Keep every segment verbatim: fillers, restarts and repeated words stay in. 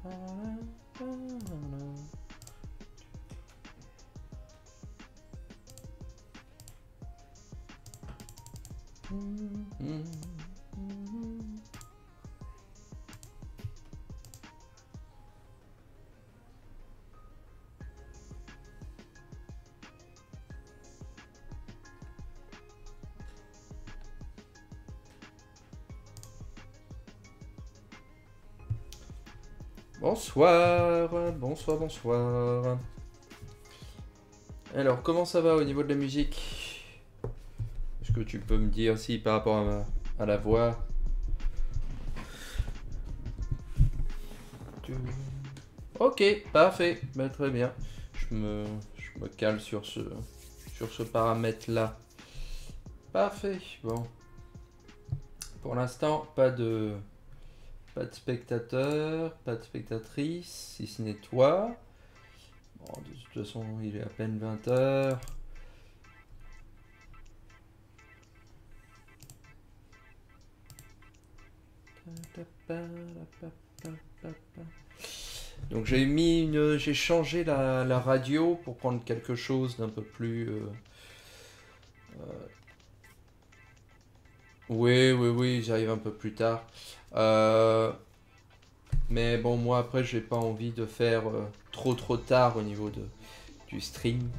Bonsoir, bonsoir, bonsoir. Alors, comment ça va au niveau de la musique? Est-ce que tu peux me dire aussi par rapport à, ma, à la voix? Ok, parfait, bah, très bien. Je me, je me cale sur ce, sur ce paramètre-là. Parfait, bon. Pour l'instant, pas de... Pas de spectateur, pas de spectatrice, si ce n'est toi. Bon, de toute façon, il est à peine vingt heures. Donc j'ai mis une, j'ai changé la, la radio pour prendre quelque chose d'un peu plus. Euh, euh, oui, oui, oui, j'arrive un peu plus tard. Euh, mais bon, moi après, j'ai pas envie de faire euh, trop trop tard au niveau de, du stream.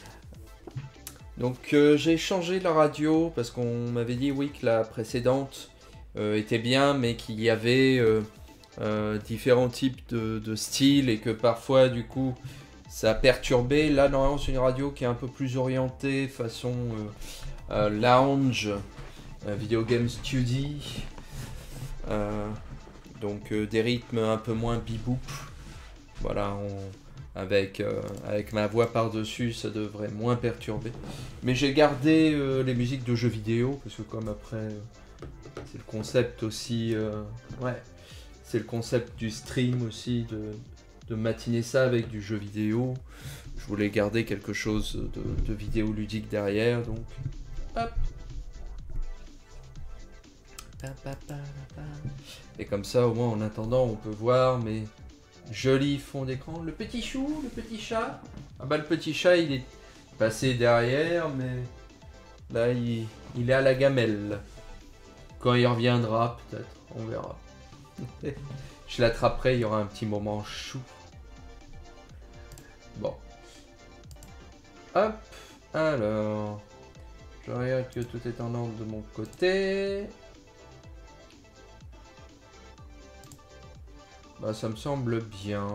Donc euh, j'ai changé la radio parce qu'on m'avait dit oui que la précédente euh, était bien, mais qu'il y avait euh, euh, différents types de, de styles et que parfois du coup ça perturbait. Là normalement c'est une radio qui est un peu plus orientée façon euh, euh, lounge, euh, video game studio, euh, donc euh, des rythmes un peu moins beboop. Voilà, on... Avec, euh, avec ma voix par-dessus, ça devrait moins perturber. Mais j'ai gardé euh, les musiques de jeux vidéo, parce que comme après, euh, c'est le concept aussi... Euh, ouais, c'est le concept du stream aussi, de, de matiner ça avec du jeu vidéo. Je voulais garder quelque chose de, de vidéo ludique derrière, donc... Hop. Et comme ça, au moins, en attendant, on peut voir, mais... Joli fond d'écran. Le petit chou, le petit chat. Ah bah le petit chat il est passé derrière, mais là il, il est à la gamelle. Quand il reviendra peut-être, on verra. Je l'attraperai, il y aura un petit moment chou. Bon. Hop, alors. Je regarde que tout est en ordre de mon côté. Bah, ça me semble bien.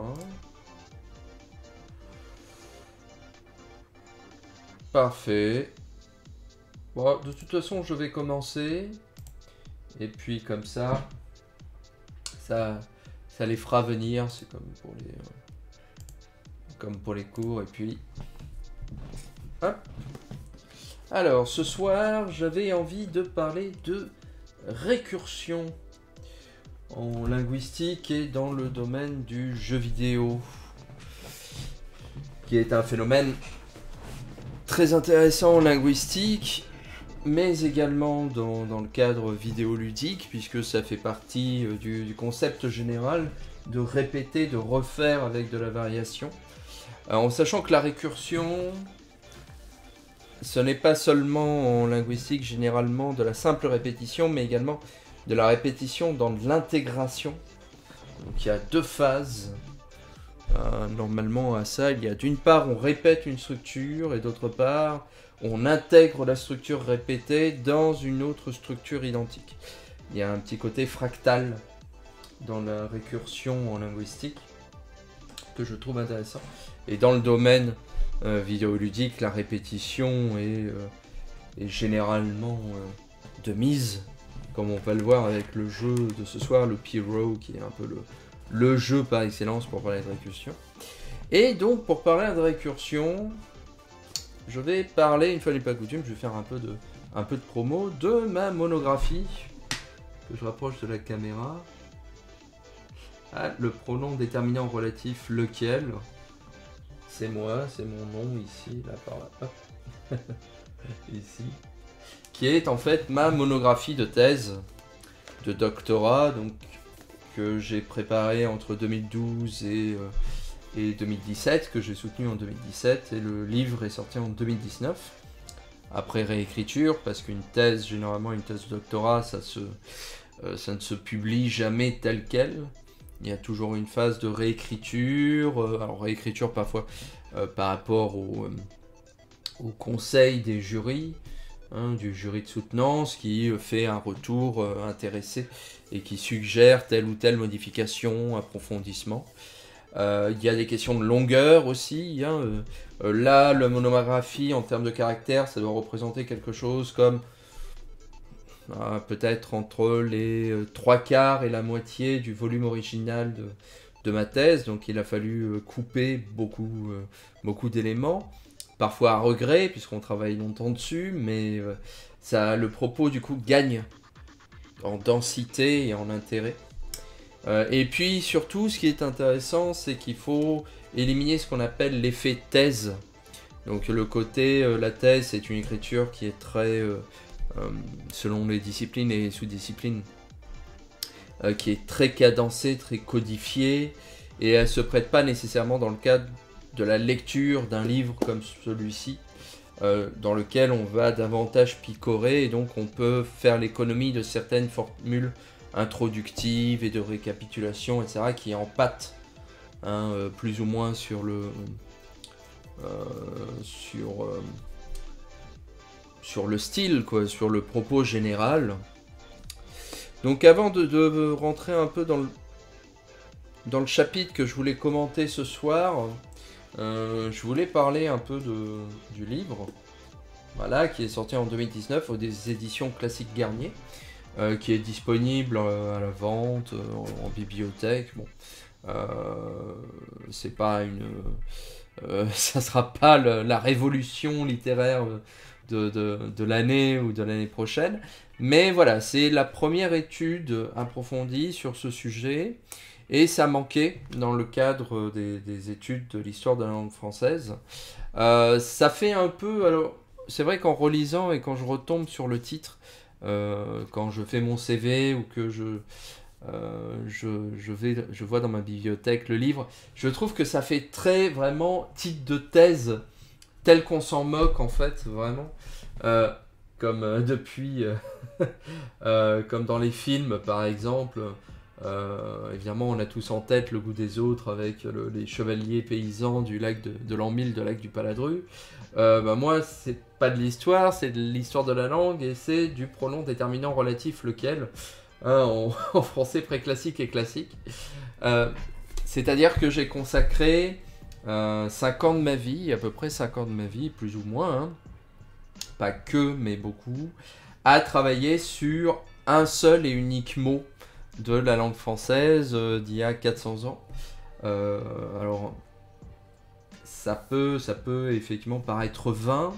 Parfait. Bon, de toute façon, je vais commencer. Et puis, comme ça, ça, ça les fera venir. C'est comme pour les, euh, comme pour les cours. Et puis, hop. Alors, ce soir, j'avais envie de parler de récursion en linguistique et dans le domaine du jeu vidéo, qui est un phénomène très intéressant en linguistique, mais également dans, dans le cadre vidéoludique, puisque ça fait partie euh, du, du concept général de répéter, de refaire avec de la variation. Alors, en sachant que la récursion, ce n'est pas seulement en linguistique généralement de la simple répétition, mais également de la répétition dans de l'intégration. Donc il y a deux phases. Euh, normalement à ça, il y a d'une part on répète une structure et d'autre part on intègre la structure répétée dans une autre structure identique. Il y a un petit côté fractal dans la récursion en linguistique que je trouve intéressant. Et dans le domaine euh, vidéoludique, la répétition est, euh, est généralement euh, de mise, comme on va le voir avec le jeu de ce soir, le Pyro, qui est un peu le, le jeu par excellence pour parler de récursion. Et donc, pour parler de récursion, je vais parler, une fois n'est pas coutume, je vais faire un peu de, un peu de promo de ma monographie, que je rapproche de la caméra. Ah, le pronom déterminant relatif lequel, c'est moi, c'est mon nom ici, là par là, ici. Qui est en fait ma monographie de thèse de doctorat, donc que j'ai préparé entre deux mille douze et, euh, et deux mille dix-sept, que j'ai soutenu en deux mille dix-sept, et le livre est sorti en deux mille dix-neuf, après réécriture, parce qu'une thèse, généralement une thèse de doctorat, ça, se, euh, ça ne se publie jamais tel quel. Il y a toujours une phase de réécriture, euh, alors réécriture parfois euh, par rapport au, euh, au conseil des jurys, hein, du jury de soutenance, qui fait un retour euh, intéressé et qui suggère telle ou telle modification, approfondissement. Euh, il y a des questions de longueur aussi, hein, euh, euh, là, la monographie en termes de caractère, ça doit représenter quelque chose comme euh, peut-être entre les euh, trois quarts et la moitié du volume original de, de ma thèse, donc il a fallu euh, couper beaucoup, euh, beaucoup d'éléments, parfois à regret, puisqu'on travaille longtemps dessus, mais euh, ça, le propos du coup gagne en densité et en intérêt. Euh, et puis surtout, ce qui est intéressant, c'est qu'il faut éliminer ce qu'on appelle l'effet thèse. Donc le côté, euh, la thèse, c'est une écriture qui est très, euh, euh, selon les disciplines et les sous-disciplines, euh, qui est très cadencée, très codifiée, et elle se prête pas nécessairement dans le cadre de la lecture d'un livre comme celui-ci, euh, dans lequel on va davantage picorer, et donc on peut faire l'économie de certaines formules introductives et de récapitulation, et cetera, qui empâtent hein, euh, plus ou moins sur le euh, sur euh, sur le style, quoi, sur le propos général. Donc avant de, de rentrer un peu dans le dans le chapitre que je voulais commenter ce soir, euh, je voulais parler un peu de, du livre, voilà, qui est sorti en deux mille dix-neuf aux des éditions Classique Garnier. Euh, qui est disponible euh, à la vente, euh, en, en bibliothèque. Bon, euh, c'est pas une, euh, ça sera pas le, la révolution littéraire de, de, de l'année ou de l'année prochaine, mais voilà, c'est la première étude approfondie sur ce sujet, et ça manquait dans le cadre des, des études de l'histoire de la langue française. Euh, ça fait un peu, alors c'est vrai qu'en relisant et quand je retombe sur le titre, Euh, quand je fais mon C V ou que je, euh, je, je, vais, je vois dans ma bibliothèque le livre, je trouve que ça fait très vraiment titre de thèse, tel qu'on s'en moque en fait, vraiment. Euh, comme euh, depuis, euh, euh, comme dans les films par exemple, euh, évidemment on a tous en tête Le Goût des autres avec le, les chevaliers paysans du lac de, de l'an mille, de lac du Paladru. Euh, bah moi, c'est pas de l'histoire, c'est de l'histoire de la langue, et c'est du pronom déterminant relatif lequel, hein, en, en français préclassique et classique. Euh, C'est-à-dire que j'ai consacré euh, cinq ans de ma vie, à peu près cinq ans de ma vie, plus ou moins, hein, pas que, mais beaucoup, à travailler sur un seul et unique mot de la langue française euh, d'il y a quatre cents ans. Euh, alors... Ça peut, ça peut effectivement paraître vain,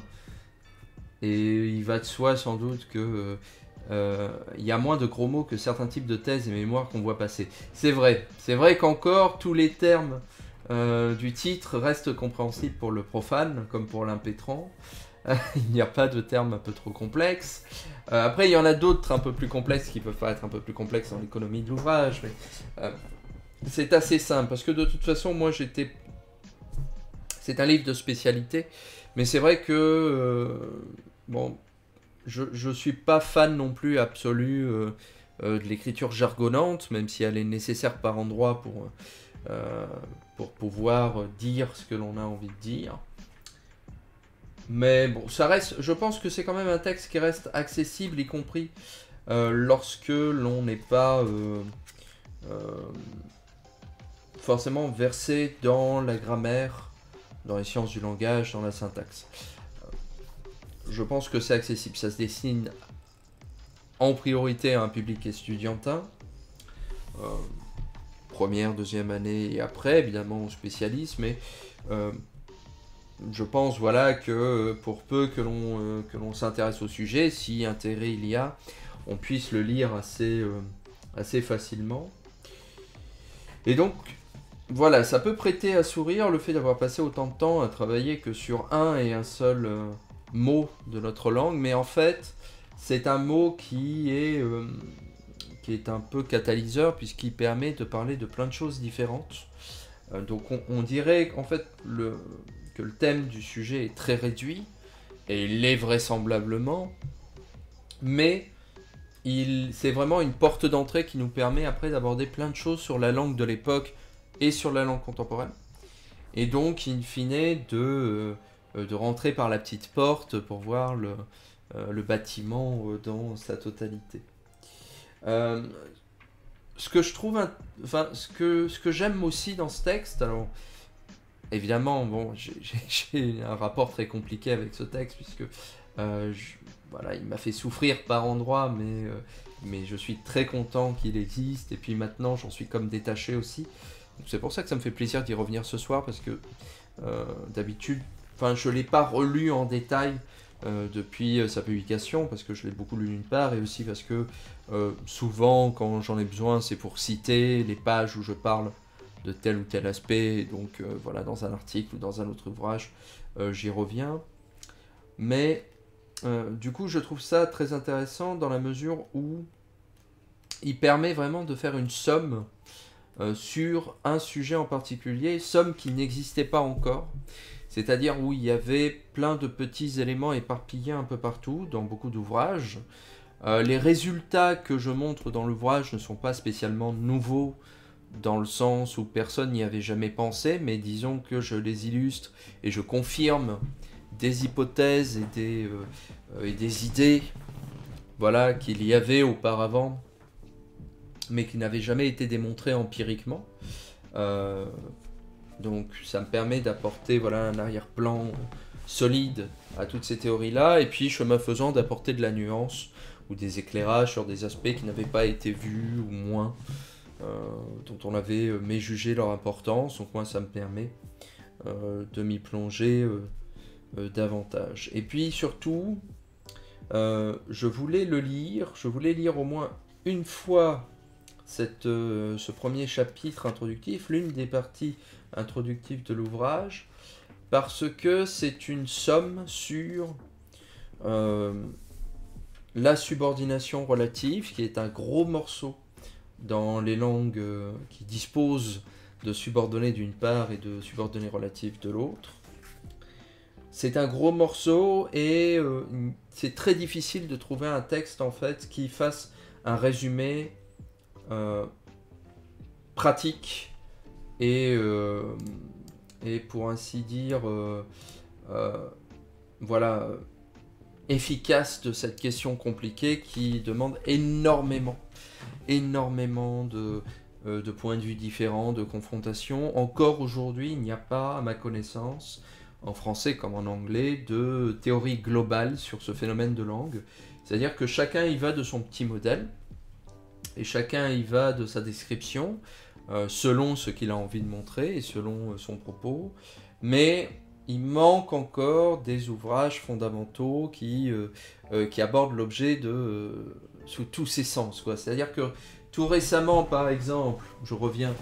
et il va de soi sans doute que euh, il y a moins de gros mots que certains types de thèses et mémoires qu'on voit passer. C'est vrai, c'est vrai qu'encore tous les termes euh, du titre restent compréhensibles pour le profane comme pour l'impétrant. Euh, il n'y a pas de termes un peu trop complexes. Euh, après, il y en a d'autres un peu plus complexes qui peuvent paraître un peu plus complexes dans l'économie de l'ouvrage, mais euh, c'est assez simple parce que de toute façon, moi j'étais C'est un livre de spécialité, mais c'est vrai que euh, bon, je ne suis pas fan non plus absolu euh, euh, de l'écriture jargonnante, même si elle est nécessaire par endroits pour, euh, pour pouvoir dire ce que l'on a envie de dire. Mais bon, ça reste, je pense que c'est quand même un texte qui reste accessible, y compris euh, lorsque l'on n'est pas euh, euh, forcément versé dans la grammaire, dans les sciences du langage, dans la syntaxe. Je pense que c'est accessible. Ça se destine en priorité à un public estudiantin, euh, première, deuxième année et après, évidemment aux spécialistes, mais euh, je pense voilà, que pour peu que l'on euh, que l'on s'intéresse au sujet, si intérêt il y a, on puisse le lire assez, euh, assez facilement. Et donc, voilà, ça peut prêter à sourire le fait d'avoir passé autant de temps à travailler que sur un et un seul euh, mot de notre langue, mais en fait, c'est un mot qui est, euh, qui est un peu catalyseur, puisqu'il permet de parler de plein de choses différentes. Euh, donc on, on dirait qu'en fait, le, que le thème du sujet est très réduit, et il l'est vraisemblablement, mais c'est vraiment une porte d'entrée qui nous permet après d'aborder plein de choses sur la langue de l'époque et sur la langue contemporaine. Et donc, in fine, de, euh, de rentrer par la petite porte pour voir le, euh, le bâtiment euh, dans sa totalité. Euh, ce que je trouve, enfin, ce que, ce que j'aime aussi dans ce texte, alors, évidemment, bon, j'ai un rapport très compliqué avec ce texte, puisque euh, je, voilà, il m'a fait souffrir par endroits, mais, euh, mais je suis très content qu'il existe, et puis maintenant, j'en suis comme détaché aussi. C'est pour ça que ça me fait plaisir d'y revenir ce soir, parce que euh, d'habitude, enfin, je ne l'ai pas relu en détail euh, depuis euh, sa publication, parce que je l'ai beaucoup lu d'une part, et aussi parce que euh, souvent, quand j'en ai besoin, c'est pour citer les pages où je parle de tel ou tel aspect, donc euh, voilà, dans un article ou dans un autre ouvrage, euh, j'y reviens. Mais euh, du coup, je trouve ça très intéressant dans la mesure où il permet vraiment de faire une somme euh, sur un sujet en particulier, somme qui n'existait pas encore, c'est-à-dire où il y avait plein de petits éléments éparpillés un peu partout, dans beaucoup d'ouvrages. Euh, les résultats que je montre dans l'ouvrage ne sont pas spécialement nouveaux, dans le sens où personne n'y avait jamais pensé, mais disons que je les illustre et je confirme des hypothèses et des, euh, et des idées, voilà, qu'il y avait auparavant, mais qui n'avaient jamais été démontrées empiriquement. Euh, donc ça me permet d'apporter voilà, un arrière-plan solide à toutes ces théories-là, et puis chemin faisant d'apporter de la nuance ou des éclairages sur des aspects qui n'avaient pas été vus ou moins, euh, dont on avait euh, méjugé leur importance. Donc moi ça me permet euh, de m'y plonger euh, euh, davantage. Et puis surtout, euh, je voulais le lire, je voulais lire au moins une fois cette, euh, ce premier chapitre introductif, l'une des parties introductives de l'ouvrage, parce que c'est une somme sur euh, la subordination relative, qui est un gros morceau dans les langues euh, qui disposent de subordonnées d'une part et de subordonnées relatives de l'autre. C'est un gros morceau et euh, c'est très difficile de trouver un texte en fait qui fasse un résumé euh, pratique et, euh, et pour ainsi dire euh, euh, voilà, efficace de cette question compliquée qui demande énormément, énormément de, euh, de points de vue différents, de confrontations. Encore aujourd'hui, il n'y a pas, à ma connaissance, en français comme en anglais, de théorie globale sur ce phénomène de langue. C'est-à-dire que chacun y va de son petit modèle, et chacun y va de sa description, euh, selon ce qu'il a envie de montrer, et selon euh, son propos. Mais il manque encore des ouvrages fondamentaux qui, euh, euh, qui abordent l'objet de, euh, sous tous ses sens, quoi. C'est-à-dire que tout récemment, par exemple, je reviens...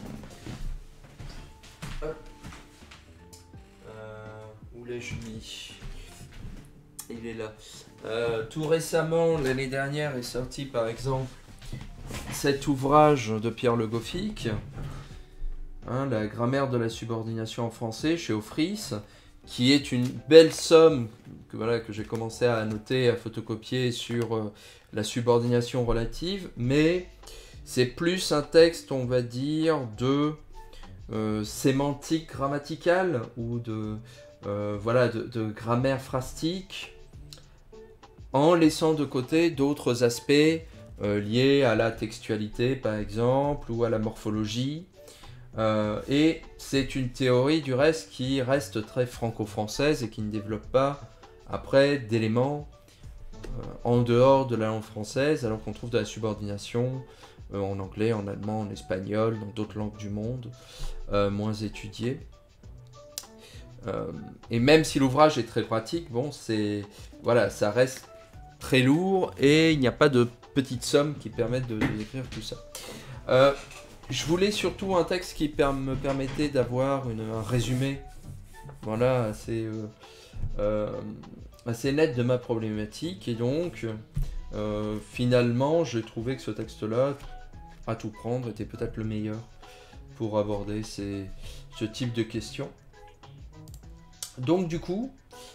Où l'ai-je mis? Il est là. Euh, tout récemment, l'année dernière, est sorti par exemple cet ouvrage de Pierre Le Goffic, hein, la grammaire de la subordination en français chez Offris, qui est une belle somme que, voilà, que j'ai commencé à annoter, à photocopier sur euh, la subordination relative, mais c'est plus un texte, on va dire, de euh, sémantique grammaticale ou de... Euh, voilà, de, de grammaire phrastique, en laissant de côté d'autres aspects euh, liés à la textualité par exemple, ou à la morphologie. Euh, et c'est une théorie du reste qui reste très franco-française et qui ne développe pas après d'éléments euh, en dehors de la langue française, alors qu'on trouve de la subordination euh, en anglais, en allemand, en espagnol, dans d'autres langues du monde, euh, moins étudiées. Euh, et même si l'ouvrage est très pratique, bon, c'est voilà, ça reste très lourd et il n'y a pas de petites sommes qui permettent de, de décrire tout ça. Euh, je voulais surtout un texte qui per me permettait d'avoir un résumé, voilà, assez, euh, euh, assez net de ma problématique, et donc euh, finalement, j'ai trouvé que ce texte-là, à tout prendre, était peut-être le meilleur pour aborder ces, ce type de questions. Donc du coup,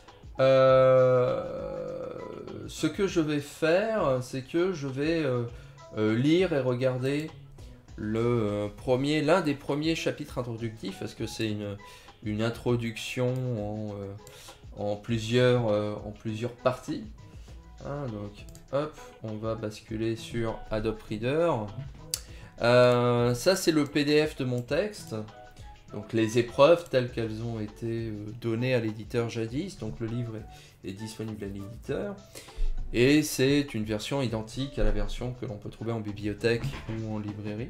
euh, ce que je vais faire, c'est que je vais euh, euh, lire et regarder le euh, premier, l'un des premiers chapitres introductifs, parce que c'est une, une introduction en, euh, en, plusieurs, euh, en plusieurs parties. Hein, donc, hop, on va basculer sur Adobe Reader. Euh, ça, c'est le P D F de mon texte. Donc, les épreuves telles qu'elles ont été euh, données à l'éditeur jadis. Donc, le livre est, est disponible à l'éditeur. Et c'est une version identique à la version que l'on peut trouver en bibliothèque ou en librairie.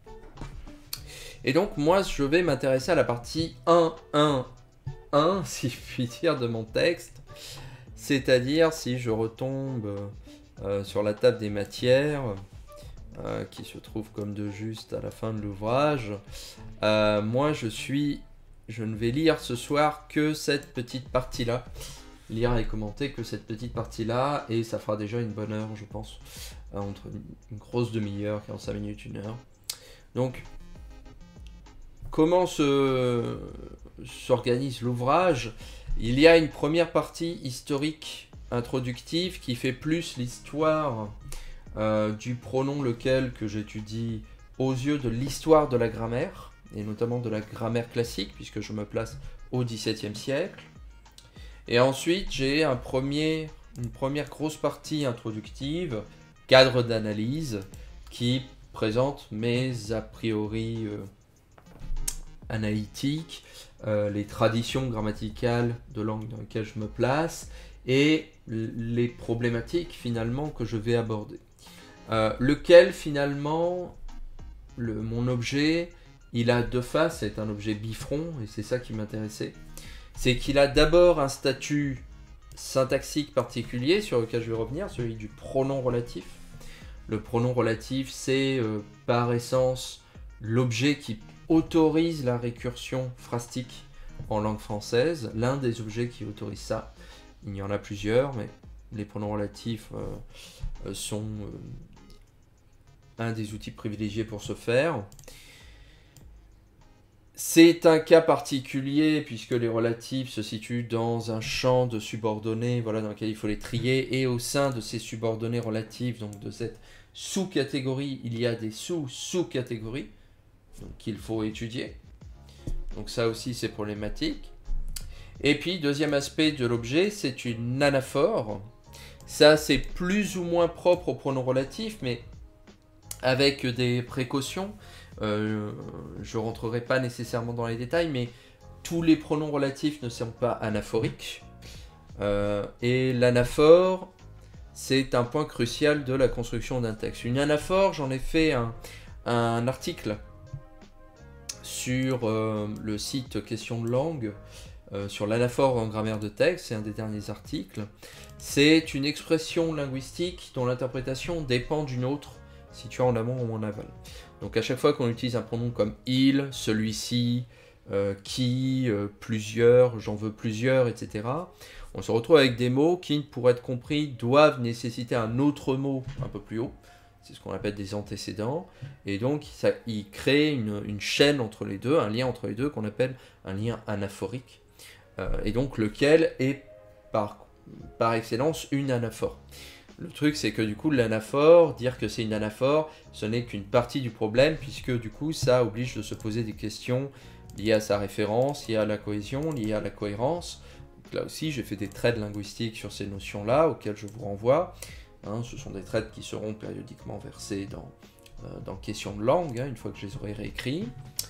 Et donc, moi, je vais m'intéresser à la partie un un un, si je puis dire, de mon texte. C'est-à-dire, si je retombe euh, sur la table des matières, euh, qui se trouve comme de juste à la fin de l'ouvrage, euh, moi, je suis... Je ne vais lire ce soir que cette petite partie-là. Lire et commenter que cette petite partie-là, et ça fera déjà une bonne heure, je pense. Euh, entre une grosse demi-heure, quarante-cinq minutes, une heure. Donc, comment se... s'organise l'ouvrage? Il y a une première partie historique introductive qui fait plus l'histoire euh, du pronom lequel que j'étudie aux yeux de l'histoire de la grammaire, et notamment de la grammaire classique, puisque je me place au dix-septième siècle. Et ensuite, j'ai un premier, une première grosse partie introductive, cadre d'analyse, qui présente mes a priori euh, analytiques, euh, les traditions grammaticales de langue dans lesquelles je me place, et les problématiques finalement que je vais aborder. Euh, lequel finalement, le, mon objet, il a deux faces, c'est un objet bifront, et c'est ça qui m'intéressait. C'est qu'il a d'abord un statut syntaxique particulier sur lequel je vais revenir, celui du pronom relatif. Le pronom relatif, c'est euh, par essence l'objet qui autorise la récursion phrastique en langue française, l'un des objets qui autorise ça. Il y en a plusieurs, mais les pronoms relatifs euh, sont euh, un des outils privilégiés pour ce faire. C'est un cas particulier puisque les relatifs se situent dans un champ de subordonnées, voilà, dans lequel il faut les trier, et au sein de ces subordonnées relatives, donc de cette sous-catégorie, il y a des sous-sous-catégories qu'il faut étudier. Donc ça aussi c'est problématique. Et puis deuxième aspect de l'objet, c'est une anaphore. Ça c'est plus ou moins propre au pronom relatif, mais avec des précautions. Euh, je ne rentrerai pas nécessairement dans les détails, mais tous les pronoms relatifs ne sont pas anaphoriques. Euh, et l'anaphore, c'est un point crucial de la construction d'un texte. Une anaphore, j'en ai fait un, un article sur euh, le site Question de langue, euh, sur l'anaphore en grammaire de texte, c'est un des derniers articles. C'est une expression linguistique dont l'interprétation dépend d'une autre, située en amont ou en aval. Donc à chaque fois qu'on utilise un pronom comme il, celui-ci, euh, qui, euh, plusieurs, j'en veux plusieurs, et cetera, on se retrouve avec des mots qui, pour être compris, doivent nécessiter un autre mot un peu plus haut. C'est ce qu'on appelle des antécédents. Et donc, ça, il crée une, une chaîne entre les deux, un lien entre les deux qu'on appelle un lien anaphorique. Euh, et donc, lequel est par, par excellence une anaphore. Le truc, c'est que du coup, l'anaphore, dire que c'est une anaphore, ce n'est qu'une partie du problème, puisque du coup, ça oblige de se poser des questions liées à sa référence, liées à la cohésion, liées à la cohérence. Donc là aussi, j'ai fait des traits linguistiques sur ces notions-là, auxquelles je vous renvoie. Hein, ce sont des traits qui seront périodiquement versés dans, euh, dans Questions de langue, hein, une fois que je les aurai réécrits.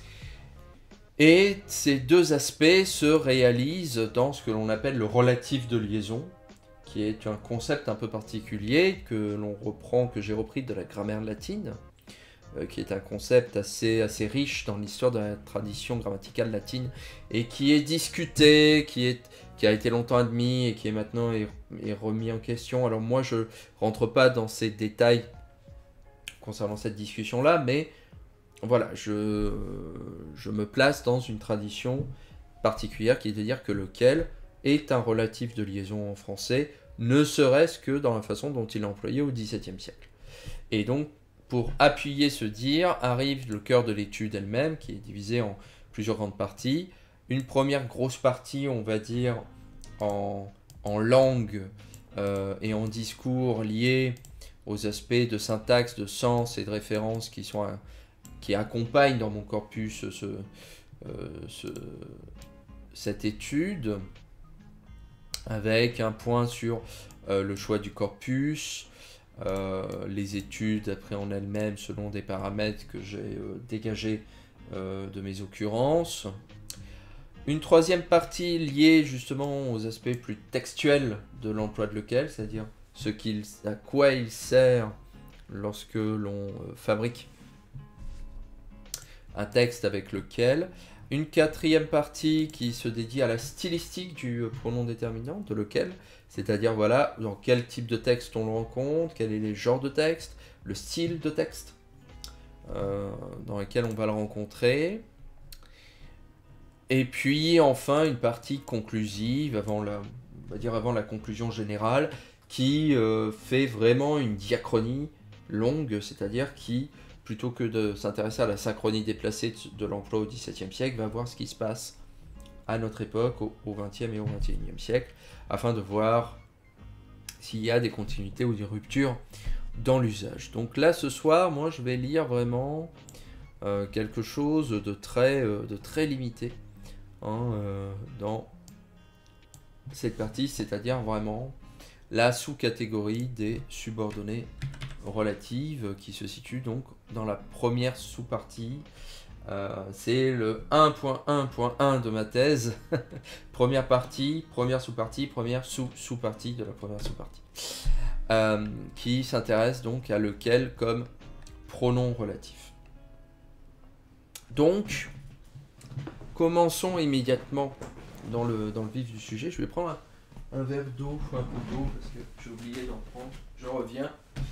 Et ces deux aspects se réalisent dans ce que l'on appelle le relatif de liaison, qui est un concept un peu particulier que l'on reprend, que j'ai repris de la grammaire latine, euh, qui est un concept assez, assez riche dans l'histoire de la tradition grammaticale latine, et qui est discuté, qui, est, qui a été longtemps admis, et qui est maintenant est, est remis en question. Alors moi, je rentre pas dans ces détails concernant cette discussion-là, mais voilà, je, je me place dans une tradition particulière, qui est de dire que lequel est un relatif de liaison en français, ne serait-ce que dans la façon dont il est employé au dix-septième siècle. Et donc, pour appuyer ce dire, arrive le cœur de l'étude elle-même, qui est divisée en plusieurs grandes parties. Une première grosse partie, on va dire, en, en langue euh, et en discours liés aux aspects de syntaxe, de sens et de référence qui, sont, qui accompagnent dans mon corpus ce, euh, ce, cette étude, avec un point sur euh, le choix du corpus, euh, les études après en elles-mêmes selon des paramètres que j'ai euh, dégagés euh, de mes occurrences. Une troisième partie liée justement aux aspects plus textuels de l'emploi de lequel, c'est-à-dire ce qu'il, à quoi il sert lorsque l'on euh, fabrique un texte avec lequel. Une quatrième partie qui se dédie à la stylistique du pronom déterminant, de lequel, c'est-à-dire voilà, dans quel type de texte on le rencontre, quel est les genres de texte, le style de texte euh, dans lequel on va le rencontrer. Et puis enfin une partie conclusive, avant la, on va dire avant la conclusion générale, qui euh, fait vraiment une diachronie longue, c'est-à-dire qui, plutôt que de s'intéresser à la synchronie déplacée de l'emploi au dix-septième siècle, va voir ce qui se passe à notre époque, au vingtième et au vingt et unième siècle, afin de voir s'il y a des continuités ou des ruptures dans l'usage. Donc là, ce soir, moi, je vais lire vraiment euh, quelque chose de très, euh, de très limité hein, euh, dans cette partie, c'est-à-dire vraiment la sous-catégorie des subordonnées relatives qui se situe donc dans la première sous-partie. Euh, c'est le un point un point un de ma thèse. Première partie, première sous-partie, première sous-sous-partie de la première sous-partie. Euh, qui s'intéresse donc à lequel comme pronom relatif. Donc, commençons immédiatement dans le, dans le vif du sujet. Je vais prendre un, un verre d'eau, un peu d'eau, parce que j'ai oublié d'en prendre. Je reviens.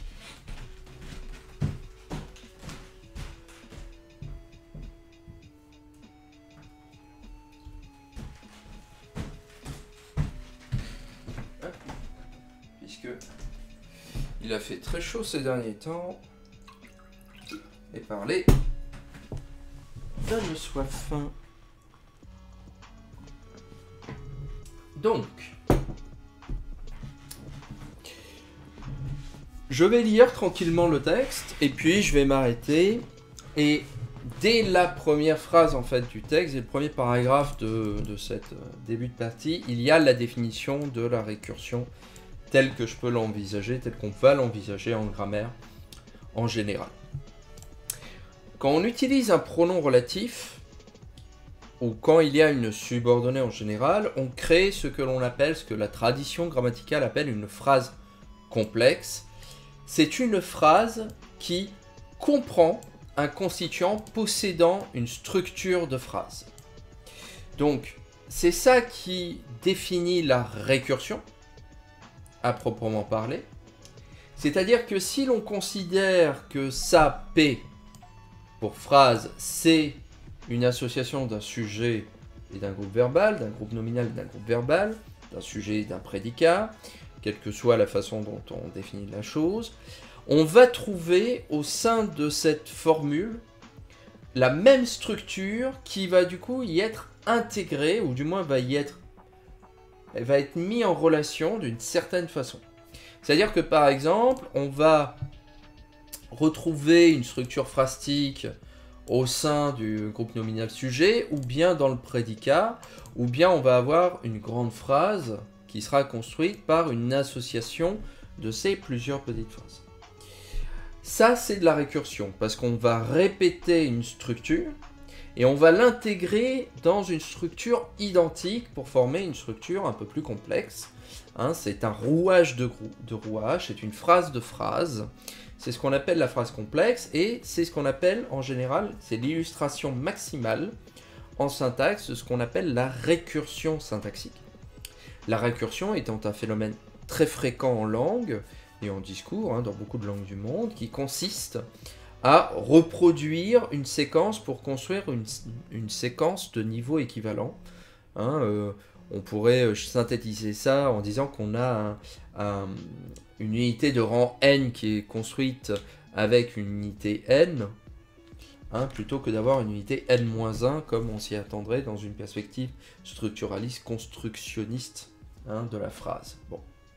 Puisque il a fait très chaud ces derniers temps. Et parler donne soif. Donc, je vais lire tranquillement le texte et puis je vais m'arrêter. Et dès la première phrase en fait du texte, et le premier paragraphe de, de cette euh, début de partie, il y a la définition de la récursion telle que je peux l'envisager, telle qu'on va l'envisager en grammaire en général. Quand on utilise un pronom relatif, ou quand il y a une subordonnée en général, on crée ce que l'on appelle, ce que la tradition grammaticale appelle une phrase complexe. C'est une phrase qui comprend un constituant possédant une structure de phrase. Donc, c'est ça qui définit la récursion, à proprement parler. C'est-à-dire que si l'on considère que ça, P, pour phrase, c'est une association d'un sujet et d'un groupe verbal, d'un groupe nominal et d'un groupe verbal, d'un sujet et d'un prédicat, quelle que soit la façon dont on définit la chose, on va trouver au sein de cette formule la même structure qui va du coup y être intégrée, ou du moins va y être, elle va être mise en relation d'une certaine façon. C'est-à-dire que par exemple, on va retrouver une structure phrastique au sein du groupe nominal sujet, ou bien dans le prédicat, ou bien on va avoir une grande phrase qui sera construite par une association de ces plusieurs petites phrases. Ça, c'est de la récursion, parce qu'on va répéter une structure, et on va l'intégrer dans une structure identique pour former une structure un peu plus complexe. Hein, c'est un rouage de, de rouage, c'est une phrase de phrase. C'est ce qu'on appelle la phrase complexe, et c'est ce qu'on appelle, en général, c'est l'illustration maximale en syntaxe de ce qu'on appelle la récursion syntaxique. La récursion étant un phénomène très fréquent en langue et en discours, hein, dans beaucoup de langues du monde, qui consiste à reproduire une séquence pour construire une, une séquence de niveau équivalent. Hein, euh, on pourrait synthétiser ça en disant qu'on a un, un, une unité de rang n qui est construite avec une unité n, hein, plutôt que d'avoir une unité n moins un comme on s'y attendrait dans une perspective structuraliste, constructionniste, hein, de la phrase. Bon.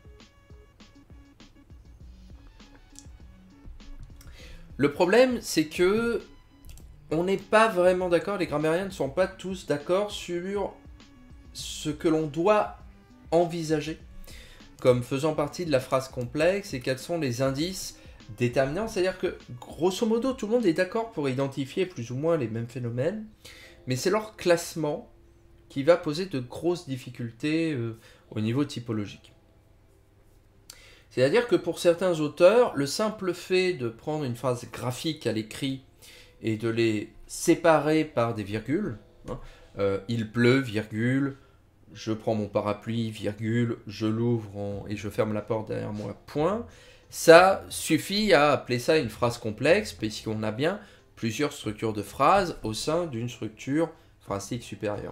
Le problème, c'est que on n'est pas vraiment d'accord, les grammairiens ne sont pas tous d'accord sur ce que l'on doit envisager comme faisant partie de la phrase complexe et quels sont les indices déterminants. C'est-à-dire que, grosso modo, tout le monde est d'accord pour identifier plus ou moins les mêmes phénomènes, mais c'est leur classement qui va poser de grosses difficultés euh, au niveau typologique. C'est-à-dire que pour certains auteurs, le simple fait de prendre une phrase graphique à l'écrit et de les séparer par des virgules, hein, euh, il pleut, virgule, je prends mon parapluie, virgule, je l'ouvre en... et je ferme la porte derrière moi, point, ça suffit à appeler ça une phrase complexe, puisqu'on a bien plusieurs structures de phrases au sein d'une structure phrastique supérieure.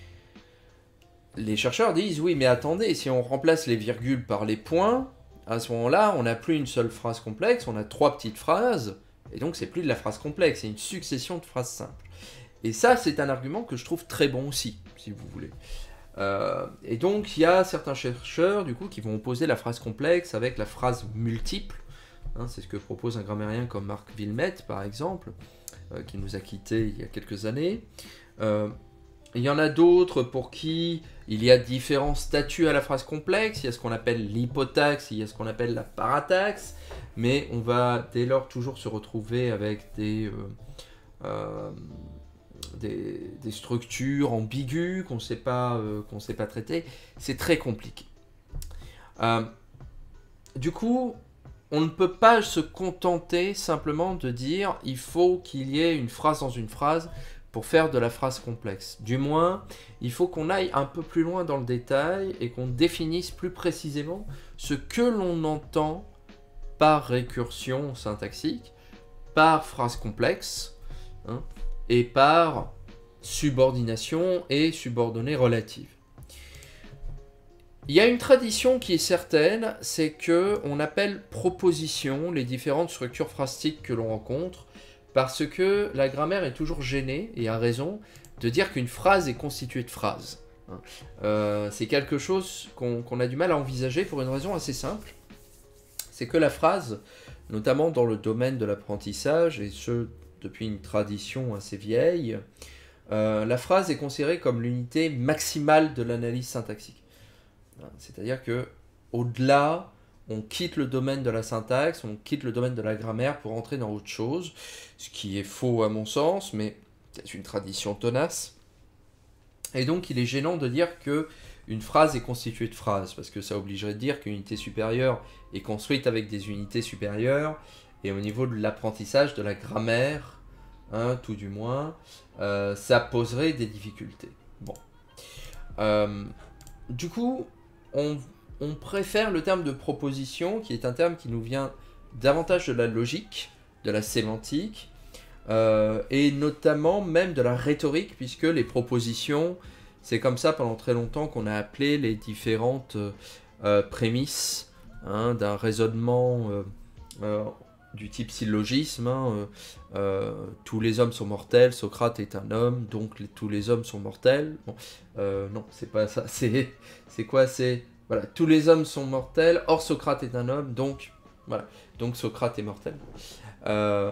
Les chercheurs disent, oui, mais attendez, si on remplace les virgules par les points, à ce moment-là, on n'a plus une seule phrase complexe, on a trois petites phrases, et donc c'est plus de la phrase complexe, c'est une succession de phrases simples. Et ça, c'est un argument que je trouve très bon aussi, si vous voulez. Euh, et donc, il y a certains chercheurs, du coup, qui vont opposer la phrase complexe avec la phrase multiple. Hein, c'est ce que propose un grammairien comme Marc Wilmette, par exemple, euh, qui nous a quittés il y a quelques années. Euh, il y en a d'autres pour qui il y a différents statuts à la phrase complexe. Il y a ce qu'on appelle l'hypotaxe, il y a ce qu'on appelle la parataxe. Mais on va dès lors toujours se retrouver avec des... Euh, euh, Des, des structures ambiguës qu'on ne sait pas, euh, qu'on sait pas traiter, c'est très compliqué. Euh, du coup, on ne peut pas se contenter simplement de dire il faut qu'il y ait une phrase dans une phrase pour faire de la phrase complexe. Du moins, il faut qu'on aille un peu plus loin dans le détail et qu'on définisse plus précisément ce que l'on entend par récursion syntaxique, par phrase complexe, hein, et par subordination et subordonnée relative. Il y a une tradition qui est certaine, c'est que on appelle proposition les différentes structures phrastiques que l'on rencontre, parce que la grammaire est toujours gênée, et a raison, de dire qu'une phrase est constituée de phrases. Euh, c'est quelque chose qu'on qu'on a du mal à envisager pour une raison assez simple, c'est que la phrase, notamment dans le domaine de l'apprentissage, et ce depuis une tradition assez vieille, euh, la phrase est considérée comme l'unité maximale de l'analyse syntaxique. C'est-à-dire que au-delà, on quitte le domaine de la syntaxe, on quitte le domaine de la grammaire pour entrer dans autre chose, ce qui est faux à mon sens, mais c'est une tradition tenace. Et donc il est gênant de dire que une phrase est constituée de phrases, parce que ça obligerait de dire qu'une unité supérieure est construite avec des unités supérieures, et au niveau de l'apprentissage de la grammaire, hein, tout du moins, euh, ça poserait des difficultés. Bon. Euh, du coup, on, on préfère le terme de proposition, qui est un terme qui nous vient davantage de la logique, de la sémantique, euh, et notamment même de la rhétorique, puisque les propositions, c'est comme ça pendant très longtemps qu'on a appelé les différentes euh, prémices, hein, d'un raisonnement euh, euh, du type syllogisme, hein, euh, euh, tous les hommes sont mortels, Socrate est un homme, donc les, tous les hommes sont mortels. Bon, euh, non, c'est pas ça, c'est c'est quoi, c'est voilà, tous les hommes sont mortels, or Socrate est un homme, donc voilà, donc Socrate est mortel. Euh,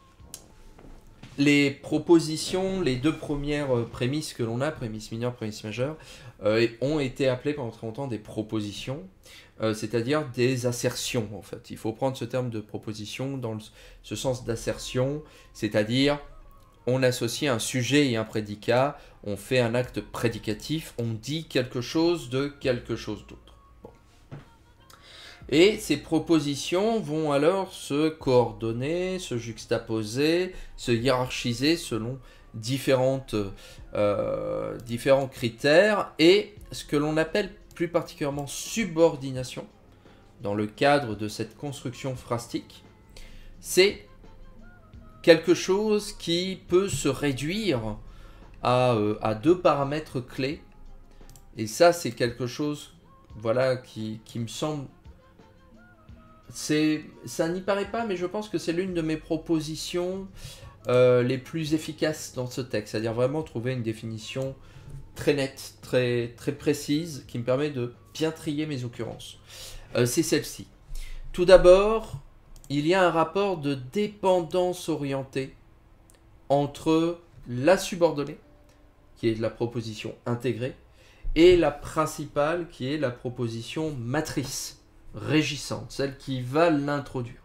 les propositions, les deux premières prémices que l'on a, prémices mineures, prémices majeures, euh, ont été appelées pendant très longtemps des propositions. Euh, c'est-à-dire des assertions, en fait. Il faut prendre ce terme de proposition dans le, ce sens d'assertion, c'est-à-dire on associe un sujet et un prédicat, on fait un acte prédicatif, on dit quelque chose de quelque chose d'autre. Bon. Et ces propositions vont alors se coordonner, se juxtaposer, se hiérarchiser selon différentes, euh, différents critères, et ce que l'on appelle plus particulièrement subordination, dans le cadre de cette construction phrastique, c'est quelque chose qui peut se réduire à, euh, à deux paramètres clés, Et ça, c'est quelque chose, voilà, qui, qui me semble... C'est, ça n'y paraît pas, mais je pense que c'est l'une de mes propositions euh, les plus efficaces dans ce texte. C'est-à-dire vraiment trouver une définition très nette, très, très précise, qui me permet de bien trier mes occurrences. Euh, c'est celle-ci. Tout d'abord, il y a un rapport de dépendance orientée entre la subordonnée, qui est la proposition intégrée, et la principale, qui est la proposition matrice, régissante, celle qui va l'introduire.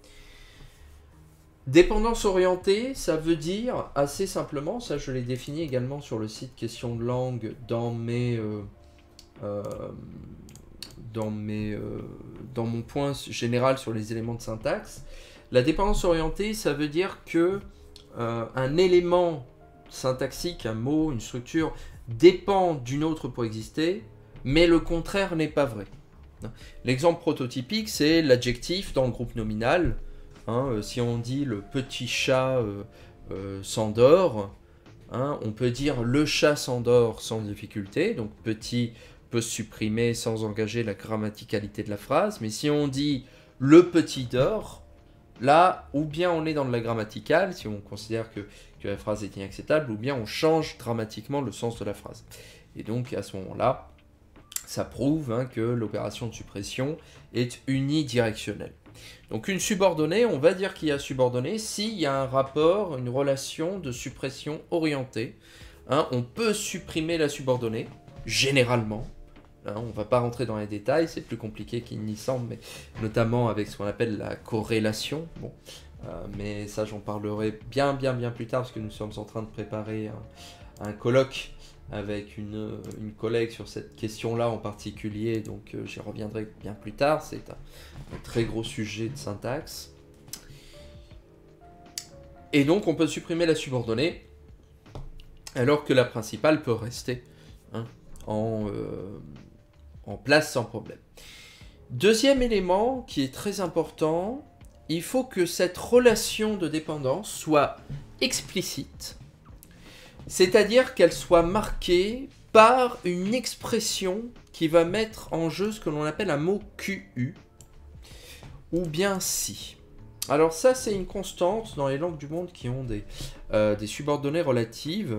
Dépendance orientée, ça veut dire, assez simplement, ça je l'ai défini également sur le site Questions de langue dans mes... Euh, euh, dans, mes euh, dans mon point général sur les éléments de syntaxe. La dépendance orientée, ça veut dire que euh, un élément syntaxique, un mot, une structure, dépend d'une autre pour exister, mais le contraire n'est pas vrai. L'exemple prototypique, c'est l'adjectif dans le groupe nominal. Hein, euh, si on dit le petit chat euh, euh, s'endort, hein, on peut dire le chat s'endort sans difficulté, donc petit peut se supprimer sans engager la grammaticalité de la phrase, mais si on dit le petit dort, là, ou bien on est dans de la grammaticale, si on considère que, que la phrase est inacceptable, ou bien on change dramatiquement le sens de la phrase. Et donc à ce moment-là, ça prouve hein, que l'opération de suppression est unidirectionnelle. Donc une subordonnée, on va dire qu'il y a subordonnée s'il y a un rapport, une relation de suppression orientée. Hein, on peut supprimer la subordonnée, généralement. Hein, on ne va pas rentrer dans les détails, c'est plus compliqué qu'il n'y semble, mais notamment avec ce qu'on appelle la corrélation. Bon, euh, mais ça j'en parlerai bien bien bien plus tard, parce que nous sommes en train de préparer un, un colloque avec une, une collègue sur cette question-là en particulier, donc euh, j'y reviendrai bien plus tard, c'est un, un très gros sujet de syntaxe. Et donc on peut supprimer la subordonnée, alors que la principale peut rester hein, en, euh, en place sans problème. Deuxième élément qui est très important, il faut que cette relation de dépendance soit explicite, c'est-à-dire qu'elle soit marquée par une expression qui va mettre en jeu ce que l'on appelle un mot Q U, ou bien si. Alors ça, c'est une constante dans les langues du monde qui ont des, euh, des subordonnées relatives,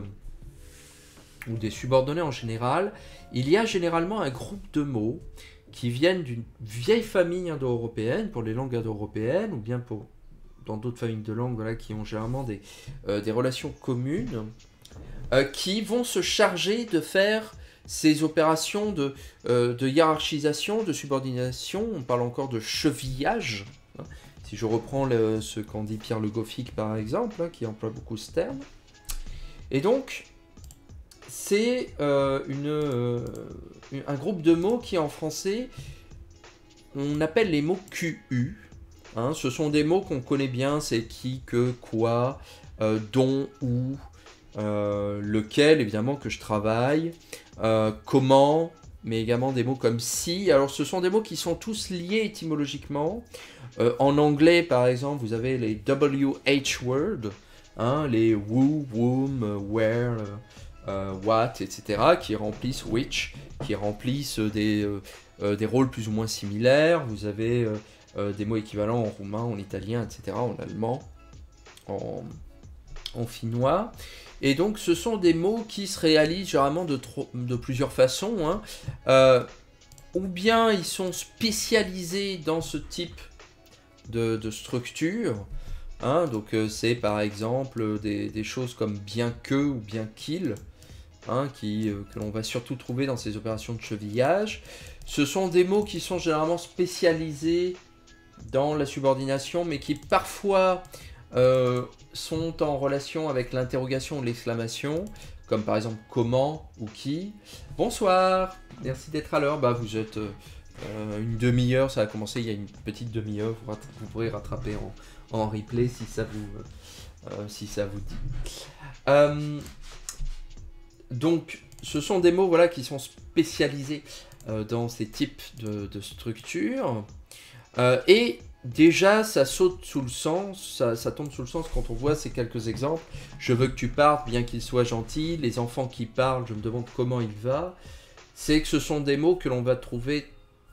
ou des subordonnées en général. Il y a généralement un groupe de mots qui viennent d'une vieille famille indo-européenne, pour les langues indo-européennes, ou bien pour, dans d'autres familles de langues voilà, qui ont généralement des, euh, des relations communes, Euh, qui vont se charger de faire ces opérations de, euh, de hiérarchisation, de subordination. On parle encore de chevillage. Hein, si je reprends le, ce qu'en dit Pierre Le Goffig, par exemple, hein, qui emploie beaucoup ce terme. Et donc, c'est euh, une, euh, un groupe de mots qui, en français, on appelle les mots Q U. Hein, ce sont des mots qu'on connaît bien, c'est qui, que, quoi, euh, dont, où... Euh, lequel évidemment que je travaille, euh, comment, mais également des mots comme si. Alors ce sont des mots qui sont tous liés étymologiquement. Euh, en anglais par exemple vous avez les W H words, hein, les who, whom, where, euh, what, et cetera qui remplissent which, qui remplissent des, euh, euh, des rôles plus ou moins similaires. Vous avez euh, euh, des mots équivalents en roumain, en italien, et cetera, en allemand, en, en finnois. Et donc, ce sont des mots qui se réalisent généralement de, trop, de plusieurs façons. Hein. Euh, ou bien ils sont spécialisés dans ce type de, de structure. Hein. Donc, euh, c'est par exemple des, des choses comme bien que ou bien qu'il, hein, qui, euh, que l'on va surtout trouver dans ces opérations de chevillage. Ce sont des mots qui sont généralement spécialisés dans la subordination, mais qui parfois... Euh, sont en relation avec l'interrogation ou l'exclamation, comme par exemple comment ou qui. Bonsoir, merci d'être à l'heure. Bah, vous êtes euh, une demi-heure, ça a commencé il y a une petite demi-heure, vous, vous pourrez rattraper en, en replay si ça vous, euh, si ça vous dit. Euh, donc, ce sont des mots voilà, qui sont spécialisés euh, dans ces types de, de structures. Euh, et déjà, ça saute sous le sens, ça, ça tombe sous le sens quand on voit ces quelques exemples. Je veux que tu partes, bien qu'il soit gentil. Les enfants qui parlent, je me demande comment il va. c'est que ce sont des mots que l'on va trouver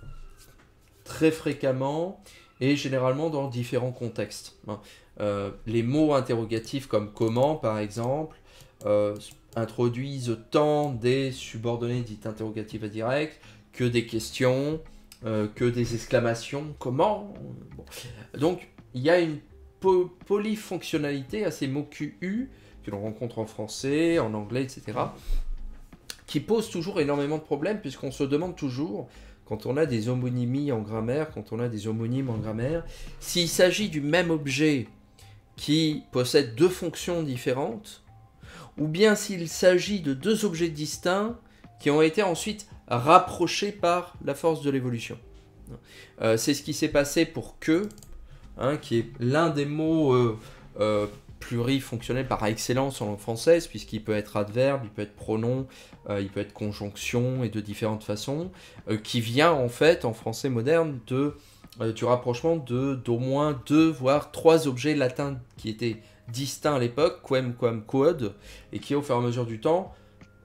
très fréquemment et généralement dans différents contextes. Euh, les mots interrogatifs comme comment, par exemple, euh, introduisent tant des subordonnées dites interrogatives à direct que des questions, euh, que des exclamations, comment. Bon. Donc, il y a une po polyfonctionnalité à ces mots Q U que l'on rencontre en français, en anglais, et cetera, qui pose toujours énormément de problèmes, puisqu'on se demande toujours, quand on a des homonymies en grammaire, quand on a des homonymes en grammaire, s'il s'agit du même objet qui possède deux fonctions différentes, ou bien s'il s'agit de deux objets distincts qui ont été ensuite rapprochés par la force de l'évolution. Euh, c'est ce qui s'est passé pour que, hein, qui est l'un des mots euh, euh, plurifonctionnels par excellence en langue française, puisqu'il peut être adverbe, il peut être pronom, euh, il peut être conjonction, et de différentes façons, euh, qui vient en fait en français moderne de, euh, du rapprochement de d'au moins deux, voire trois objets latins qui étaient distincts à l'époque, quem, quam, quod, et qui au fur et à mesure du temps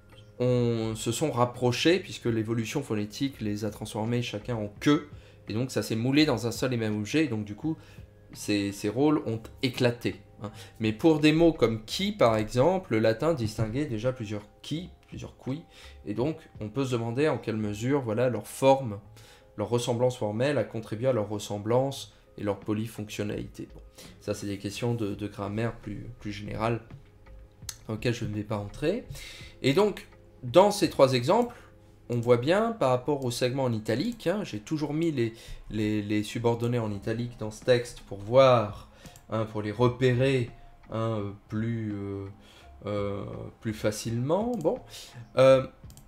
on, se sont rapprochés, puisque l'évolution phonétique les a transformés chacun en que, et donc ça s'est moulé dans un seul et même objet, et donc du coup ces, ces rôles ont éclaté. Hein. Mais pour des mots comme qui, par exemple, le latin distinguait déjà plusieurs qui, plusieurs qui, et donc on peut se demander en quelle mesure voilà, leur forme, leur ressemblance formelle a contribué à leur ressemblance et leur polyfonctionnalité. Bon, ça c'est des questions de, de grammaire plus, plus générales dans lesquelles je ne vais pas entrer. Et donc, dans ces trois exemples, on voit bien par rapport au segment en italique, hein, j'ai toujours mis les, les, les subordonnées en italique dans ce texte pour voir, hein, pour les repérer hein, plus, euh, euh, plus facilement. Bon, euh,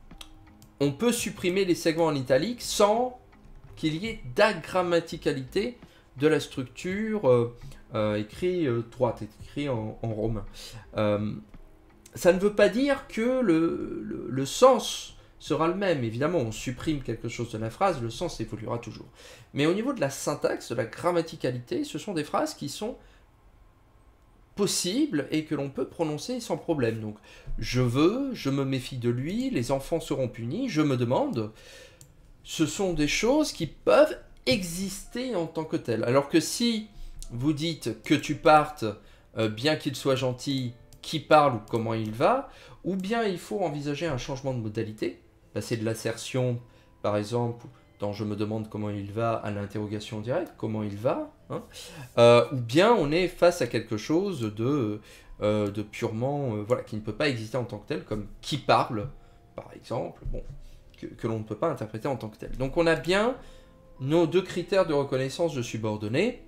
on peut supprimer les segments en italique sans qu'il y ait d'agrammaticalité de la structure euh, euh, écrit euh, droite, écrit en, en romain. Euh, ça ne veut pas dire que le, le, le sens sera le même. Évidemment, on supprime quelque chose de la phrase, le sens évoluera toujours. Mais au niveau de la syntaxe, de la grammaticalité, ce sont des phrases qui sont possibles et que l'on peut prononcer sans problème. Donc, je veux, je me méfie de lui, les enfants seront punis, je me demande, ce sont des choses qui peuvent exister en tant que telles. Alors que si vous dites que tu partes, euh, bien qu'il soit gentil, qui parle ou comment il va, ou bien il faut envisager un changement de modalité, passer de l'assertion, par exemple, dans je me demande comment il va, à l'interrogation directe, comment il va, hein, euh, ou bien on est face à quelque chose de, euh, de purement, euh, voilà, qui ne peut pas exister en tant que tel, comme qui parle, par exemple, bon, que, que l'on ne peut pas interpréter en tant que tel. Donc on a bien nos deux critères de reconnaissance de subordonnés,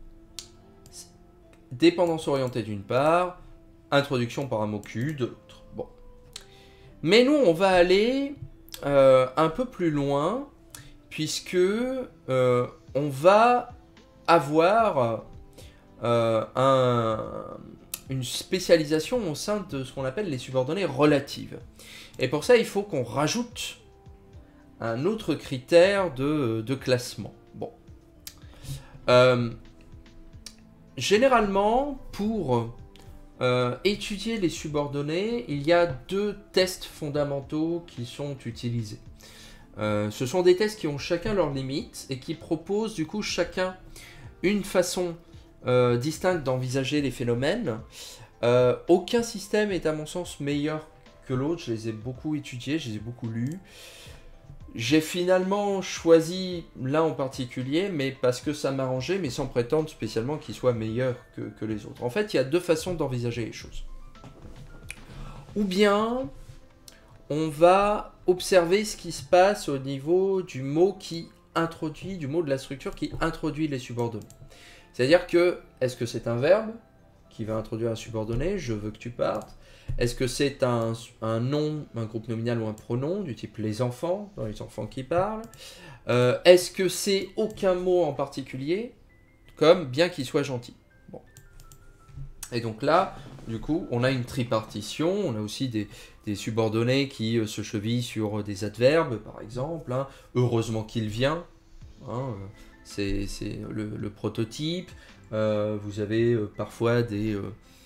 dépendance orientée d'une part, introduction par un mot Q de l'autre. Bon. Mais nous, on va aller euh, un peu plus loin, puisque euh, on va avoir euh, un, une spécialisation au sein de ce qu'on appelle les subordonnées relatives. Et pour ça, il faut qu'on rajoute un autre critère de, de classement. Bon. Euh, généralement, pour Euh, étudier les subordonnées, il y a deux tests fondamentaux qui sont utilisés. Euh, ce sont des tests qui ont chacun leurs limites et qui proposent du coup chacun une façon euh, distincte d'envisager les phénomènes. Euh, aucun système est à mon sens meilleur que l'autre, je les ai beaucoup étudiés, je les ai beaucoup lus. J'ai finalement choisi l'un en particulier, mais parce que ça m'arrangeait, mais sans prétendre spécialement qu'il soit meilleur que, que les autres. En fait, il y a deux façons d'envisager les choses. Ou bien, on va observer ce qui se passe au niveau du mot qui introduit, du mot de la structure qui introduit les subordonnés. C'est-à-dire que, est-ce que c'est un verbe qui va introduire un subordonné, je veux que tu partes? Est-ce que c'est un, un nom, un groupe nominal ou un pronom, du type les enfants, dans les enfants qui parlent? euh, Est-ce que c'est aucun mot en particulier, comme bien qu'il soit gentil? Bon. Et donc là, du coup, on a une tripartition, on a aussi des, des subordonnés qui euh, se chevillent sur des adverbes, par exemple. Hein. Heureusement qu'il vient, hein, c'est le, le prototype. Euh, vous avez euh, parfois des... Euh,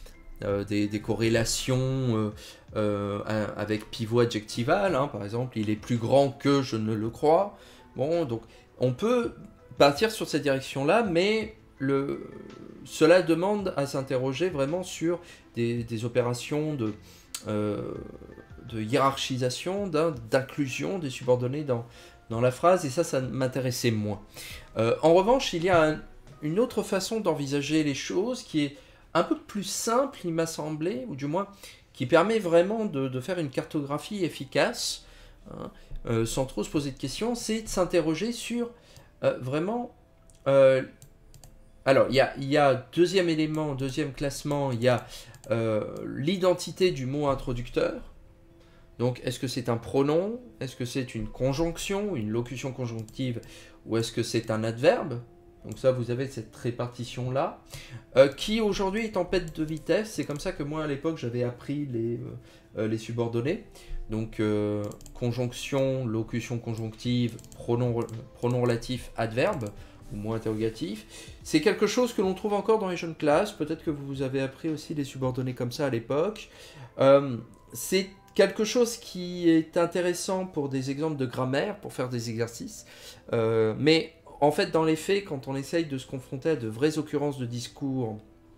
euh, des, des corrélations euh, euh, avec pivot adjectival, hein, par exemple, il est plus grand que je ne le crois. Bon, donc on peut partir sur cette direction-là, mais le, cela demande à s'interroger vraiment sur des, des opérations de, euh, de hiérarchisation, d'inclusion des subordonnés dans, dans la phrase, et ça, ça m'intéressait moins. Euh, en revanche, il y a un, une autre façon d'envisager les choses qui est un peu plus simple, il m'a semblé, ou du moins qui permet vraiment de, de faire une cartographie efficace, hein, euh, sans trop se poser de questions, c'est de s'interroger sur euh, vraiment... Euh, alors, il y a, y a deuxième élément, deuxième classement, il y a euh, l'identité du mot introducteur. Donc, est-ce que c'est un pronom? Est-ce que c'est une conjonction, une locution conjonctive? Ou est-ce que c'est un adverbe? Donc ça, vous avez cette répartition-là, euh, qui aujourd'hui est en perte de vitesse. C'est comme ça que moi, à l'époque, j'avais appris les, euh, les subordonnés. Donc, euh, conjonction, locution conjonctive, pronom, pronom relatif, adverbe, ou mot interrogatif. C'est quelque chose que l'on trouve encore dans les jeunes classes. Peut-être que vous avez appris aussi les subordonnés comme ça à l'époque. Euh, c'est quelque chose qui est intéressant pour des exemples de grammaire, pour faire des exercices. Euh, mais... En fait, dans les faits, quand on essaye de se confronter à de vraies occurrences de discours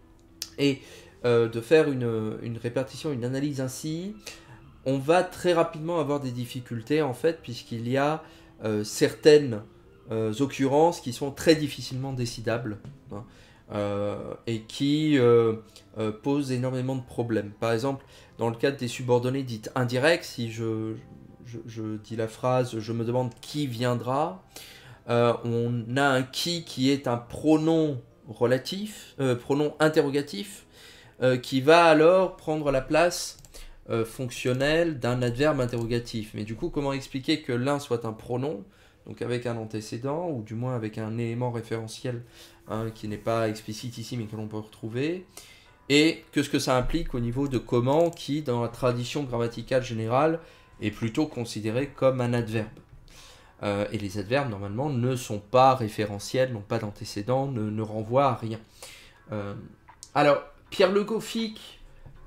et euh, de faire une, une répartition, une analyse ainsi, on va très rapidement avoir des difficultés, en fait, puisqu'il y a euh, certaines euh, occurrences qui sont très difficilement décidables, hein, euh, et qui euh, euh, posent énormément de problèmes. Par exemple, dans le cadre des subordonnées dites indirects, si je, je, je dis la phrase « je me demande qui viendra », Euh, on a un qui qui est un pronom relatif, euh, pronom interrogatif, euh, qui va alors prendre la place euh, fonctionnelle d'un adverbe interrogatif. Mais du coup, comment expliquer que l'un soit un pronom, donc avec un antécédent, ou du moins avec un élément référentiel, hein, qui n'est pas explicite ici, mais que l'on peut retrouver, et que ce que ça implique au niveau de comment, qui, dans la tradition grammaticale générale, est plutôt considéré comme un adverbe. Euh, et les adverbes, normalement, ne sont pas référentiels, n'ont pas d'antécédents, ne, ne renvoient à rien. Euh, alors, Pierre Le Goffik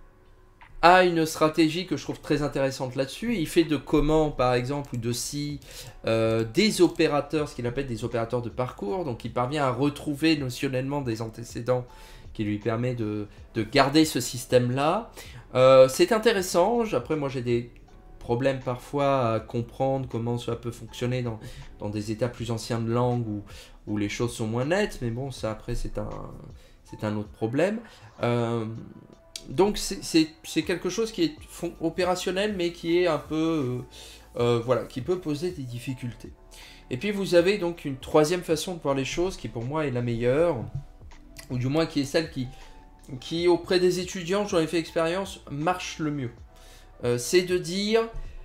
a une stratégie que je trouve très intéressante là-dessus. Il fait de comment, par exemple, ou de si, euh, des opérateurs, ce qu'il appelle des opérateurs de parcours. Donc, il parvient à retrouver notionnellement des antécédents qui lui permet de, de garder ce système-là. Euh, c'est intéressant. Après, moi, j'ai des problème parfois à comprendre comment cela peut fonctionner dans, dans des états plus anciens de langue où, où les choses sont moins nettes, mais bon, ça après c'est un, c'est un autre problème. Euh, donc c'est quelque chose qui est opérationnel, mais qui est un peu, euh, euh, voilà, qui peut poser des difficultés. Et puis vous avez donc une troisième façon de voir les choses qui pour moi est la meilleure, ou du moins qui est celle qui, qui auprès des étudiants, j'en ai fait expérience, marche le mieux. Euh, c'est de dire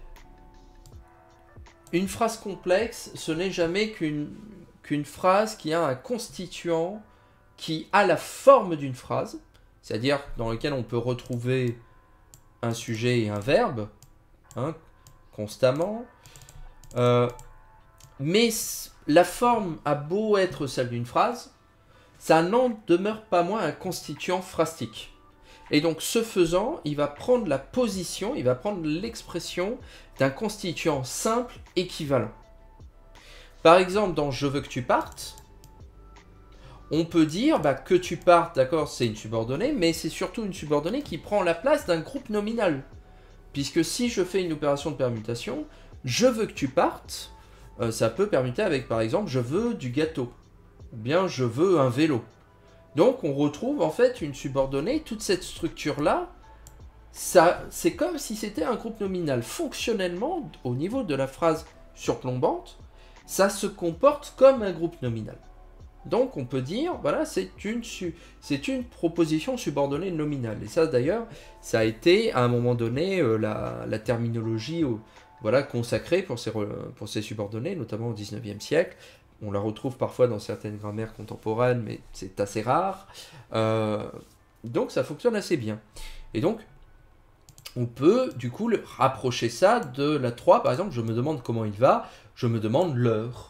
une phrase complexe, ce n'est jamais qu'une qu'une phrase qui a un constituant qui a la forme d'une phrase, c'est-à-dire dans lequel on peut retrouver un sujet et un verbe, hein, constamment, euh, mais la forme a beau être celle d'une phrase, ça n'en demeure pas moins un constituant phrastique. Et donc, ce faisant, il va prendre la position, il va prendre l'expression d'un constituant simple équivalent. Par exemple, dans « je veux que tu partes », on peut dire bah, que tu partes, d'accord, c'est une subordonnée, mais c'est surtout une subordonnée qui prend la place d'un groupe nominal. Puisque si je fais une opération de permutation, « je veux que tu partes euh, », ça peut permuter avec, par exemple, « je veux du gâteau » ou bien « je veux un vélo ». Donc on retrouve en fait une subordonnée, toute cette structure-là, c'est comme si c'était un groupe nominal. Fonctionnellement, au niveau de la phrase surplombante, ça se comporte comme un groupe nominal. Donc on peut dire, voilà, c'est une, c'est une proposition subordonnée nominale. Et ça d'ailleurs, ça a été à un moment donné euh, la, la terminologie euh, voilà, consacrée pour ces, pour ces subordonnées, notamment au dix-neuvième siècle. On la retrouve parfois dans certaines grammaires contemporaines, mais c'est assez rare. Euh, donc ça fonctionne assez bien. Et donc, on peut du coup rapprocher ça de la trois. Par exemple, je me demande comment il va, je me demande l'heure.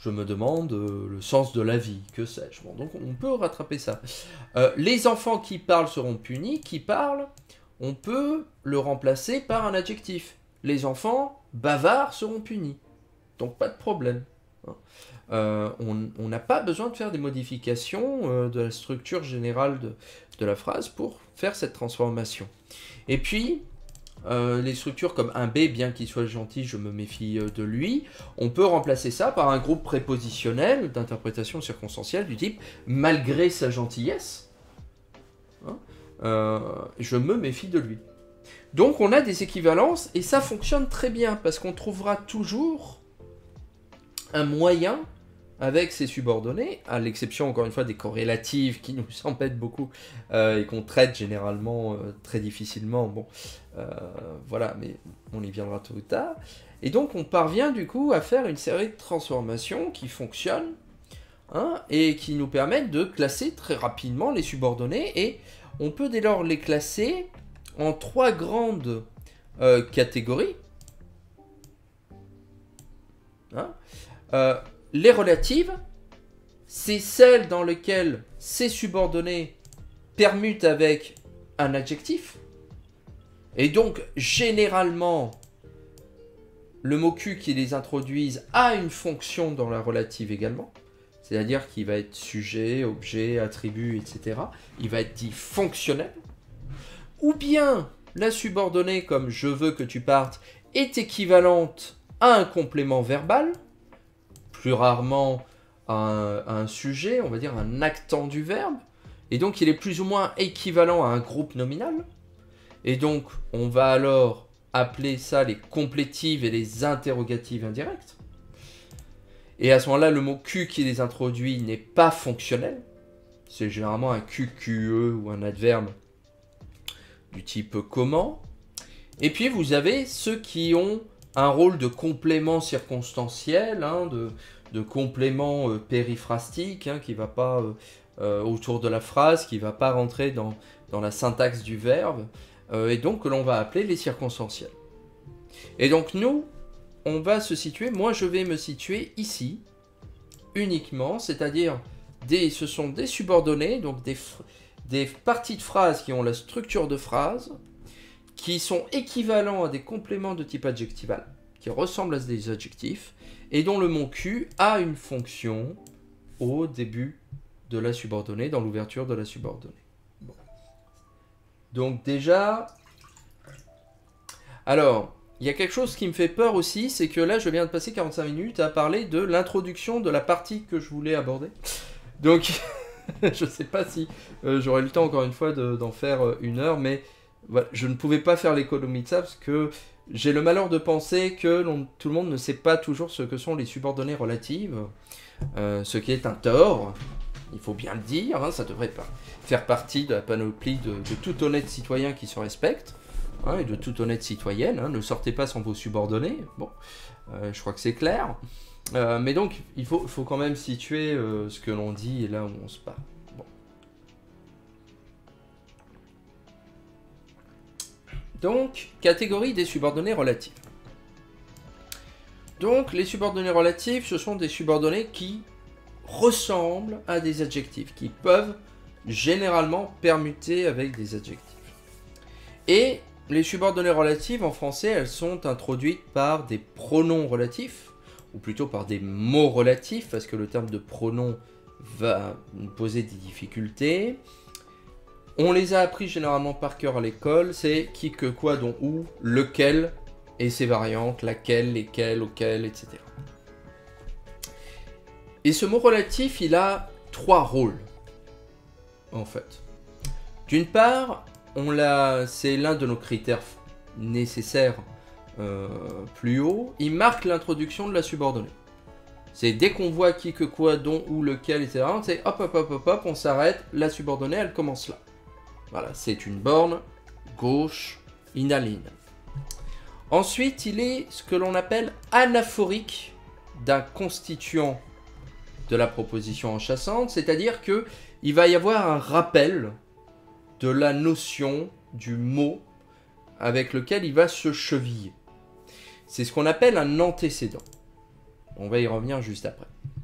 je me demande euh, le sens de la vie, que sais-je. Bon, donc on peut rattraper ça. Euh, les enfants qui parlent seront punis, qui parlent, on peut le remplacer par un adjectif. Les enfants bavards seront punis. Donc pas de problème. Euh, on n'a pas besoin de faire des modifications euh, de la structure générale de, de la phrase pour faire cette transformation. Et puis, euh, les structures comme un B, bien qu'il soit gentil, je me méfie euh, de lui, on peut remplacer ça par un groupe prépositionnel d'interprétation circonstancielle du type « malgré sa gentillesse hein, », euh, je me méfie de lui. Donc on a des équivalences et ça fonctionne très bien parce qu'on trouvera toujours un moyen avec ces subordonnés, à l'exception encore une fois des corrélatives qui nous embêtent beaucoup euh, et qu'on traite généralement euh, très difficilement. Bon, euh, voilà, mais on y viendra tôt ou tard. Et donc on parvient du coup à faire une série de transformations qui fonctionnent hein, et qui nous permettent de classer très rapidement les subordonnés et on peut dès lors les classer en trois grandes euh, catégories. Hein euh, les relatives, c'est celles dans lesquelles ces subordonnés permutent avec un adjectif. Et donc, généralement, le mot Q qui les introduise a une fonction dans la relative également. C'est-à-dire qu'il va être sujet, objet, attribut, et cetera. Il va être dit fonctionnel. Ou bien, la subordonnée comme « je veux que tu partes » est équivalente à un complément verbal, plus rarement à un, à un sujet, on va dire un actant du verbe, et donc il est plus ou moins équivalent à un groupe nominal, et donc on va alors appeler ça les complétives et les interrogatives indirectes, et à ce moment-là, le mot Q qui les introduit n'est pas fonctionnel, c'est généralement un Q Q E ou un adverbe du type comment, et puis vous avez ceux qui ont un rôle de complément circonstanciel, hein, de, de complément euh, périphrastique, hein, qui ne va pas euh, euh, autour de la phrase, qui ne va pas rentrer dans, dans la syntaxe du verbe, euh, et donc que l'on va appeler les circonstanciels. Et donc nous, on va se situer, moi je vais me situer ici, uniquement, c'est-à-dire des, ce sont des subordonnés, donc des, des parties de phrases qui ont la structure de phrase, qui sont équivalents à des compléments de type adjectival, qui ressemblent à des adjectifs, et dont le mot Q a une fonction au début de la subordonnée, dans l'ouverture de la subordonnée. Bon. Donc déjà... Alors, il y a quelque chose qui me fait peur aussi, c'est que là, je viens de passer quarante-cinq minutes à parler de l'introduction de la partie que je voulais aborder. Donc, je ne sais pas si euh, j'aurai le temps, encore une fois, d'en faire euh, une heure, mais... Voilà, je ne pouvais pas faire l'économie de ça parce que j'ai le malheur de penser que tout le monde ne sait pas toujours ce que sont les subordonnées relatives, euh, ce qui est un tort, il faut bien le dire, hein, ça devrait pas faire partie de la panoplie de, de tout honnête citoyen qui se respecte, hein, et de toute honnête citoyenne, hein, ne sortez pas sans vos subordonnés, bon, euh, je crois que c'est clair, euh, mais donc il faut, faut quand même situer euh, ce que l'on dit et là où on se parle. Donc, catégorie des subordonnées relatives. Donc, les subordonnées relatives, ce sont des subordonnées qui ressemblent à des adjectifs, qui peuvent généralement permuter avec des adjectifs. Et les subordonnées relatives, en français, elles sont introduites par des pronoms relatifs, ou plutôt par des mots relatifs, parce que le terme de pronom va nous poser des difficultés. On les a appris généralement par cœur à l'école, c'est qui, que, quoi, dont, où, lequel, et ses variantes, laquelle, lesquelles, auquel, et cetera. Et ce mot relatif, il a trois rôles, en fait. D'une part, c'est l'un de nos critères nécessaires euh, plus haut, il marque l'introduction de la subordonnée. C'est dès qu'on voit qui, que, quoi, dont, où, lequel, et cetera, c'est hop, hop, hop, hop, hop, on s'arrête, la subordonnée, elle commence là. Voilà, c'est une borne gauche inaline. Ensuite, il est ce que l'on appelle anaphorique d'un constituant de la proposition enchâssante, c'est-à-dire qu'il va y avoir un rappel de la notion du mot avec lequel il va se cheviller. C'est ce qu'on appelle un antécédent. On va y revenir juste après.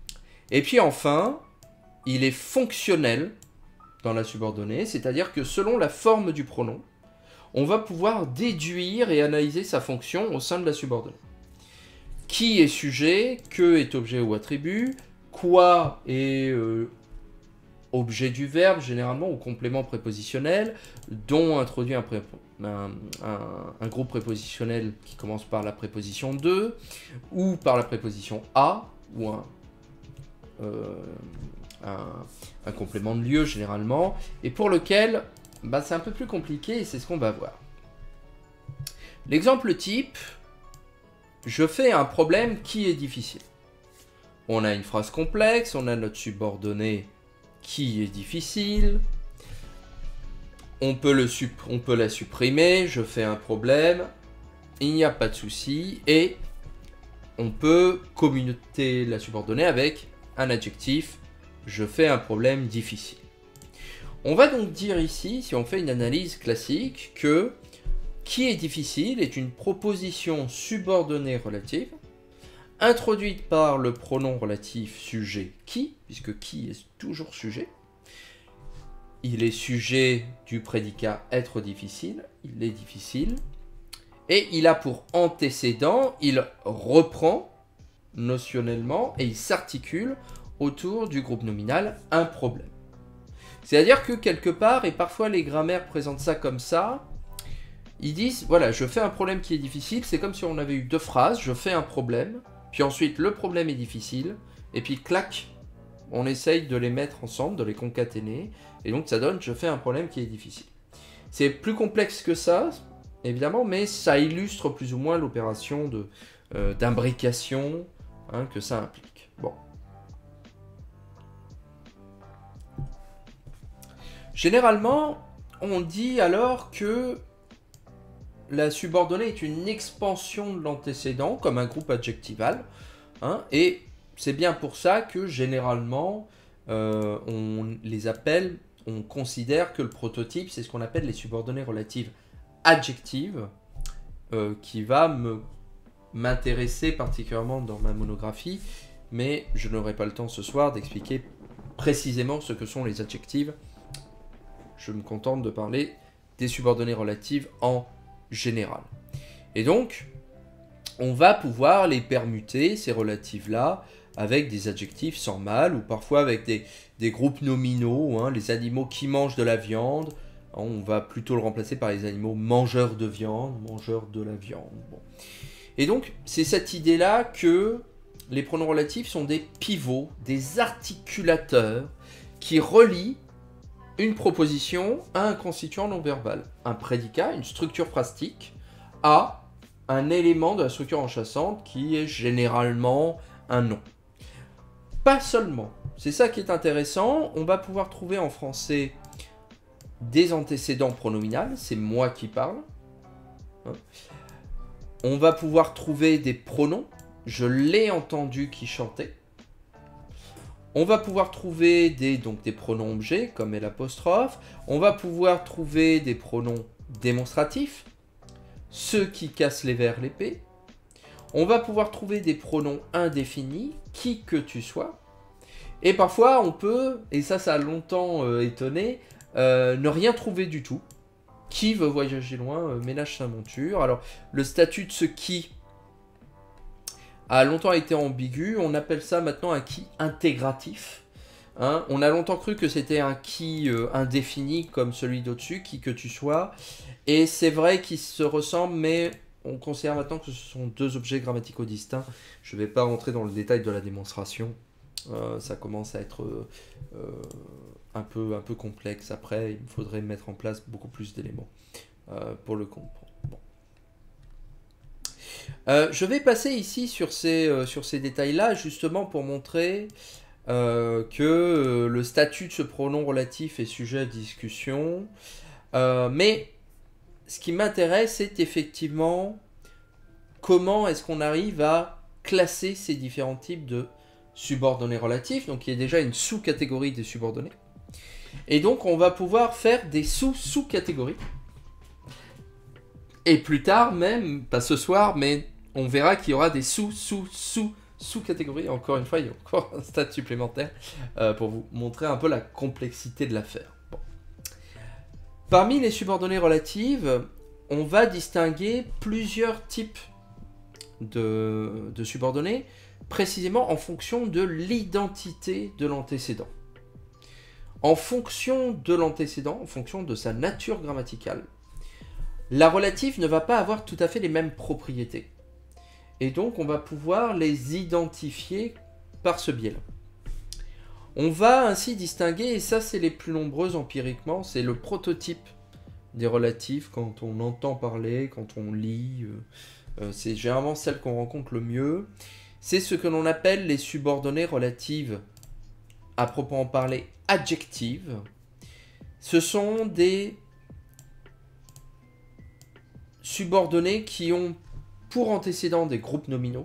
Et puis enfin, il est fonctionnel dans la subordonnée, c'est-à-dire que selon la forme du pronom, on va pouvoir déduire et analyser sa fonction au sein de la subordonnée. Qui est sujet, que est objet ou attribut, quoi est euh, objet du verbe, généralement, ou complément prépositionnel, dont introduit un, pré un, un, un groupe prépositionnel qui commence par la préposition de, ou par la préposition à, ou un, euh, un, un complément de lieu, généralement, et pour lequel bah, c'est un peu plus compliqué, et c'est ce qu'on va voir. L'exemple type, je fais un problème qui est difficile. On a une phrase complexe, on a notre subordonnée qui est difficile, on peut, le on peut la supprimer, je fais un problème, il n'y a pas de souci, et on peut commuter la subordonnée avec un adjectif, je fais un problème difficile. On va donc dire ici, si on fait une analyse classique, que qui est difficile est une proposition subordonnée relative, introduite par le pronom relatif sujet qui, puisque qui est toujours sujet. Il est sujet du prédicat être difficile, il est difficile, et il a pour antécédent, il reprend notionnellement et il s'articule autour du groupe nominal un problème. C'est-à-dire que quelque part, et parfois les grammaires présentent ça comme ça, ils disent, voilà, je fais un problème qui est difficile, c'est comme si on avait eu deux phrases, je fais un problème, puis ensuite le problème est difficile, et puis clac, on essaye de les mettre ensemble, de les concaténer, et donc ça donne, je fais un problème qui est difficile. C'est plus complexe que ça, évidemment, mais ça illustre plus ou moins l'opération de euh, d'imbrication hein, que ça implique. Bon. Généralement, on dit alors que la subordonnée est une expansion de l'antécédent, comme un groupe adjectival, hein, et c'est bien pour ça que généralement, euh, on les appelle, on considère que le prototype, c'est ce qu'on appelle les subordonnées relatives adjectives, euh, qui va m'intéresser particulièrement dans ma monographie, mais je n'aurai pas le temps ce soir d'expliquer précisément ce que sont les adjectives. Je me contente de parler des subordonnées relatives en général. Et donc, on va pouvoir les permuter, ces relatives-là, avec des adjectifs sans mal, ou parfois avec des, des groupes nominaux, hein, les animaux qui mangent de la viande, hein, on va plutôt le remplacer par les animaux mangeurs de viande, mangeurs de la viande. Bon. Et donc, c'est cette idée-là que les pronoms relatifs sont des pivots, des articulateurs, qui relient une proposition à un constituant non verbal, un prédicat, une structure phrastique, à un élément de la structure enchâssante qui est généralement un nom. Pas seulement, c'est ça qui est intéressant, on va pouvoir trouver en français des antécédents pronominaux, c'est moi qui parle. On va pouvoir trouver des pronoms, je l'ai entendu qui chantait. On va pouvoir trouver des, donc des pronoms objets, comme est l'apostrophe. On va pouvoir trouver des pronoms démonstratifs, ceux qui cassent les vers l'épée. On va pouvoir trouver des pronoms indéfinis, qui que tu sois. Et parfois, on peut, et ça, ça a longtemps euh, étonné, euh, ne rien trouver du tout. Qui veut voyager loin, euh, ménage sa monture. Alors, le statut de ce qui a longtemps été ambigu, on appelle ça maintenant un qui intégratif. Hein, on a longtemps cru que c'était un qui euh, indéfini comme celui d'au-dessus, qui que tu sois. Et c'est vrai qu'ils se ressemblent, mais on considère maintenant que ce sont deux objets grammaticaux distincts. Je ne vais pas rentrer dans le détail de la démonstration. Euh, ça commence à être euh, euh, un, peu, un peu complexe. Après, il faudrait mettre en place beaucoup plus d'éléments euh, pour le comprendre. Bon. Euh, je vais passer ici sur ces, euh, sur ces détails-là, justement pour montrer euh, que euh, le statut de ce pronom relatif est sujet à discussion. Euh, mais ce qui m'intéresse, c'est effectivement comment est-ce qu'on arrive à classer ces différents types de subordonnés relatifs. Donc il y a déjà une sous-catégorie des subordonnés. Et donc on va pouvoir faire des sous-sous-catégories. Et plus tard même, pas ce soir, mais on verra qu'il y aura des sous-sous-sous sous-catégories. Encore une fois, il y a encore un stade supplémentaire euh, pour vous montrer un peu la complexité de l'affaire. Bon. Parmi les subordonnées relatives, on va distinguer plusieurs types de, de subordonnées, précisément en fonction de l'identité de l'antécédent. En fonction de l'antécédent, en fonction de sa nature grammaticale, la relative ne va pas avoir tout à fait les mêmes propriétés. Et donc, on va pouvoir les identifier par ce biais-là. On va ainsi distinguer, et ça c'est les plus nombreuses empiriquement, c'est le prototype des relatives quand on entend parler, quand on lit, euh, euh, c'est généralement celle qu'on rencontre le mieux. C'est ce que l'on appelle les subordonnées relatives, à proprement parler, adjectives. Ce sont des subordonnées qui ont pour antécédent des groupes nominaux,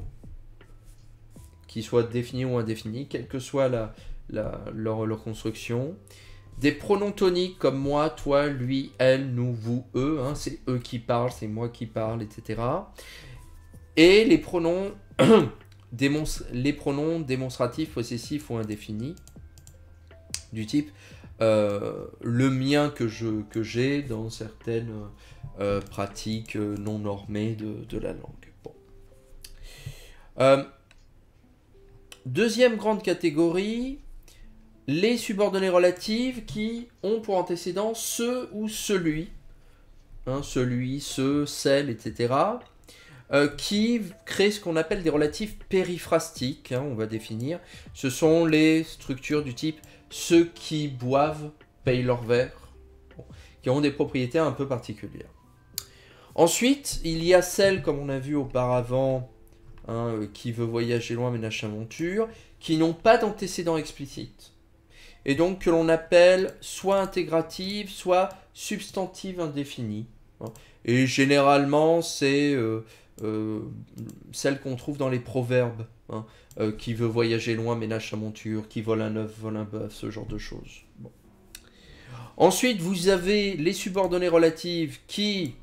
qui soient définis ou indéfinis, quelle que soit la, la, leur, leur construction. Des pronoms toniques comme moi, toi, lui, elle, nous, vous, eux. Hein, c'est eux qui parlent, c'est moi qui parle, et cetera. Et les pronoms, démonstr les pronoms démonstratifs, possessifs ou indéfinis, du type euh, le mien que je que j'ai dans certaines euh, pratiques non normées de, de la langue. Bon. Euh, deuxième grande catégorie, les subordonnées relatives qui ont pour antécédent ce ou celui, hein, celui, ce, celle, et cetera, euh, qui créent ce qu'on appelle des relatifs périphrastiques, hein, on va définir. Ce sont les structures du type ceux qui boivent payent leur verre, bon, qui ont des propriétés un peu particulières. Ensuite, il y a celles, comme on a vu auparavant, hein, euh, qui veut voyager loin ménage sa monture, qui n'ont pas d'antécédent explicite. Et donc que l'on appelle soit intégrative, soit substantive indéfinie. Et généralement, c'est euh, euh, celle qu'on trouve dans les proverbes. Hein, euh, qui veut voyager loin, ménage sa monture, qui vole un œuf, vole un bœuf, ce genre de choses. Bon. Ensuite, vous avez les subordonnées relatives qui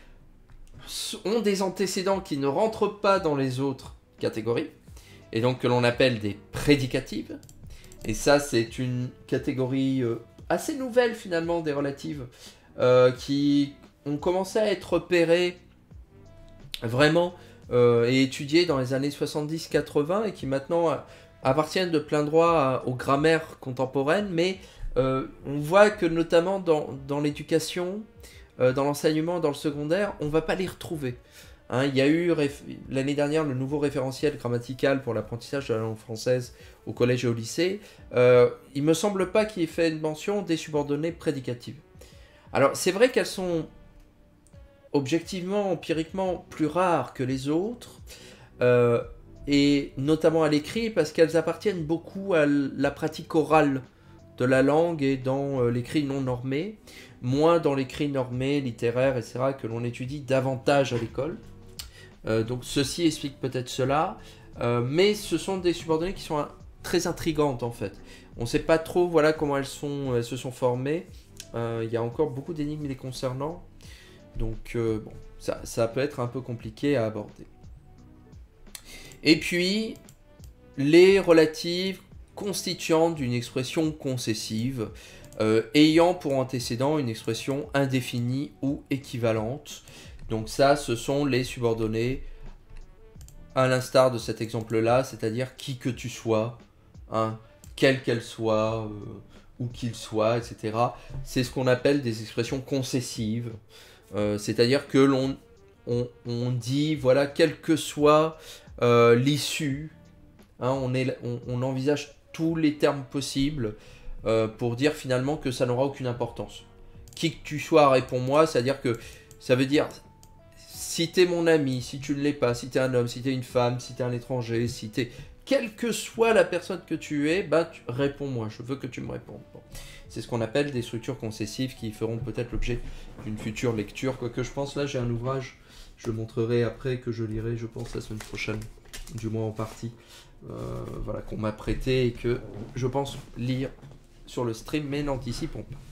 ont des antécédents qui ne rentrent pas dans les autres catégories, et donc que l'on appelle des prédicatives. Et ça, c'est une catégorie euh, assez nouvelle finalement des relatives, euh, qui ont commencé à être repérées vraiment euh, et étudiées dans les années soixante-dix quatre-vingts et qui maintenant euh, appartiennent de plein droit à, aux grammaires contemporaines, mais euh, on voit que notamment dans, dans l'éducation, euh, dans l'enseignement, dans le secondaire, on ne va pas les retrouver. Hein, il y a eu l'année dernière le nouveau référentiel grammatical pour l'apprentissage de la langue française au collège et au lycée. Euh, il ne me semble pas qu'il ait fait une mention des subordonnées prédicatives. Alors c'est vrai qu'elles sont objectivement, empiriquement plus rares que les autres, euh, et notamment à l'écrit parce qu'elles appartiennent beaucoup à la pratique orale de la langue et dans euh, l'écrit non normé, moins dans l'écrit normé, littéraire, et cetera, que l'on étudie davantage à l'école. Euh, donc ceci explique peut-être cela, euh, mais ce sont des subordonnées qui sont un, très intrigantes en fait. On ne sait pas trop voilà, comment elles, sont, elles se sont formées, euh, il y a encore beaucoup d'énigmes les concernant, donc euh, bon, ça, ça peut être un peu compliqué à aborder. Et puis, les relatives constituantes d'une expression concessive, euh, ayant pour antécédent une expression indéfinie ou équivalente. Donc ça, ce sont les subordonnées à l'instar de cet exemple-là, c'est-à-dire qui que tu sois, hein, quelle qu'elle soit, euh, où qu'il soit, et cetera. C'est ce qu'on appelle des expressions concessives, euh, c'est-à-dire que l'on on, on dit, voilà, quelle que soit euh, l'issue, hein, on, est, on, on envisage tous les termes possibles euh, pour dire finalement que ça n'aura aucune importance. Qui que tu sois, réponds-moi, c'est-à-dire que ça veut dire... Si t'es mon ami, si tu ne l'es pas, si t'es un homme, si t'es une femme, si t'es un étranger, si t'es... Quelle que soit la personne que tu es, bah tu... réponds-moi, je veux que tu me répondes. Bon. C'est ce qu'on appelle des structures concessives qui feront peut-être l'objet d'une future lecture. Quoique je pense, là j'ai un ouvrage, je le montrerai après, que je lirai, je pense, la semaine prochaine, du moins en partie, euh, voilà, qu'on m'a prêté et que je pense lire sur le stream, mais n'anticipons pas.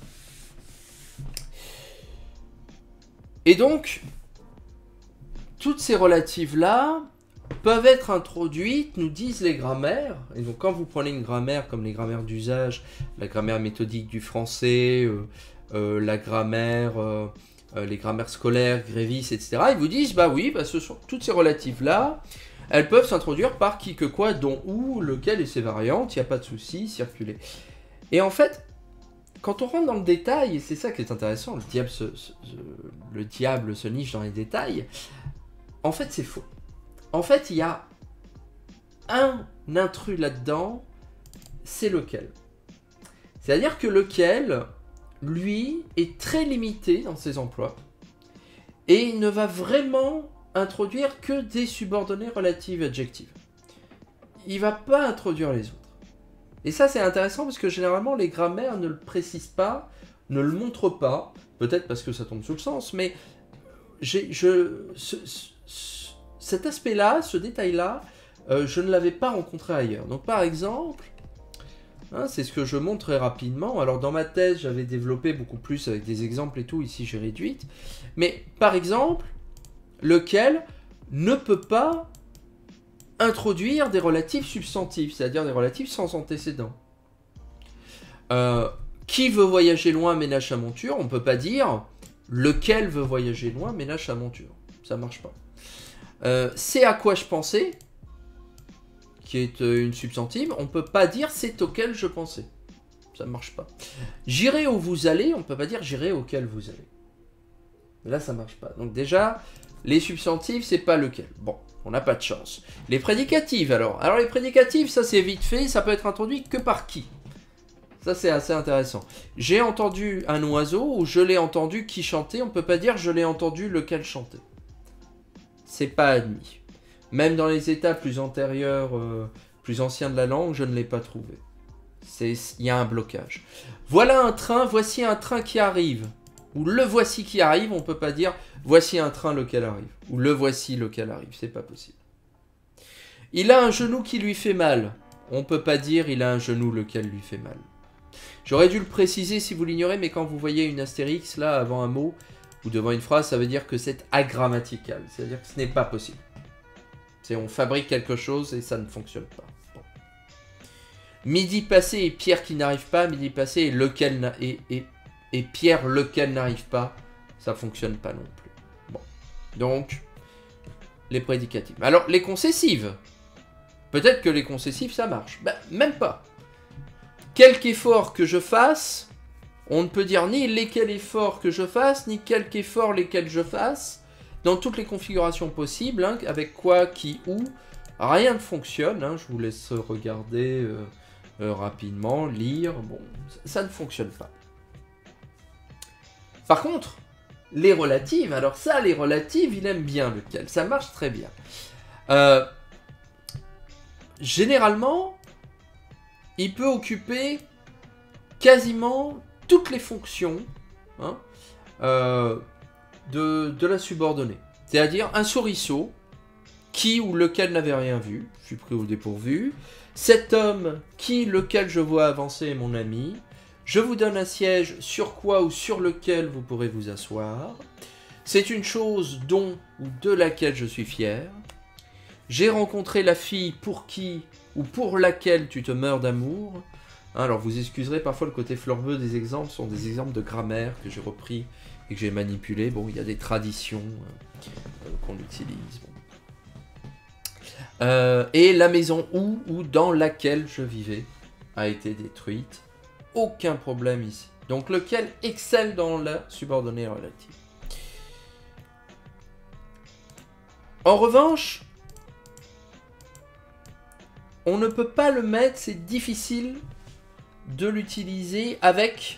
Et donc... toutes ces relatives-là peuvent être introduites, nous disent les grammaires. Et donc quand vous prenez une grammaire comme les grammaires d'usage, la grammaire méthodique du français, euh, euh, la grammaire, euh, euh, les grammaires scolaires, Grévis, et cetera, ils vous disent, bah oui, bah, ce sont toutes ces relatives-là, elles peuvent s'introduire par qui, que, quoi, dont, où, lequel et ses variantes, il n'y a pas de souci, circuler. Et en fait, quand on rentre dans le détail, et c'est ça qui est intéressant, le diable se, se, se, le diable se niche dans les détails, en fait c'est faux. En fait, il y a un intrus là-dedans, c'est lequel. C'est-à-dire que lequel, lui, est très limité dans ses emplois, et il ne va vraiment introduire que des subordonnées relatives adjectives. Il ne va pas introduire les autres. Et ça, c'est intéressant parce que généralement, les grammaires ne le précisent pas, ne le montrent pas, peut-être parce que ça tombe sous le sens, mais j'ai, je, ce, ce, cet aspect-là, ce détail-là, euh, je ne l'avais pas rencontré ailleurs. Donc, par exemple, hein, c'est ce que je montre très rapidement. Alors, dans ma thèse, j'avais développé beaucoup plus avec des exemples et tout. Ici, j'ai réduit. Mais, par exemple, lequel ne peut pas introduire des relatifs substantifs, c'est-à-dire des relatifs sans antécédent. Euh, qui veut voyager loin ménage sa monture, on ne peut pas dire lequel veut voyager loin ménage sa monture. Ça ne marche pas. Euh, c'est à quoi je pensais, qui est euh, une substantive, on ne peut pas dire c'est auquel je pensais. Ça ne marche pas. J'irai où vous allez, on ne peut pas dire j'irai auquel vous allez. Là, ça ne marche pas. Donc déjà, les substantifs, c'est pas lequel. Bon. On n'a pas de chance. Les prédicatives, alors. Alors, les prédicatives, ça, c'est vite fait. Ça peut être introduit que par qui. Ça, c'est assez intéressant. J'ai entendu un oiseau ou je l'ai entendu qui chantait. On ne peut pas dire je l'ai entendu lequel chantait. C'est pas admis. Même dans les états plus antérieurs, euh, plus anciens de la langue, je ne l'ai pas trouvé. Il y a un blocage. Voilà un train, voici un train qui arrive. Ou le voici qui arrive, on ne peut pas dire voici un train lequel arrive. Ou le voici lequel arrive, c'est pas possible. Il a un genou qui lui fait mal. On ne peut pas dire il a un genou lequel lui fait mal. J'aurais dû le préciser si vous l'ignorez, mais quand vous voyez une astérix là avant un mot ou devant une phrase, ça veut dire que c'est agrammatical. C'est-à-dire que ce n'est pas possible. C'est on fabrique quelque chose et ça ne fonctionne pas. Bon. Midi passé et Pierre qui n'arrive pas, midi passé et lequel et, et et Pierre lequel n'arrive pas, ça fonctionne pas non plus. Bon. Donc, les prédicatives. Alors, les concessives. Peut-être que les concessives, ça marche. Ben, même pas. Quelque effort que je fasse, on ne peut dire ni lesquels efforts que je fasse, ni quelque effort lesquels je fasse. Dans toutes les configurations possibles, hein, avec quoi, qui, où, rien ne fonctionne. Hein, je vous laisse regarder euh, euh, rapidement, lire. Bon, ça, ça ne fonctionne pas. Par contre, les relatives, alors ça, les relatives, il aime bien lequel. Ça marche très bien. Euh, généralement, il peut occuper quasiment toutes les fonctions hein, euh, de, de la subordonnée. C'est-à-dire un souriceau, qui ou lequel n'avait rien vu, je suis pris au dépourvu. Cet homme, qui, lequel je vois avancer est mon ami. Je vous donne un siège sur quoi ou sur lequel vous pourrez vous asseoir. C'est une chose dont ou de laquelle je suis fier. J'ai rencontré la fille pour qui ou pour laquelle tu te meurs d'amour. Alors vous excuserez, parfois le côté fleurbeux des exemples sont des exemples de grammaire que j'ai repris et que j'ai manipulé. Bon, il y a des traditions euh, qu'on utilise. Bon. Euh, et la maison où ou dans laquelle je vivais a été détruite. Aucun problème ici. Donc lequel excelle dans la subordonnée relative. En revanche, on ne peut pas le mettre, c'est difficile de l'utiliser avec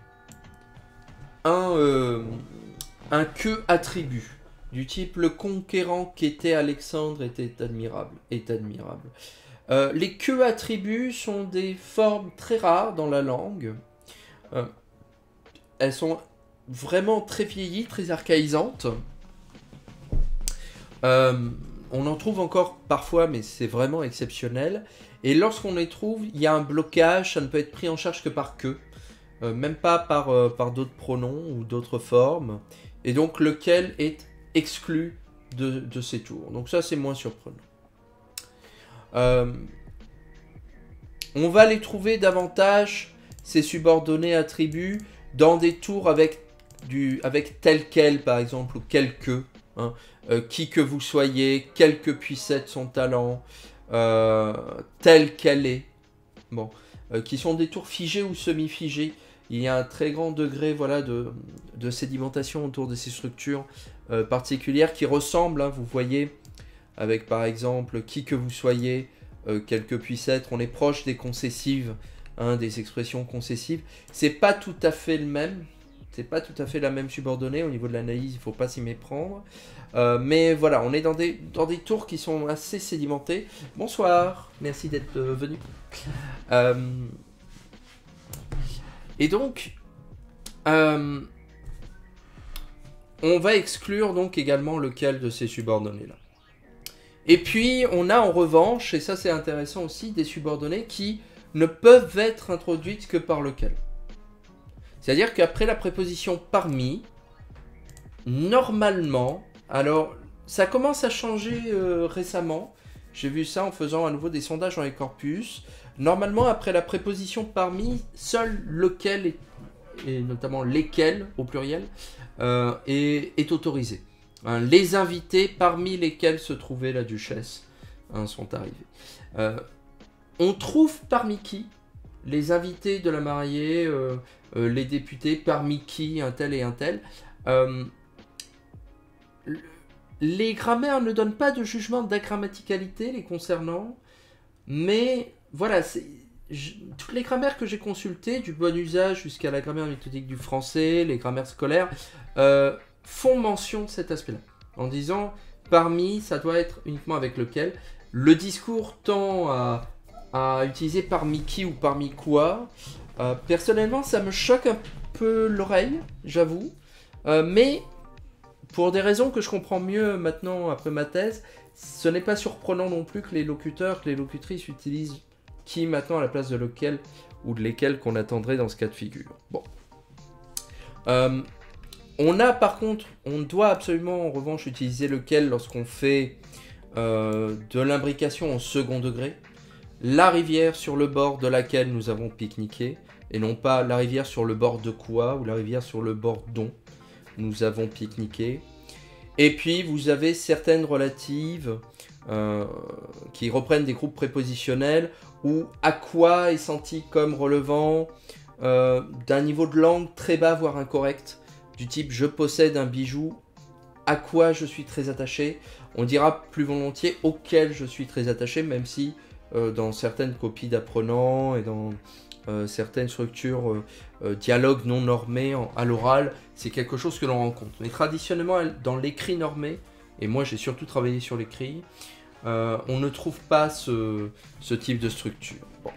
un, euh, un que attribut. Du type le conquérant qu'était Alexandre était admirable. Est admirable. Euh, les que attributs sont des formes très rares dans la langue. Euh, elles sont vraiment très vieillies, très archaïsantes. Euh, on en trouve encore parfois, mais c'est vraiment exceptionnel. Et lorsqu'on les trouve, il y a un blocage, ça ne peut être pris en charge que par que. Euh, même pas par, euh, par d'autres pronoms ou d'autres formes. Et donc lequel est exclu de, de ces tours. Donc ça, c'est moins surprenant. Euh, on va les trouver davantage, ces subordonnés attributs, dans des tours avec, du, avec tel quel, par exemple, ou quelque, hein, euh, qui que vous soyez, quel que puisse être son talent, euh, tel qu'elle est, bon, euh, qui sont des tours figés ou semi-figés. Il y a un très grand degré, voilà, de, de sédimentation autour de ces structures euh, particulières qui ressemblent, hein, vous voyez, avec par exemple qui que vous soyez, euh, quel que puisse être, on est proche des concessives, hein, des expressions concessives. C'est pas tout à fait le même, c'est pas tout à fait la même subordonnée au niveau de l'analyse, il faut pas s'y méprendre. Euh, mais voilà, on est dans des, dans des tours qui sont assez sédimentés. Bonsoir, merci d'être euh, venu. Euh, Et donc, euh, on va exclure donc également lequel de ces subordonnés-là. Et puis, on a en revanche, et ça c'est intéressant aussi, des subordonnées qui ne peuvent être introduites que par lequel. C'est-à-dire qu'après la préposition parmi, normalement, alors ça commence à changer euh, récemment, j'ai vu ça en faisant à nouveau des sondages dans les corpus. Normalement, après la préposition parmi, seul lequel, est, et notamment lesquels au pluriel, euh, est, est autorisé. Hein, les invités parmi lesquels se trouvait la duchesse, hein, sont arrivés. Euh, on trouve parmi qui les invités de la mariée, euh, euh, les députés, parmi qui un tel et un tel. Euh, les grammaires ne donnent pas de jugement d'agrammaticalité les concernant, mais voilà, je, toutes les grammaires que j'ai consultées, du bon usage jusqu'à la grammaire méthodique du français, les grammaires scolaires, euh, font mention de cet aspect-là, en disant parmi, ça doit être uniquement avec lequel. Le discours tend à, à utiliser parmi qui ou parmi quoi. Euh, personnellement, ça me choque un peu l'oreille, j'avoue, euh, mais pour des raisons que je comprends mieux maintenant après ma thèse, ce n'est pas surprenant non plus que les locuteurs, que les locutrices utilisent qui maintenant à la place de lequel ou de lesquels qu'on attendrait dans ce cas de figure. Bon. Euh, on a par contre, on doit absolument en revanche utiliser lequel lorsqu'on fait euh, de l'imbrication en second degré. La rivière sur le bord de laquelle nous avons pique-niqué, et non pas la rivière sur le bord de quoi ou la rivière sur le bord dont nous avons pique-niqué. Et puis vous avez certaines relatives euh, qui reprennent des groupes prépositionnels où à quoi est senti comme relevant euh, d'un niveau de langue très bas voire incorrect, du type je possède un bijou à quoi je suis très attaché. On dira plus volontiers auquel je suis très attaché, même si euh, dans certaines copies d'apprenants et dans Euh, certaines structures euh, euh, dialogues non normés en, à l'oral, c'est quelque chose que l'on rencontre. Mais traditionnellement, dans l'écrit normé, et moi j'ai surtout travaillé sur l'écrit, euh, on ne trouve pas ce, ce type de structure. Bon.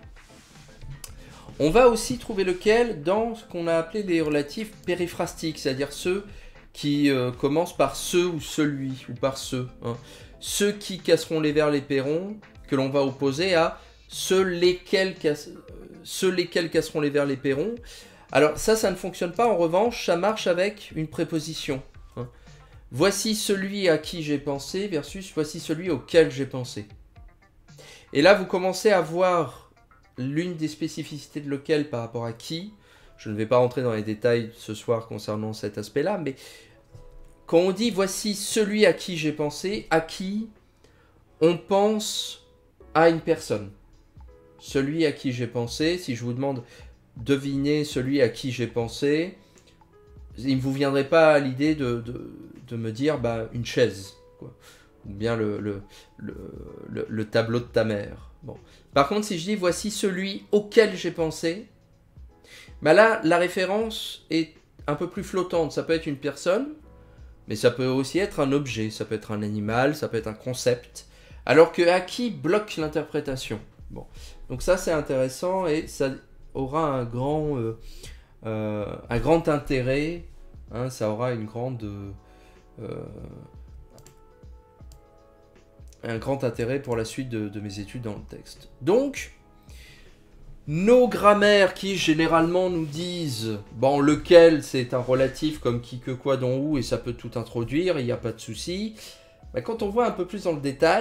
On va aussi trouver lequel dans ce qu'on a appelé les relatifs périphrastiques, c'est-à-dire ceux qui euh, commencent par ce ou celui, ou par ce. Hein. Ceux qui casseront les vers les perrons, que l'on va opposer à ceux lesquels cassent... ceux lesquels casseront les vers les perrons. Alors ça, ça ne fonctionne pas. En revanche, ça marche avec une préposition. Hein. Voici celui à qui j'ai pensé versus voici celui auquel j'ai pensé. Et là, vous commencez à voir l'une des spécificités de lequel par rapport à qui. Je ne vais pas rentrer dans les détails ce soir concernant cet aspect-là, mais quand on dit voici celui à qui j'ai pensé, à qui on pense à une personne. Celui à qui j'ai pensé, si je vous demande devinez celui à qui j'ai pensé, il ne vous viendrait pas à l'idée de, de, de me dire bah, une chaise, quoi. Ou bien le, le, le, le, le tableau de ta mère. Bon. Par contre, si je dis voici celui auquel j'ai pensé, bah là, la référence est un peu plus flottante. Ça peut être une personne, mais ça peut aussi être un objet, ça peut être un animal, ça peut être un concept, alors que à qui bloque l'interprétation. Bon. Donc ça c'est intéressant et ça aura un grand, euh, euh, un grand intérêt, hein, ça aura une grande, euh, un grand intérêt pour la suite de, de mes études dans le texte. Donc, nos grammaires qui généralement nous disent, bon lequel c'est un relatif comme qui, que, quoi, dont, où et ça peut tout introduire, il n'y a pas de souci. Mais quand on voit un peu plus dans le détail,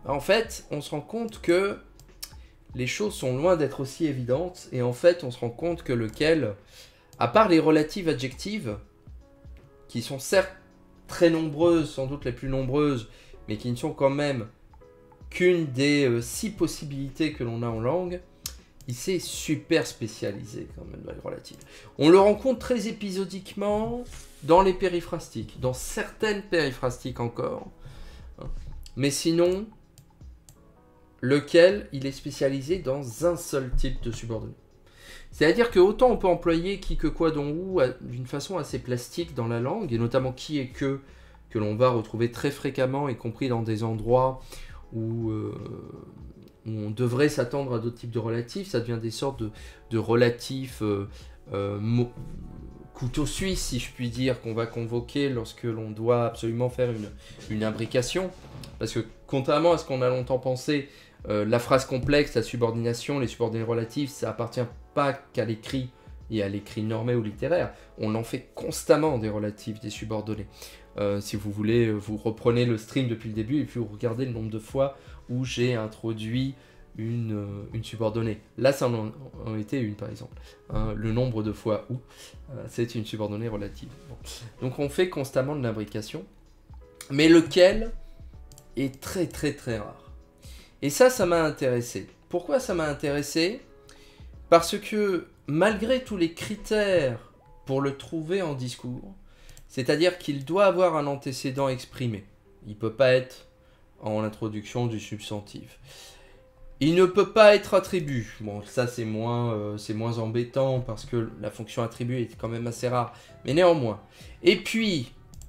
En fait, on se rend compte que les choses sont loin d'être aussi évidentes, et en fait, on se rend compte que lequel, à part les relatives adjectives, qui sont certes très nombreuses, sans doute les plus nombreuses, mais qui ne sont quand même qu'une des euh, six possibilités que l'on a en langue, il s'est super spécialisé quand même dans les relatives. On le rencontre très épisodiquement dans les périphrastiques, dans certaines périphrastiques encore, mais sinon, lequel il est spécialisé dans un seul type de subordonné. C'est-à-dire que autant on peut employer qui, que, quoi, dont, où, d'une façon assez plastique dans la langue, et notamment qui et que, que l'on va retrouver très fréquemment, y compris dans des endroits où, euh, où on devrait s'attendre à d'autres types de relatifs, ça devient des sortes de, de relatifs euh, euh, couteau suisse, si je puis dire, qu'on va convoquer lorsque l'on doit absolument faire une, une imbrication. Parce que contrairement à ce qu'on a longtemps pensé, euh, la phrase complexe, la subordination, les subordonnés relatifs, ça appartient pas qu'à l'écrit et à l'écrit normé ou littéraire. On en fait constamment des relatifs, des subordonnés. Euh, si vous voulez, vous reprenez le stream depuis le début et puis vous regardez le nombre de fois où j'ai introduit une, euh, une subordonnée. Là, ça en a été une, par exemple. Hein, le nombre de fois où, euh, c'est une subordonnée relative. Bon. Donc on fait constamment de l'imbrication, mais lequel est très très très rare. Et ça, ça m'a intéressé. Pourquoi ça m'a intéressé ? Parce que malgré tous les critères pour le trouver en discours, c'est-à-dire qu'il doit avoir un antécédent exprimé, il ne peut pas être en introduction du substantif, il ne peut pas être attribut, bon ça c'est moins, euh, c'est moins embêtant parce que la fonction attribut est quand même assez rare, mais néanmoins. Et puis,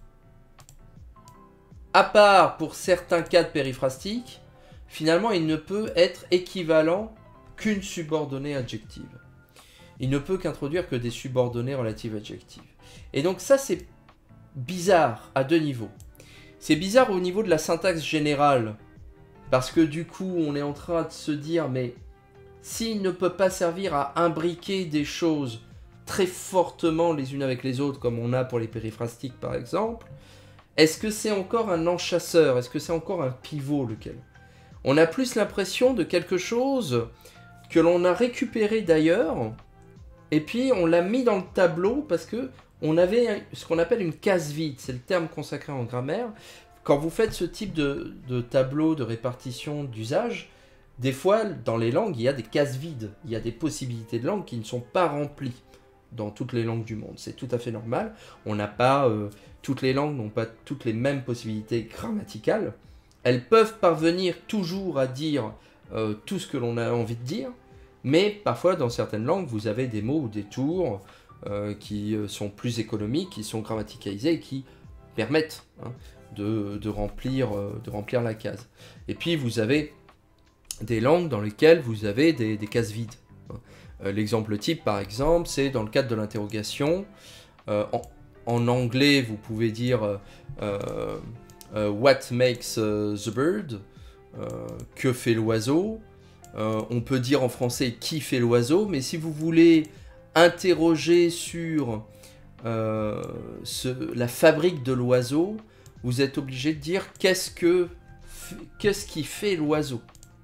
à part pour certains cas de périphrastiques, finalement il ne peut être équivalent qu'une subordonnée adjective. Il ne peut qu'introduire que des subordonnées relatives adjectives. Et donc ça c'est bizarre à deux niveaux. C'est bizarre au niveau de la syntaxe générale, parce que du coup on est en train de se dire, mais s'il ne peut pas servir à imbriquer des choses très fortement les unes avec les autres, comme on a pour les périphrastiques par exemple, est-ce que c'est encore un enchâsseur? Est-ce que c'est encore un pivot lequel? On a plus l'impression de quelque chose que l'on a récupéré d'ailleurs, et puis on l'a mis dans le tableau parce que on avait ce qu'on appelle une case vide, c'est le terme consacré en grammaire. Quand vous faites ce type de, de tableau de répartition d'usage, des fois dans les langues il y a des cases vides, il y a des possibilités de langue qui ne sont pas remplies dans toutes les langues du monde. C'est tout à fait normal, on n'a pas, euh, toutes les langues n'ont pas toutes les mêmes possibilités grammaticales. Elles peuvent parvenir toujours à dire euh, tout ce que l'on a envie de dire, mais parfois dans certaines langues vous avez des mots ou des tours euh, qui sont plus économiques, qui sont grammaticalisés et qui permettent hein, de, de, remplir, euh, de remplir la case. Et puis vous avez des langues dans lesquelles vous avez des, des cases vides. Euh, L'exemple type par exemple c'est dans le cadre de l'interrogation. Euh, en, en anglais vous pouvez dire euh, euh, Uh, what makes uh, the bird? Uh, que fait l'oiseau? uh, On peut dire en français qui fait l'oiseau, mais si vous voulez interroger sur uh, ce, la fabrique de l'oiseau, vous êtes obligé de dire qu'est-ce que qu'est-ce qui fait l'oiseau.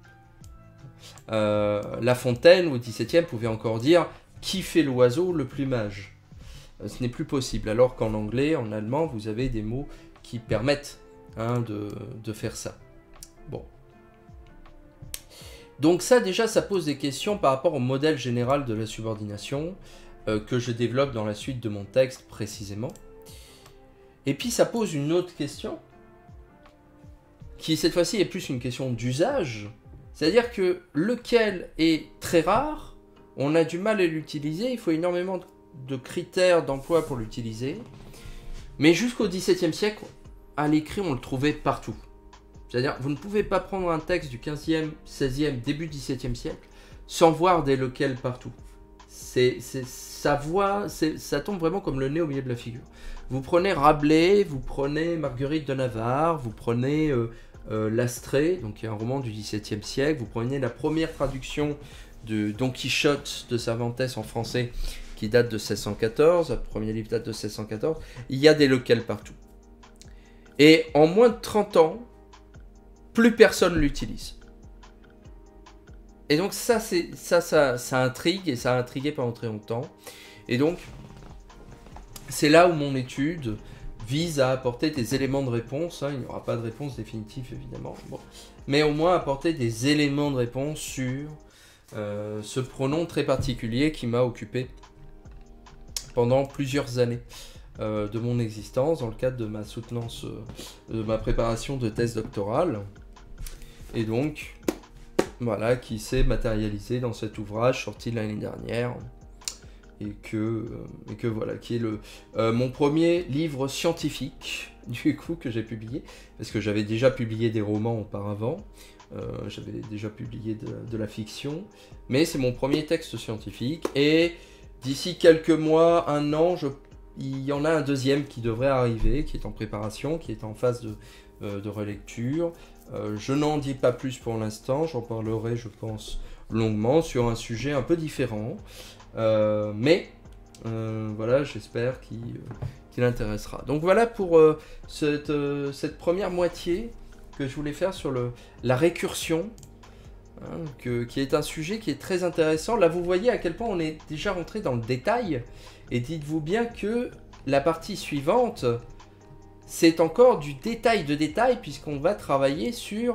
Uh, La Fontaine au dix-septième pouvait encore dire qui fait l'oiseau, le plumage. Uh, ce n'est plus possible, alors qu'en anglais, en allemand, vous avez des mots qui permettent Hein, de, de faire ça. Bon. Donc ça déjà ça pose des questions par rapport au modèle général de la subordination euh, que je développe dans la suite de mon texte précisément. Et puis ça pose une autre question qui cette fois-ci est plus une question d'usage, c'est-à-dire que lequel est très rare, on a du mal à l'utiliser, il faut énormément de critères d'emploi pour l'utiliser, mais jusqu'au dix-septième siècle à l'écrit, on le trouvait partout. C'est-à-dire, vous ne pouvez pas prendre un texte du quinzième, seizième, début dix-septième siècle sans voir des lequel partout. C'est, c'est, ça, voit, c'est, ça tombe vraiment comme le nez au milieu de la figure. Vous prenez Rabelais, vous prenez Marguerite de Navarre, vous prenez euh, euh, L'Astrée, donc un roman du dix-septième siècle, vous prenez la première traduction de Don Quichotte de Cervantes en français qui date de seize cent quatorze, le premier livre date de seize cent quatorze, il y a des lequel partout. Et en moins de trente ans, plus personne l'utilise. Et donc ça, c'est ça, ça, ça intrigue, et ça a intrigué pendant très longtemps. Et donc, c'est là où mon étude vise à apporter des éléments de réponse. Hein. Il n'y aura pas de réponse définitive, évidemment. Bon. Mais au moins apporter des éléments de réponse sur euh, ce pronom très particulier qui m'a occupé pendant plusieurs années euh, de mon existence, dans le cadre de ma soutenance, euh, de ma préparation de thèse doctorale. Et donc, voilà, qui s'est matérialisé dans cet ouvrage sorti l'année dernière. Et que, euh, et que voilà, qui est le, euh, mon premier livre scientifique, du coup, que j'ai publié, parce que j'avais déjà publié des romans auparavant, euh, j'avais déjà publié de, de la fiction, mais c'est mon premier texte scientifique, et d'ici quelques mois, un an, je, il y en a un deuxième qui devrait arriver, qui est en préparation, qui est en phase de, euh, de relecture. Euh, je n'en dis pas plus pour l'instant, j'en parlerai, je pense, longuement, sur un sujet un peu différent. Euh, mais euh, voilà, j'espère qu'il euh, qu'il intéressera. Donc voilà pour euh, cette, euh, cette première moitié que je voulais faire sur le, la récursion, hein, que, qui est un sujet qui est très intéressant. Là, vous voyez à quel point on est déjà rentré dans le détail. Et dites-vous bien que la partie suivante, c'est encore du détail de détail, puisqu'on va travailler sur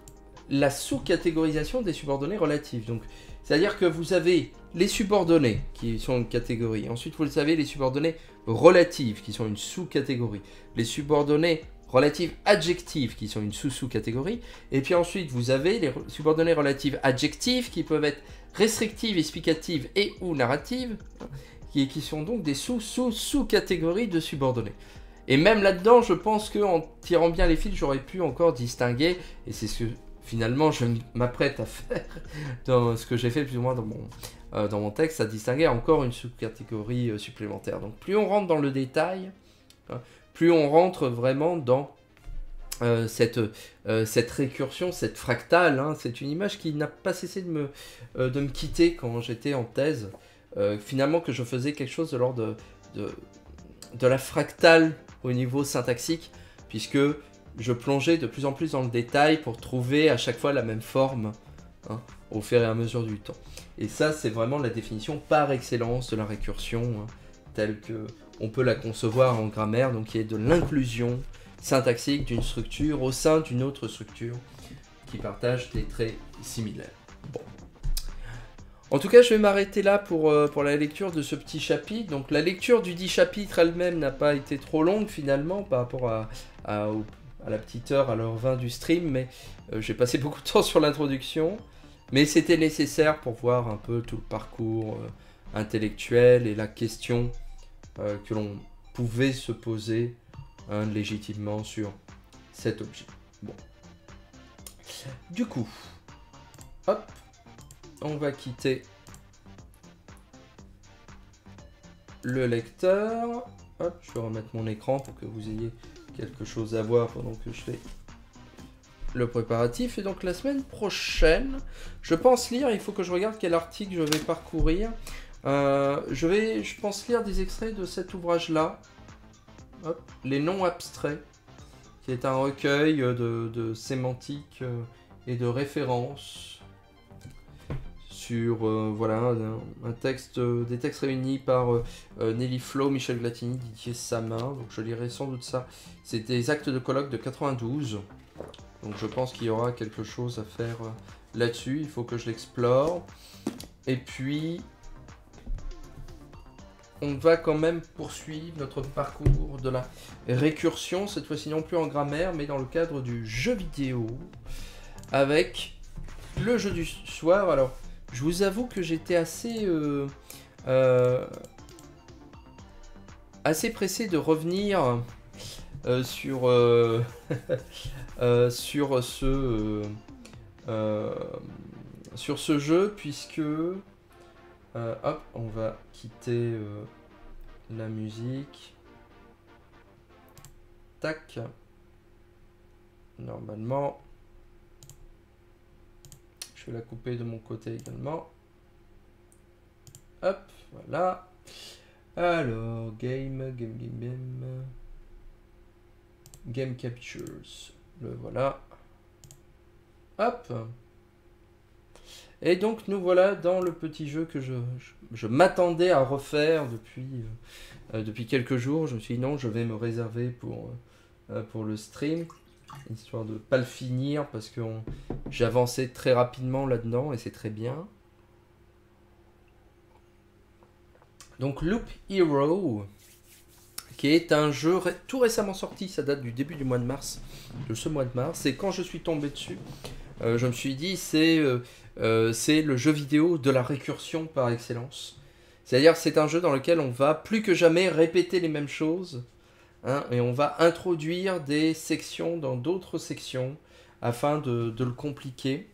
la sous-catégorisation des subordonnées relatives. Donc, c'est-à-dire que vous avez les subordonnées qui sont une catégorie. Ensuite, vous le savez, les subordonnées relatives qui sont une sous-catégorie. Les subordonnées relatives adjectives qui sont une sous-sous-catégorie. Et puis ensuite, vous avez les subordonnées relatives adjectives qui peuvent être restrictives, explicatives et ou narratives, hein, qui, qui sont donc des sous-sous-sous-catégories de subordonnées. Et même là-dedans, je pense qu'en tirant bien les fils, j'aurais pu encore distinguer, et c'est ce que finalement je m'apprête à faire dans ce que j'ai fait plus ou moins dans mon, euh, dans mon texte, à distinguer encore une sous-catégorie euh, supplémentaire. Donc plus on rentre dans le détail, hein, plus on rentre vraiment dans euh, cette, euh, cette récursion, cette fractale. Hein, c'est une image qui n'a pas cessé de me, euh, de me quitter quand j'étais en thèse. Euh, finalement que je faisais quelque chose de l'ordre de, de, de la fractale au niveau syntaxique, puisque je plongeais de plus en plus dans le détail pour trouver à chaque fois la même forme, hein, au fur et à mesure du temps. Et ça, c'est vraiment la définition par excellence de la récursion, hein, telle qu'on peut la concevoir en grammaire, donc qui est de l'inclusion syntaxique d'une structure au sein d'une autre structure qui partage des traits similaires. Bon. En tout cas, je vais m'arrêter là pour, euh, pour la lecture de ce petit chapitre. Donc la lecture du dit chapitre elle-même n'a pas été trop longue finalement par rapport à, à, au, à la petite heure, à l'heure vingt du stream, mais euh, j'ai passé beaucoup de temps sur l'introduction. Mais c'était nécessaire pour voir un peu tout le parcours euh, intellectuel et la question euh, que l'on pouvait se poser, hein, légitimement sur cet objet. Bon. Du coup, hop. On va quitter le lecteur. Hop, je vais remettre mon écran pour que vous ayez quelque chose à voir pendant que je fais le préparatif. Et donc la semaine prochaine, je pense lire, il faut que je regarde quel article je vais parcourir. Euh, je vais, je pense lire des extraits de cet ouvrage-là. Hop, Les noms abstraits, qui est un recueil de, de sémantique et de références. Sur euh, voilà, un, un texte, euh, des textes réunis par euh, Nelly Flo, Michel Glatini, Didier Samin. Donc je lirai sans doute ça. C'est des actes de colloque de quatre-vingt-douze. Donc je pense qu'il y aura quelque chose à faire euh, là-dessus. Il faut que je l'explore. Et puis, on va quand même poursuivre notre parcours de la récursion. Cette fois-ci non plus en grammaire, mais dans le cadre du jeu vidéo. Avec le jeu du soir. Alors, je vous avoue que j'étais assez, euh, euh, assez pressé de revenir euh, sur, euh, euh, sur, ce, euh, euh, sur ce jeu, puisque euh, hop, on va quitter euh, la musique. Tac. Normalement. Je vais la couper de mon côté également. Hop, voilà. Alors, game, game, game, game. Game Captures. Le voilà. Hop. Et donc nous voilà dans le petit jeu que je, je, je m'attendais à refaire depuis, euh, depuis quelques jours. Je me suis dit non, je vais me réserver pour, euh, pour le stream, histoire de ne pas le finir, parce que on- j'ai avancé très rapidement là-dedans et c'est très bien. Donc Loop Hero, qui est un jeu ré tout récemment sorti, ça date du début du mois de mars, de ce mois de mars, et quand je suis tombé dessus, euh, je me suis dit c'est euh, euh, c'est le jeu vidéo de la récursion par excellence. C'est-à-dire c'est un jeu dans lequel on va plus que jamais répéter les mêmes choses, hein, et on va introduire des sections dans d'autres sections afin de, de le compliquer.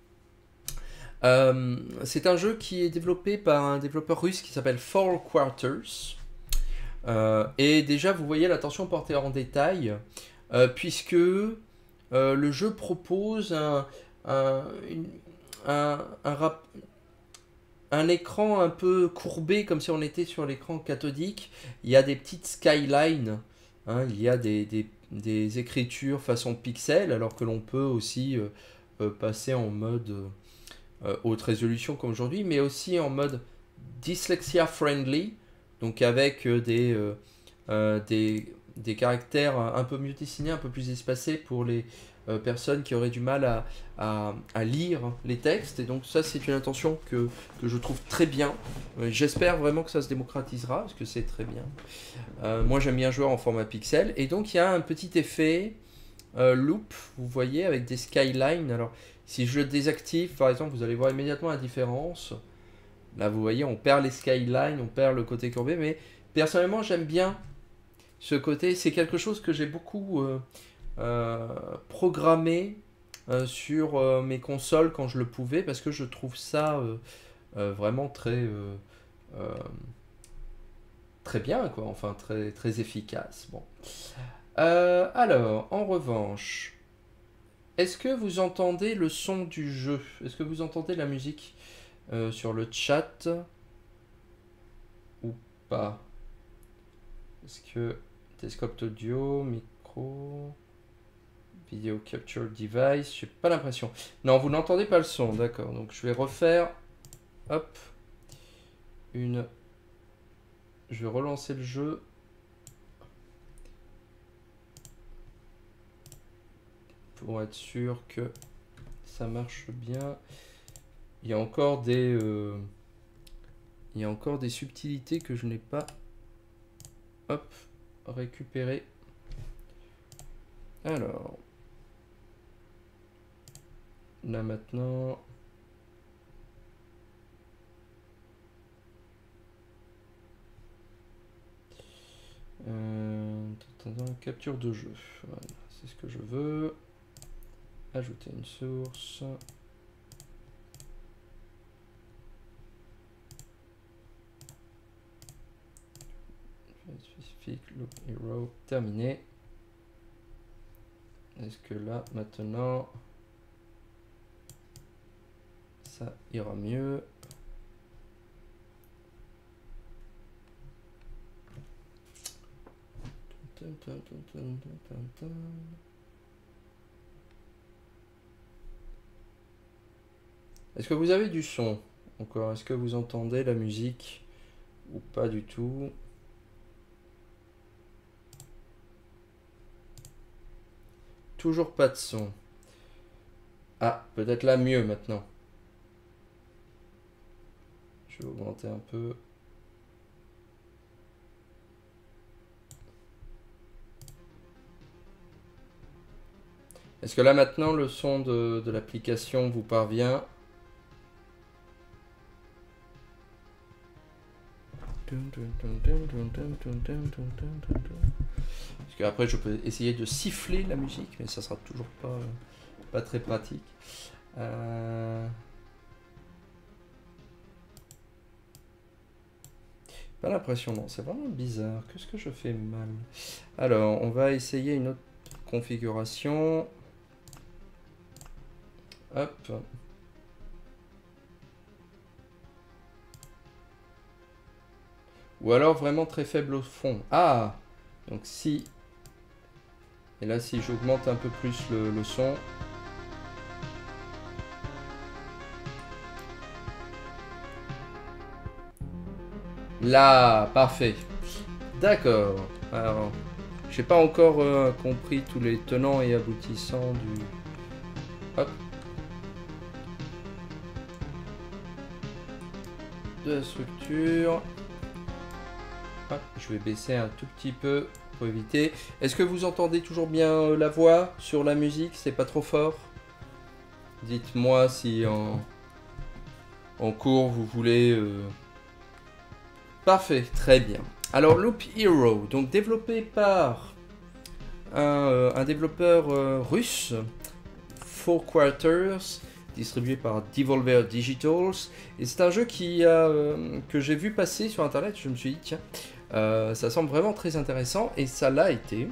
Euh, c'est un jeu qui est développé par un développeur russe qui s'appelle Four Quarters. Euh, et déjà, vous voyez l'attention portée en détail, euh, puisque euh, le jeu propose un, un, une- un, un rap- un écran un peu courbé, comme si on était sur l'écran cathodique. Il y a des petites skylines, hein, il y a des, des- des écritures façon pixel, alors que l'on peut aussi euh, euh, passer en mode euh, haute résolution comme aujourd'hui, mais aussi en mode dyslexia friendly, donc avec euh, des, euh, euh, des, des caractères un peu mieux dessinés, un peu plus espacés pour les euh, personnes qui auraient du mal à, à, à lire les textes. Et donc ça, c'est une intention que, que je trouve très bien. Euh, J'espère vraiment que ça se démocratisera, parce que c'est très bien. Euh, moi, j'aime bien jouer en format pixel. Et donc, il y a un petit effet euh, loop, vous voyez, avec des skylines. Alors, si je le désactive, par exemple, vous allez voir immédiatement la différence. Là, vous voyez, on perd les skylines, on perd le côté courbé, mais personnellement, j'aime bien ce côté. C'est quelque chose que j'ai beaucoup euh, euh, programmé euh, sur euh, mes consoles quand je le pouvais, parce que je trouve ça euh, euh, vraiment très, euh, euh, très bien, quoi. Enfin, très, très efficace. Bon. Euh, alors, en revanche, est-ce que vous entendez le son du jeu? Est-ce que vous entendez la musique euh, sur le chat ou pas? Est-ce que télescope audio, micro, vidéo capture device, j'ai pas l'impression. Non, vous n'entendez pas le son, d'accord. Donc je vais refaire, hop, une, je vais relancer le jeu. Pour être sûr que ça marche bien. Il y a encore des, euh, il y a encore des subtilités que je n'ai pas, hop, récupérées. Alors, là maintenant, euh, capture de jeu, voilà, c'est ce que je veux. Ajouter une source. Spécifique, loop hero, terminé. Est-ce que là, maintenant, ça ira mieux? Est-ce que vous avez du son encore? Est-ce que vous entendez la musique ou pas du tout? Toujours pas de son. Ah, peut-être là mieux maintenant. Je vais augmenter un peu. Est-ce que là maintenant le son de, de l'application vous parvient? Parce qu'après je peux essayer de siffler la musique, mais ça sera toujours pas, pas très pratique. Euh... Pas l'impression, non, c'est vraiment bizarre. Qu'est-ce que je fais mal? Alors, on va essayer une autre configuration. Hop. Ou alors vraiment très faible au fond. Ah! Donc si... Et là, si j'augmente un peu plus le, le son... Là, parfait. D'accord. Alors, j'ai pas encore euh, compris tous les tenants et aboutissants du... Hop. De la structure. Hop, je vais baisser un tout petit peu pour éviter. Est-ce que vous entendez toujours bien euh, la voix sur la musique? C'est pas trop fort? Dites-moi si en, en cours vous voulez... Euh... Parfait, très bien. Alors Loop Hero, donc développé par un, euh, un développeur euh, russe, Four Quarters, distribué par Devolver Digitals, et c'est un jeu qui a, euh, que j'ai vu passer sur internet. Je me suis dit tiens, euh, ça semble vraiment très intéressant, et ça l'a été.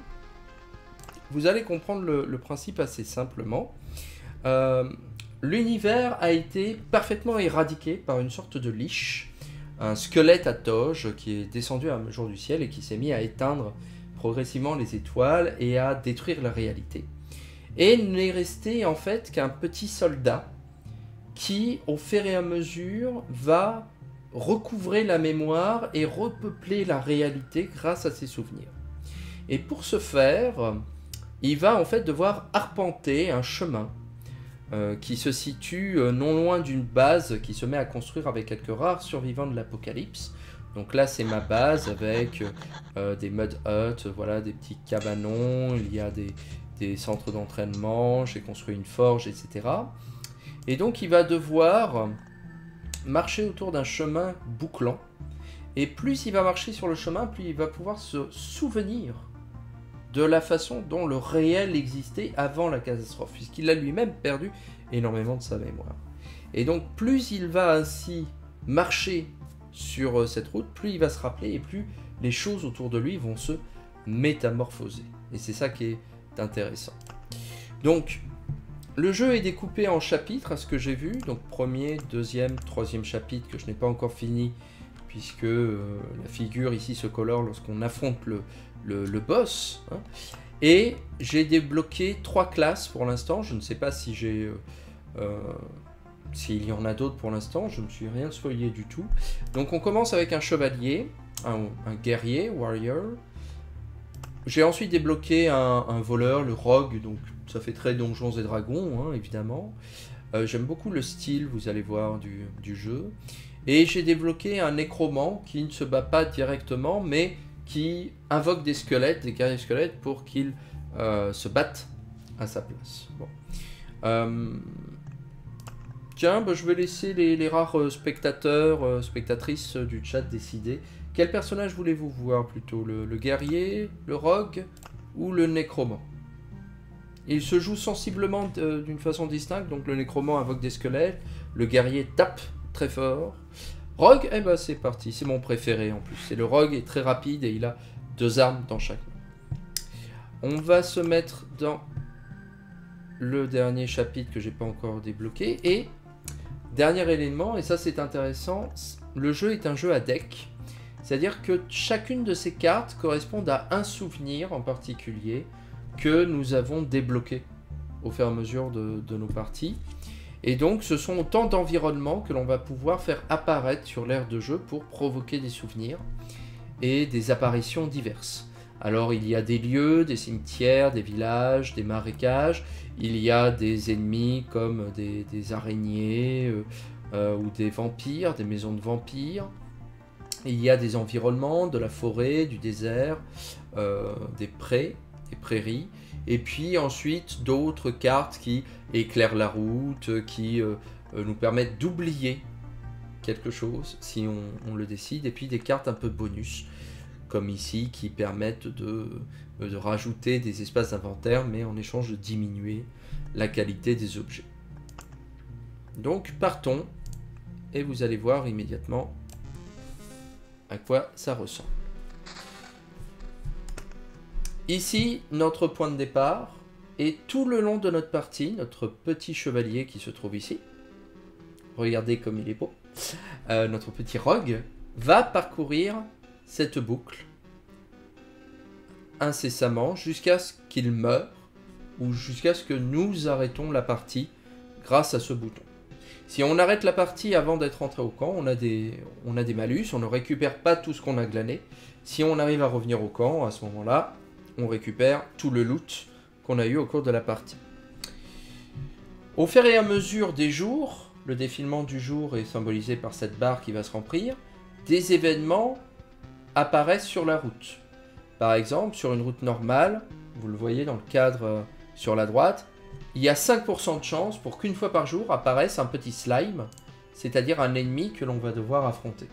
Vous allez comprendre le, le principe assez simplement. Euh, L'univers a été parfaitement éradiqué par une sorte de liche, un squelette à toge qui est descendu un jour du ciel et qui s'est mis à éteindre progressivement les étoiles et à détruire la réalité. Et n'est resté en fait qu'un petit soldat qui, au fur et à mesure, va recouvrer la mémoire et repeupler la réalité grâce à ses souvenirs. Et pour ce faire, il va en fait devoir arpenter un chemin euh, qui se situe euh, non loin d'une base qui se met à construire avec quelques rares survivants de l'apocalypse. Donc là c'est ma base avec euh, des mud huts, voilà, des petits cabanons, il y a des, des centres d'entraînement, j'ai construit une forge, et cetera. Et donc il va devoir marcher autour d'un chemin bouclant. Et plus il va marcher sur le chemin, plus il va pouvoir se souvenir de la façon dont le réel existait avant la catastrophe, puisqu'il a lui-même perdu énormément de sa mémoire. Et donc plus il va ainsi marcher sur cette route, plus il va se rappeler et plus les choses autour de lui vont se métamorphoser. Et c'est ça qui est intéressant. Donc le jeu est découpé en chapitres à ce que j'ai vu, donc premier, deuxième, troisième chapitre que je n'ai pas encore fini, puisque euh, la figure ici se colore lorsqu'on affronte le, le, le boss. Hein. Et j'ai débloqué trois classes pour l'instant, je ne sais pas si j'ai... Euh, euh, s'il y en a d'autres pour l'instant, je ne me suis rien spoilé du tout. Donc on commence avec un chevalier, un, un guerrier, warrior. J'ai ensuite débloqué un, un voleur, le rogue, donc ça fait très Donjons et Dragons, hein, évidemment. Euh, J'aime beaucoup le style, vous allez voir, du, du jeu. Et j'ai débloqué un nécromant qui ne se bat pas directement, mais qui invoque des squelettes, des guerriers squelettes, pour qu'ils euh, se battent à sa place. Bon. Euh... Tiens, bah, je vais laisser les, les rares spectateurs, euh, spectatrices du chat décider. Quel personnage voulez-vous voir plutôt? Le, le guerrier, le rogue ou le nécromant? Il se joue sensiblement d'une façon distincte, donc le nécromant invoque des squelettes, le guerrier tape très fort. Rogue, eh ben c'est parti, c'est mon préféré en plus. C'est le rogue, est très rapide et il a deux armes dans chaque main. On va se mettre dans le dernier chapitre que j'ai pas encore débloqué et... Dernier élément, et ça c'est intéressant, le jeu est un jeu à deck, c'est-à-dire que chacune de ces cartes correspond à un souvenir en particulier que nous avons débloqué au fur et à mesure de, de nos parties. Et donc ce sont autant d'environnements que l'on va pouvoir faire apparaître sur l'aire de jeu pour provoquer des souvenirs et des apparitions diverses. Alors il y a des lieux, des cimetières, des villages, des marécages, il y a des ennemis comme des, des araignées euh, euh, ou des vampires, des maisons de vampires. Il y a des environnements, de la forêt, du désert, euh, des prés, des prairies. Et puis ensuite d'autres cartes qui éclairent la route, qui euh, nous permettent d'oublier quelque chose si on, on le décide. Et puis des cartes un peu bonus, comme ici, qui permettent de, de rajouter des espaces d'inventaire, mais en échange de diminuer la qualité des objets. Donc partons, et vous allez voir immédiatement à quoi ça ressemble. Ici, notre point de départ, et tout le long de notre partie, notre petit chevalier qui se trouve ici, regardez comme il est beau, euh, notre petit rogue, va parcourir cette boucle incessamment jusqu'à ce qu'il meure ou jusqu'à ce que nous arrêtons la partie grâce à ce bouton. Si on arrête la partie avant d'être rentré au camp, on a, des, on a des malus, on ne récupère pas tout ce qu'on a glané. Si on arrive à revenir au camp, à ce moment-là, on récupère tout le loot qu'on a eu au cours de la partie. Au fur et à mesure des jours, le défilement du jour est symbolisé par cette barre qui va se remplir, des événements apparaissent sur la route. Par exemple, sur une route normale, vous le voyez dans le cadre euh, sur la droite, il y a cinq pour cent de chance pour qu'une fois par jour apparaisse un petit slime, c'est-à-dire un ennemi que l'on va devoir affronter.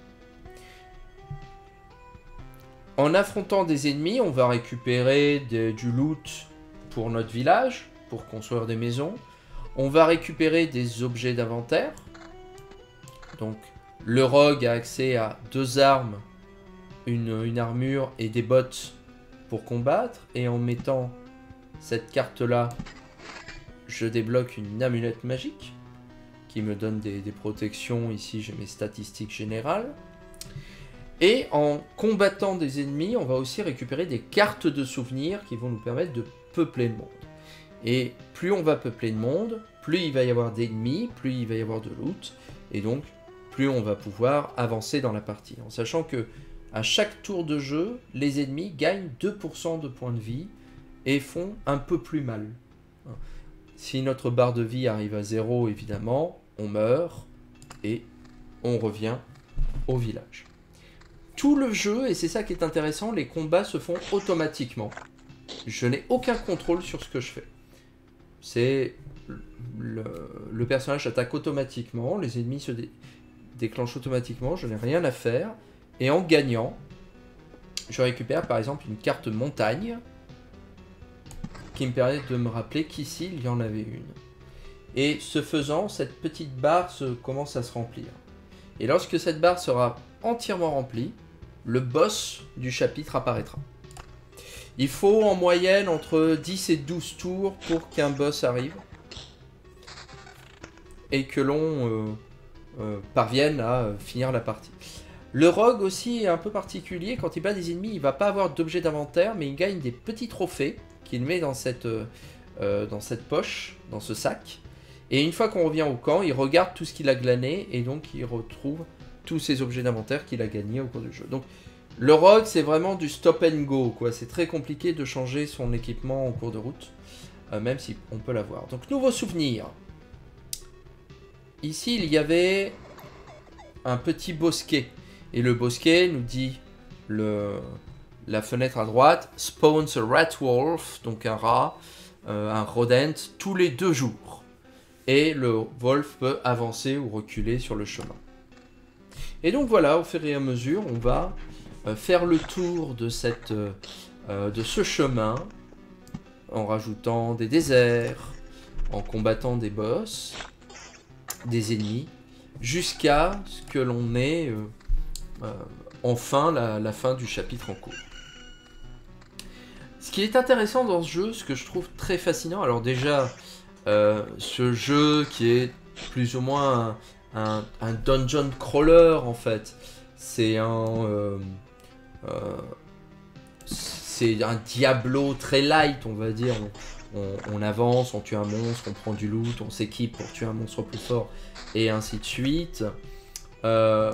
En affrontant des ennemis, on va récupérer de, du loot pour notre village, pour construire des maisons. On va récupérer des objets d'inventaire. Donc, le rogue a accès à deux armes, une, une armure et des bottes pour combattre. Et en mettant cette carte-là, je débloque une amulette magique qui me donne des, des protections. Ici, j'ai mes statistiques générales. Et en combattant des ennemis, on va aussi récupérer des cartes de souvenirs qui vont nous permettre de peupler le monde. Et plus on va peupler le monde, plus il va y avoir d'ennemis, plus il va y avoir de loot, et donc plus on va pouvoir avancer dans la partie. En sachant que à chaque tour de jeu, les ennemis gagnent deux pour cent de points de vie et font un peu plus mal. Si notre barre de vie arrive à zéro, évidemment, on meurt et on revient au village. Tout le jeu, et c'est ça qui est intéressant, les combats se font automatiquement. Je n'ai aucun contrôle sur ce que je fais. C'est le, le personnage attaque automatiquement, les ennemis se dé, déclenchent automatiquement, je n'ai rien à faire. Et en gagnant, je récupère par exemple une carte montagne qui me permet de me rappeler qu'ici il y en avait une. Et ce faisant, cette petite barre se, commence à se remplir. Et lorsque cette barre sera entièrement remplie, le boss du chapitre apparaîtra. Il faut en moyenne entre dix et douze tours pour qu'un boss arrive et que l'on euh, euh, parvienne à euh, finir la partie. Le rogue aussi est un peu particulier, quand il bat des ennemis, il ne va pas avoir d'objet d'inventaire, mais il gagne des petits trophées qu'il met dans cette, euh, dans cette poche, dans ce sac. Et une fois qu'on revient au camp, il regarde tout ce qu'il a glané et donc il retrouve tous ces objets d'inventaire qu'il a gagnés au cours du jeu. Donc le rogue, c'est vraiment du stop and go, quoi. C'est très compliqué de changer son équipement en cours de route, euh, même si on peut l'avoir. Donc nouveau souvenir. Ici, il y avait un petit bosquet. Et le bosquet nous dit le, la fenêtre à droite, spawns a rat wolf, donc un rat, euh, un rodent, tous les deux jours. Et le wolf peut avancer ou reculer sur le chemin. Et donc voilà, au fur et à mesure, on va euh, faire le tour de, cette, euh, de ce chemin, en rajoutant des déserts, en combattant des boss, des ennemis, jusqu'à ce que l'on ait euh, euh, enfin la, la fin du chapitre en cours. Ce qui est intéressant dans ce jeu, ce que je trouve très fascinant, alors déjà, euh, ce jeu qui est plus ou moins un, un, un dungeon crawler en fait, c'est un... Euh, euh, c'est un Diablo très light, on va dire. On, on, on avance, on tue un monstre, on prend du loot, on s'équipe pour tuer un monstre plus fort, et ainsi de suite. Euh,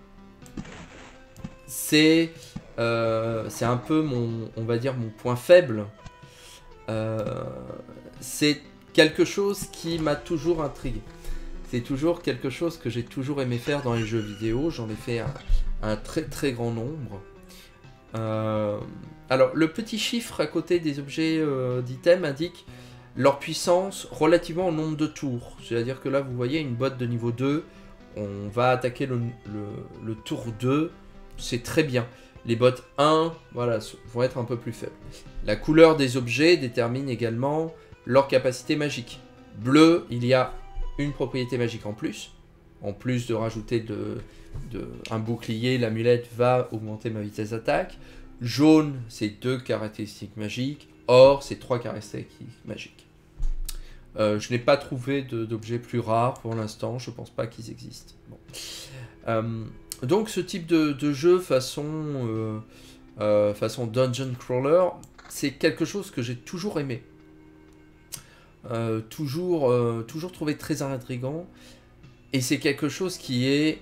c'est euh, c'est un peu mon, on va dire, mon point faible. Euh, c'est quelque chose qui m'a toujours intrigué. C'est toujours quelque chose que j'ai toujours aimé faire dans les jeux vidéo. J'en ai fait un, un très très grand nombre. Euh, alors, le petit chiffre à côté des objets euh, d'items indique leur puissance relativement au nombre de tours. C'est-à-dire que là, vous voyez une botte de niveau deux, on va attaquer le, le, le tour deux, c'est très bien. Les bottes un, voilà, vont être un peu plus faibles. La couleur des objets détermine également leur capacité magique. Bleu, il y a une propriété magique en plus. En plus de rajouter de, de, un bouclier, l'amulette va augmenter ma vitesse d'attaque. Jaune, c'est deux caractéristiques magiques. Or, c'est trois caractéristiques magiques. Euh, je n'ai pas trouvé d'objets plus rares pour l'instant. Je ne pense pas qu'ils existent. Bon. Euh, donc, ce type de, de jeu façon, euh, euh, façon Dungeon Crawler, c'est quelque chose que j'ai toujours aimé. Euh, toujours, euh, toujours trouvé très intriguant. et c'est quelque chose qui est...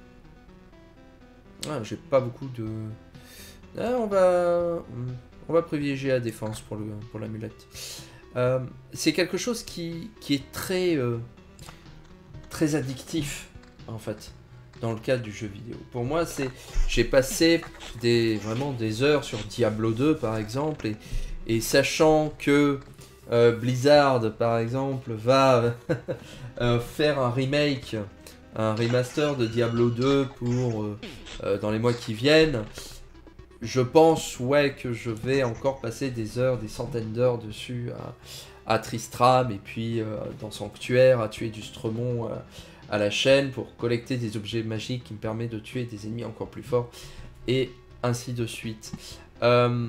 Ah, j'ai pas beaucoup de... Ah, on va... On va privilégier la défense pour le pour l'amulette. Euh, c'est quelque chose qui, qui est très... Euh, très addictif, en fait, dans le cadre du jeu vidéo. Pour moi, c'est... J'ai passé des, vraiment des heures sur Diablo deux, par exemple, et, et sachant que euh, Blizzard, par exemple, va euh, faire un remake, un remaster de Diablo deux pour euh, euh, dans les mois qui viennent, je pense, ouais, que je vais encore passer des heures, des centaines d'heures dessus à, à Tristram, et puis euh, dans Sanctuaire, à tuer du Stremon euh, à la chaîne pour collecter des objets magiques qui me permettent de tuer des ennemis encore plus forts, et ainsi de suite. Euh...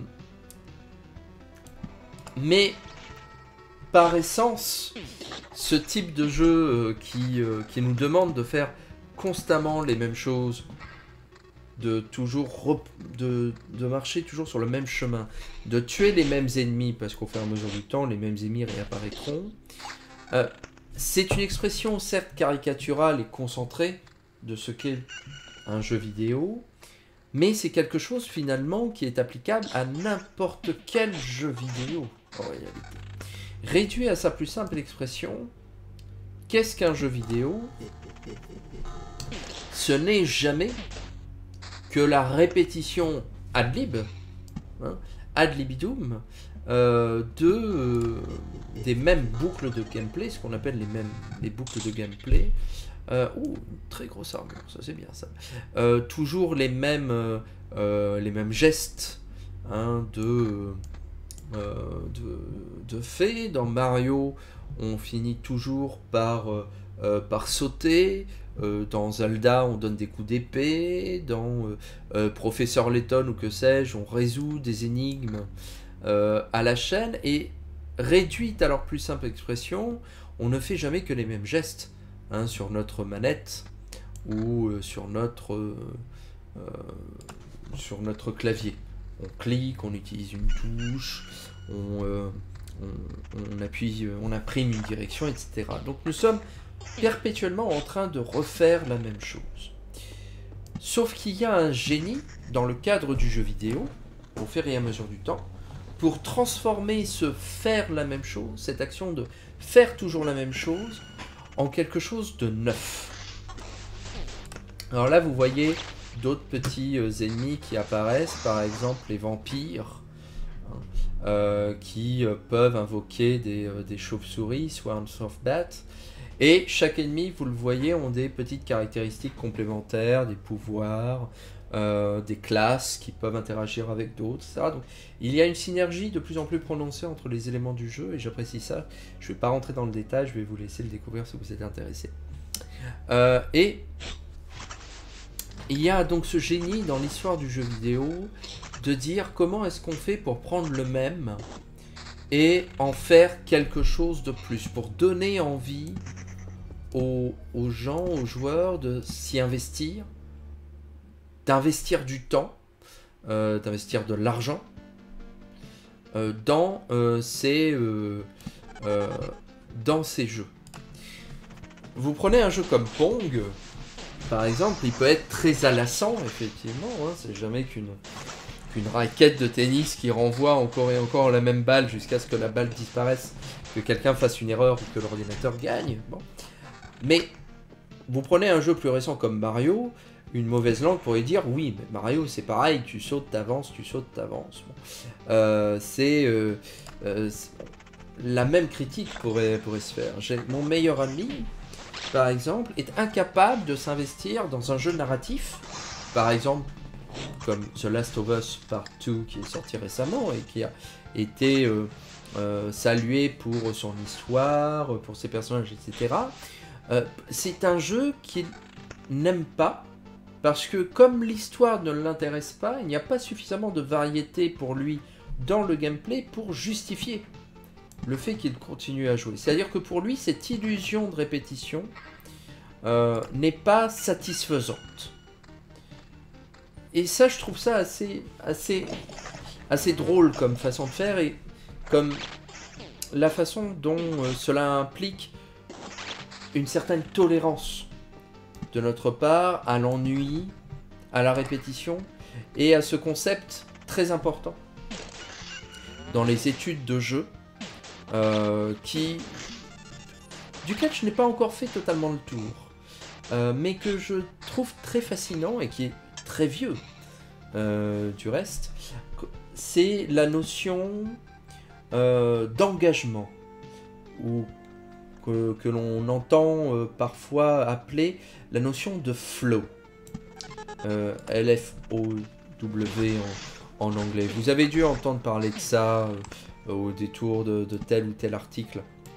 Mais, par essence, ce type de jeu euh, qui, euh, qui nous demande de faire constamment les mêmes choses, de toujours de, de marcher toujours sur le même chemin, de tuer les mêmes ennemis, parce qu'au fur et à mesure du temps, les mêmes ennemis réapparaîtront. Euh, c'est une expression certes caricaturale et concentrée de ce qu'est un jeu vidéo, mais c'est quelque chose finalement qui est applicable à n'importe quel jeu vidéo en réalité. Réduit à sa plus simple expression, qu'est-ce qu'un jeu vidéo? Ce n'est jamais que la répétition ad lib, hein, ad libitum, euh, de, euh, des mêmes boucles de gameplay, ce qu'on appelle les mêmes les boucles de gameplay. Euh, ouh, très grosse armure, ça c'est bien ça. Euh, toujours les mêmes, euh, euh, les mêmes gestes hein, de, euh, de, de fait. Dans Mario, on finit toujours par, euh, euh, par sauter. Euh, dans Zelda, on donne des coups d'épée. Dans euh, euh, Professeur Layton ou que sais-je, on résout des énigmes euh, à la chaîne. Et réduite à leur plus simple expression, on ne fait jamais que les mêmes gestes hein, sur notre manette ou euh, sur notre euh, euh, sur notre clavier. On clique, on utilise une touche, on, euh, on, on appuie, on imprime une direction, et cetera. Donc nous sommes perpétuellement en train de refaire la même chose. Sauf qu'il y a un génie dans le cadre du jeu vidéo, au fur et à mesure du temps, pour transformer ce faire la même chose, cette action de faire toujours la même chose, en quelque chose de neuf. Alors là, vous voyez d'autres petits euh, ennemis qui apparaissent, par exemple les vampires, hein, euh, qui euh, peuvent invoquer des, euh, des chauves-souris, Swarms of Bat. Et chaque ennemi, vous le voyez, ont des petites caractéristiques complémentaires, des pouvoirs, euh, des classes qui peuvent interagir avec d'autres, et cetera. Donc il y a une synergie de plus en plus prononcée entre les éléments du jeu, et j'apprécie ça. Je ne vais pas rentrer dans le détail, je vais vous laisser le découvrir si vous êtes intéressé. Euh, et il y a donc ce génie dans l'histoire du jeu vidéo de dire comment est-ce qu'on fait pour prendre le même et en faire quelque chose de plus, pour donner envie aux, aux gens, aux joueurs de s'y investir, d'investir du temps, euh, d'investir de l'argent euh, dans, euh, ces, euh, euh, dans ces jeux. Vous prenez un jeu comme Pong, par exemple, il peut être très alassant, effectivement, hein, c'est jamais qu'une qu'une raquette de tennis qui renvoie encore et encore la même balle jusqu'à ce que la balle disparaisse, que quelqu'un fasse une erreur ou que l'ordinateur gagne. Bon. Mais vous prenez un jeu plus récent comme Mario, une mauvaise langue pourrait dire oui, mais Mario c'est pareil, tu sautes, t'avances, tu sautes, t'avances. Bon. Euh, c'est euh, euh, la même critique pourrait, pourrait se faire. Mon meilleur ami, par exemple, est incapable de s'investir dans un jeu narratif, par exemple comme The Last of Us Part deux qui est sorti récemment et qui a été euh, euh, salué pour son histoire, pour ses personnages, et cetera. Euh, c'est un jeu qu'il n'aime pas parce que comme l'histoire ne l'intéresse pas, il n'y a pas suffisamment de variété pour lui dans le gameplay pour justifier le fait qu'il continue à jouer. C'est-à-dire que pour lui, cette illusion de répétition euh, n'est pas satisfaisante. Et ça, je trouve ça assez, assez, assez drôle comme façon de faire et comme la façon dont euh, cela implique une certaine tolérance de notre part à l'ennui, à la répétition et à ce concept très important dans les études de jeu euh, qui, duquel je n'ai pas encore fait totalement le tour, euh, mais que je trouve très fascinant et qui est très vieux euh, du reste, c'est la notion euh, d'engagement, ou que, que l'on entend euh, parfois appeler la notion de flow. Euh, L F O W en, en anglais. Vous avez dû entendre parler de ça euh, au détour de, de tel ou tel article.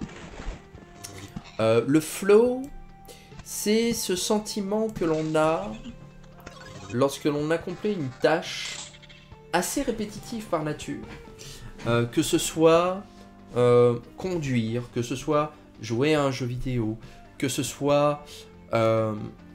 Euh, le flow, c'est ce sentiment que l'on a lorsque l'on accomplit une tâche assez répétitive par nature. Euh, que ce soit euh, conduire, que ce soit jouer à un jeu vidéo, que ce soit euh,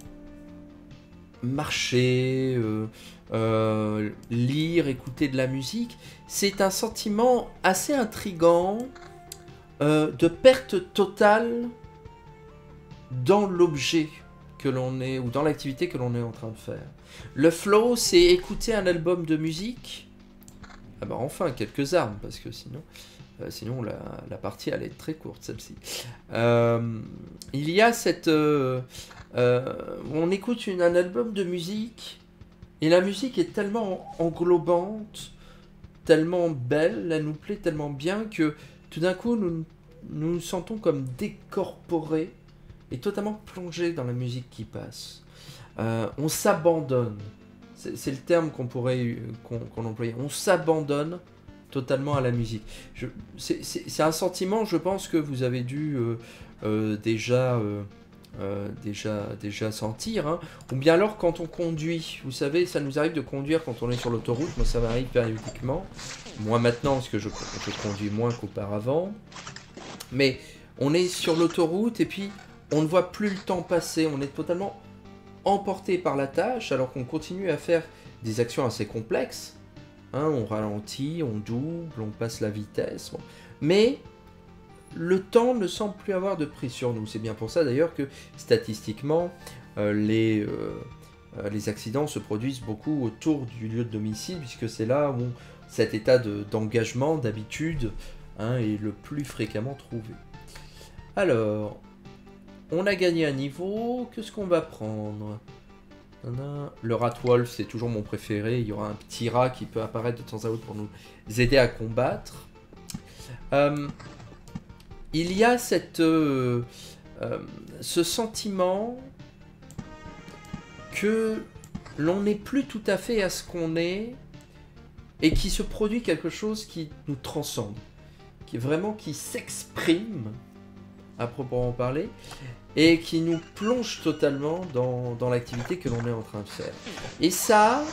marcher, euh, euh, lire, écouter de la musique, c'est un sentiment assez intrigant euh, de perte totale dans l'objet que l'on est, ou dans l'activité que l'on est en train de faire. Le flow, c'est écouter un album de musique. Ah bah enfin, quelques armes, parce que sinon, euh, sinon la, la partie allait être très courte, celle-ci. Euh, il y a cette... Euh, euh, on écoute une, un album de musique, et la musique est tellement englobante, tellement belle, elle nous plaît tellement bien, que tout d'un coup, nous nous, nous sentons comme décorporés, et totalement plongés dans la musique qui passe. Euh, on s'abandonne. C'est le terme qu'on pourrait qu'on qu'on emploie. On s'abandonne totalement à la musique. C'est un sentiment, je pense, que vous avez dû euh, euh, déjà, euh, euh, déjà, déjà sentir. Hein. Ou bien alors quand on conduit. Vous savez, ça nous arrive de conduire quand on est sur l'autoroute. Moi, ça m'arrive périodiquement. Moi maintenant, parce que je, je conduis moins qu'auparavant. Mais on est sur l'autoroute et puis on ne voit plus le temps passer. On est totalement emporté par la tâche alors qu'on continue à faire des actions assez complexes. Hein, on ralentit, on double, on passe la vitesse. Bon. Mais le temps ne semble plus avoir de prise sur nous. C'est bien pour ça d'ailleurs que statistiquement, euh, les, euh, euh, les accidents se produisent beaucoup autour du lieu de domicile, puisque c'est là où cet état d'engagement, de, d'habitude, hein, est le plus fréquemment trouvé. Alors... on a gagné un niveau, qu'est-ce qu'on va prendre? Le rat wolf, c'est toujours mon préféré, il y aura un petit rat qui peut apparaître de temps à autre pour nous aider à combattre. Euh, il y a cette, euh, euh, ce sentiment que l'on n'est plus tout à fait à ce qu'on est, et qui se produit quelque chose qui nous transcende, qui est vraiment, qui s'exprime, à proprement parler, et qui nous plonge totalement dans, dans l'activité que l'on est en train de faire. Et ça,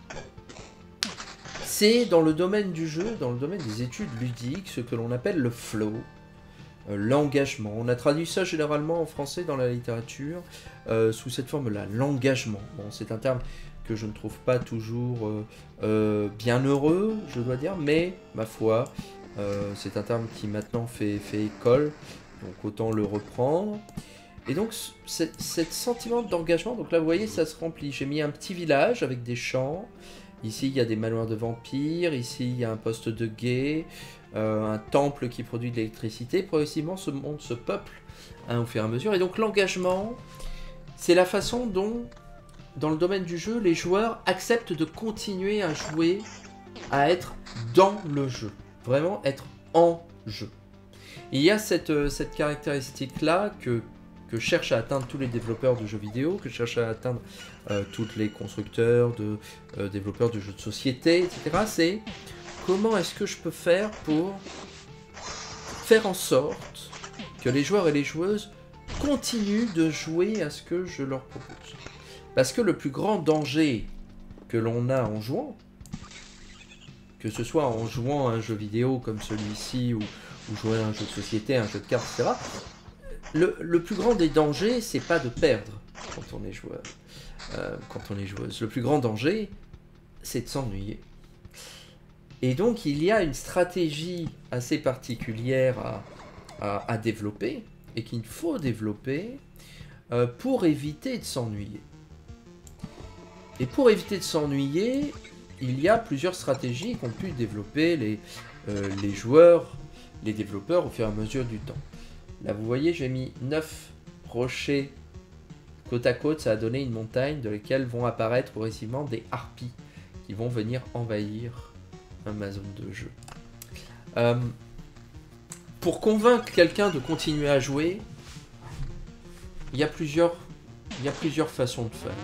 c'est dans le domaine du jeu, dans le domaine des études ludiques, ce que l'on appelle le flow, euh, l'engagement. On a traduit ça généralement en français dans la littérature, euh, sous cette forme-là, l'engagement. Bon, c'est un terme que je ne trouve pas toujours euh, euh, bien heureux, je dois dire, mais, ma foi, euh, c'est un terme qui maintenant fait, fait école, donc autant le reprendre. Et donc, ce sentiment d'engagement, donc là, vous voyez, ça se remplit. J'ai mis un petit village avec des champs. Ici, il y a des manoirs de vampires. Ici, il y a un poste de guet. Euh, un temple qui produit de l'électricité. Progressivement, ce monde se peuple hein, au fur et à mesure. Et donc, l'engagement, c'est la façon dont, dans le domaine du jeu, les joueurs acceptent de continuer à jouer, à être dans le jeu. Vraiment, être en jeu. Et il y a cette, cette caractéristique-là que... que cherchent à atteindre tous les développeurs de jeux vidéo, que cherchent à atteindre euh, tous les constructeurs, de, euh, développeurs de jeux de société, et cetera. C'est comment est-ce que je peux faire pour faire en sorte que les joueurs et les joueuses continuent de jouer à ce que je leur propose. Parce que le plus grand danger que l'on a en jouant, que ce soit en jouant à un jeu vidéo comme celui-ci, ou, ou jouer à un jeu de société, un jeu de cartes, et cetera, Le, le plus grand des dangers, c'est pas de perdre quand on est joueur, euh, quand on est joueuse. Le plus grand danger, c'est de s'ennuyer. Et donc, il y a une stratégie assez particulière à, à, à développer, et qu'il faut développer, euh, pour éviter de s'ennuyer. Et pour éviter de s'ennuyer, il y a plusieurs stratégies qu'ont pu développer les, euh, les joueurs, les développeurs au fur et à mesure du temps. Là, vous voyez, j'ai mis neuf rochers côte à côte, ça a donné une montagne de laquelle vont apparaître progressivement des harpies qui vont venir envahir ma zone de jeu. Euh, pour convaincre quelqu'un de continuer à jouer, il y a plusieurs, il y a plusieurs façons de faire.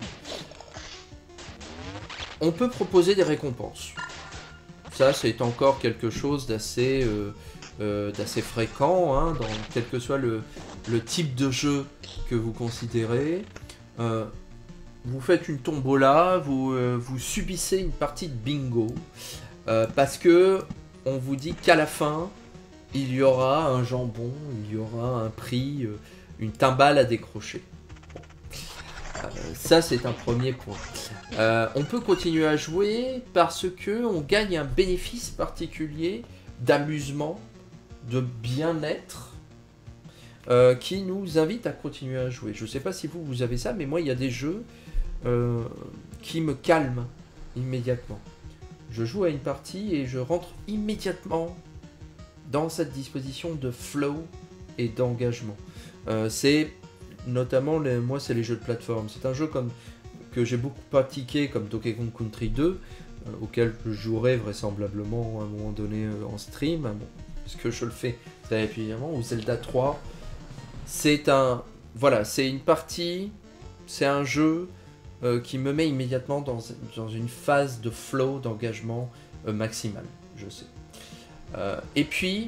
On peut proposer des récompenses. Ça, c'est encore quelque chose d'assez euh, euh, d'assez fréquent, hein, dans quel que soit le, le type de jeu que vous considérez. Euh, vous faites une tombola, vous, euh, vous subissez une partie de bingo, euh, parce que on vous dit qu'à la fin, il y aura un jambon, il y aura un prix, euh, une timbale à décrocher. Euh, ça, c'est un premier point. Euh, on peut continuer à jouer parce que on gagne un bénéfice particulier d'amusement, de bien-être, euh, qui nous invite à continuer à jouer. Je ne sais pas si vous, vous avez ça, mais moi, il y a des jeux euh, qui me calment immédiatement. Je joue à une partie et je rentre immédiatement dans cette disposition de flow et d'engagement. Euh, c'est notamment, les, moi, c'est les jeux de plateforme. C'est un jeu comme, que j'ai beaucoup pratiqué, comme Donkey Kong Country deux, euh, auquel je jouerai vraisemblablement à un moment donné euh, en stream, bon, parce que je le fais très régulièrement, ou Zelda trois. C'est un, voilà, c'est une partie, c'est un jeu euh, qui me met immédiatement dans, dans une phase de flow, d'engagement euh, maximal, je sais. Euh, et puis,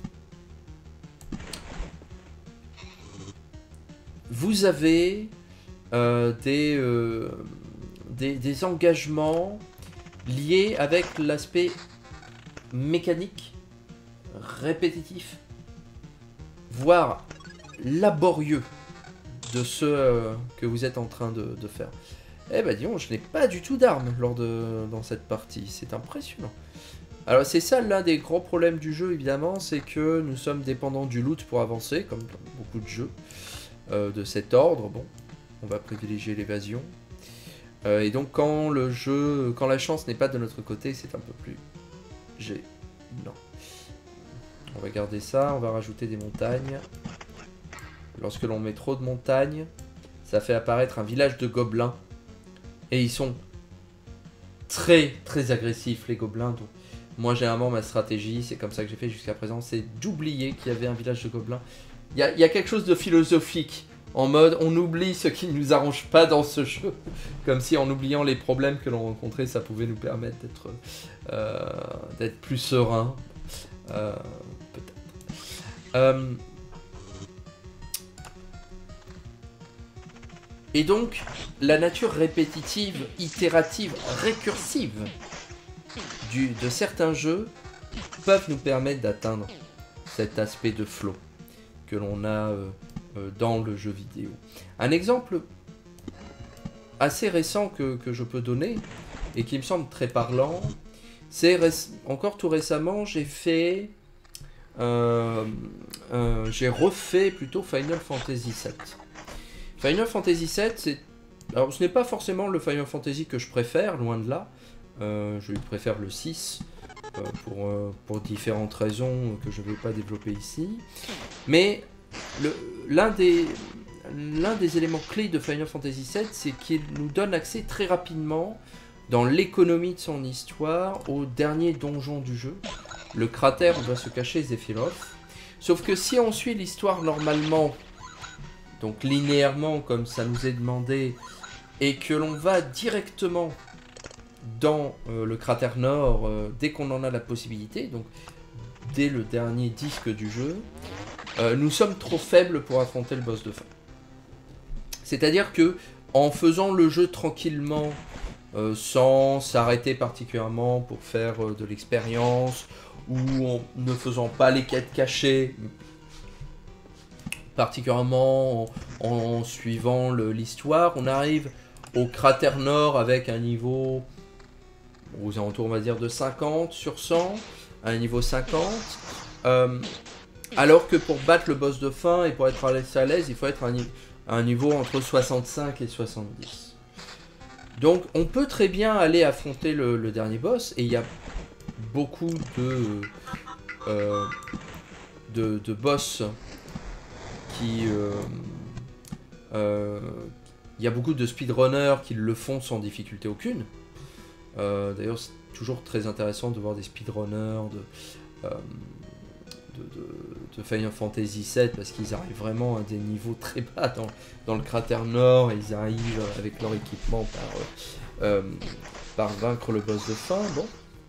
vous avez euh, des, euh, des, des engagements liés avec l'aspect mécanique, répétitif, voire laborieux de ce euh, que vous êtes en train de, de faire. Eh ben disons, je n'ai pas du tout d'armes lors de dans cette partie, c'est impressionnant. Alors c'est ça l'un des gros problèmes du jeu évidemment, c'est que nous sommes dépendants du loot pour avancer, comme dans beaucoup de jeux euh, de cet ordre. Bon, on va privilégier l'évasion. Euh, et donc quand le jeu, quand la chance n'est pas de notre côté, c'est un peu plus gênant. On va garder ça, on va rajouter des montagnes. Lorsque l'on met trop de montagnes, ça fait apparaître un village de gobelins. Et ils sont très très agressifs les gobelins. Donc, moi généralement ma stratégie, c'est comme ça que j'ai fait jusqu'à présent, c'est d'oublier qu'il y avait un village de gobelins. Il y a, y a quelque chose de philosophique en mode on oublie ce qui ne nous arrange pas dans ce jeu. Comme si en oubliant les problèmes que l'on rencontrait, ça pouvait nous permettre d'être euh, d'être plus serein. Euh, Peut-être. Euh, Et donc, la nature répétitive, itérative, récursive du, de certains jeux peuvent nous permettre d'atteindre cet aspect de flow que l'on a euh, euh, dans le jeu vidéo. Un exemple assez récent que, que je peux donner et qui me semble très parlant, c'est encore tout récemment, j'ai fait... Euh, euh, j'ai refait plutôt Final Fantasy sept. Final Fantasy sept, c'est... Alors, ce n'est pas forcément le Final Fantasy que je préfère, loin de là. Euh, je préfère le six, euh, pour, euh, pour différentes raisons que je ne vais pas développer ici. Mais l'un des, l'un des éléments clés de Final Fantasy sept, c'est qu'il nous donne accès très rapidement, dans l'économie de son histoire, au dernier donjon du jeu. Le cratère où va se cacher Sephiroth. Sauf que si on suit l'histoire normalement... donc linéairement comme ça nous est demandé, et que l'on va directement dans euh, le cratère nord euh, dès qu'on en a la possibilité, donc dès le dernier disque du jeu, euh, nous sommes trop faibles pour affronter le boss de fin. C'est-à-dire que en faisant le jeu tranquillement, euh, sans s'arrêter particulièrement pour faire euh, de l'expérience, ou en ne faisant pas les quêtes cachées, particulièrement en, en suivant l'histoire, on arrive au cratère nord avec un niveau aux alentours, on va dire, de cinquante sur cent, à un niveau cinquante, euh, alors que pour battre le boss de fin et pour être à l'aise, il faut être à un, à un niveau entre soixante-cinq et soixante-dix. Donc on peut très bien aller affronter le, le dernier boss, et il y a beaucoup de, euh, de, de boss qui... Euh, euh, il y a beaucoup de speedrunners qui le font sans difficulté aucune. Euh, D'ailleurs, c'est toujours très intéressant de voir des speedrunners de, euh, de, de, de Final Fantasy sept, parce qu'ils arrivent vraiment à des niveaux très bas dans, dans le cratère nord, et ils arrivent avec leur équipement par, euh, par vaincre le boss de fin. Bon.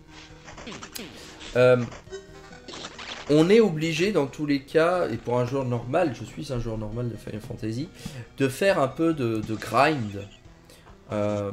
Euh, on est obligé dans tous les cas, et pour un joueur normal, je suis un joueur normal de Final Fantasy, de faire un peu de, de grind euh,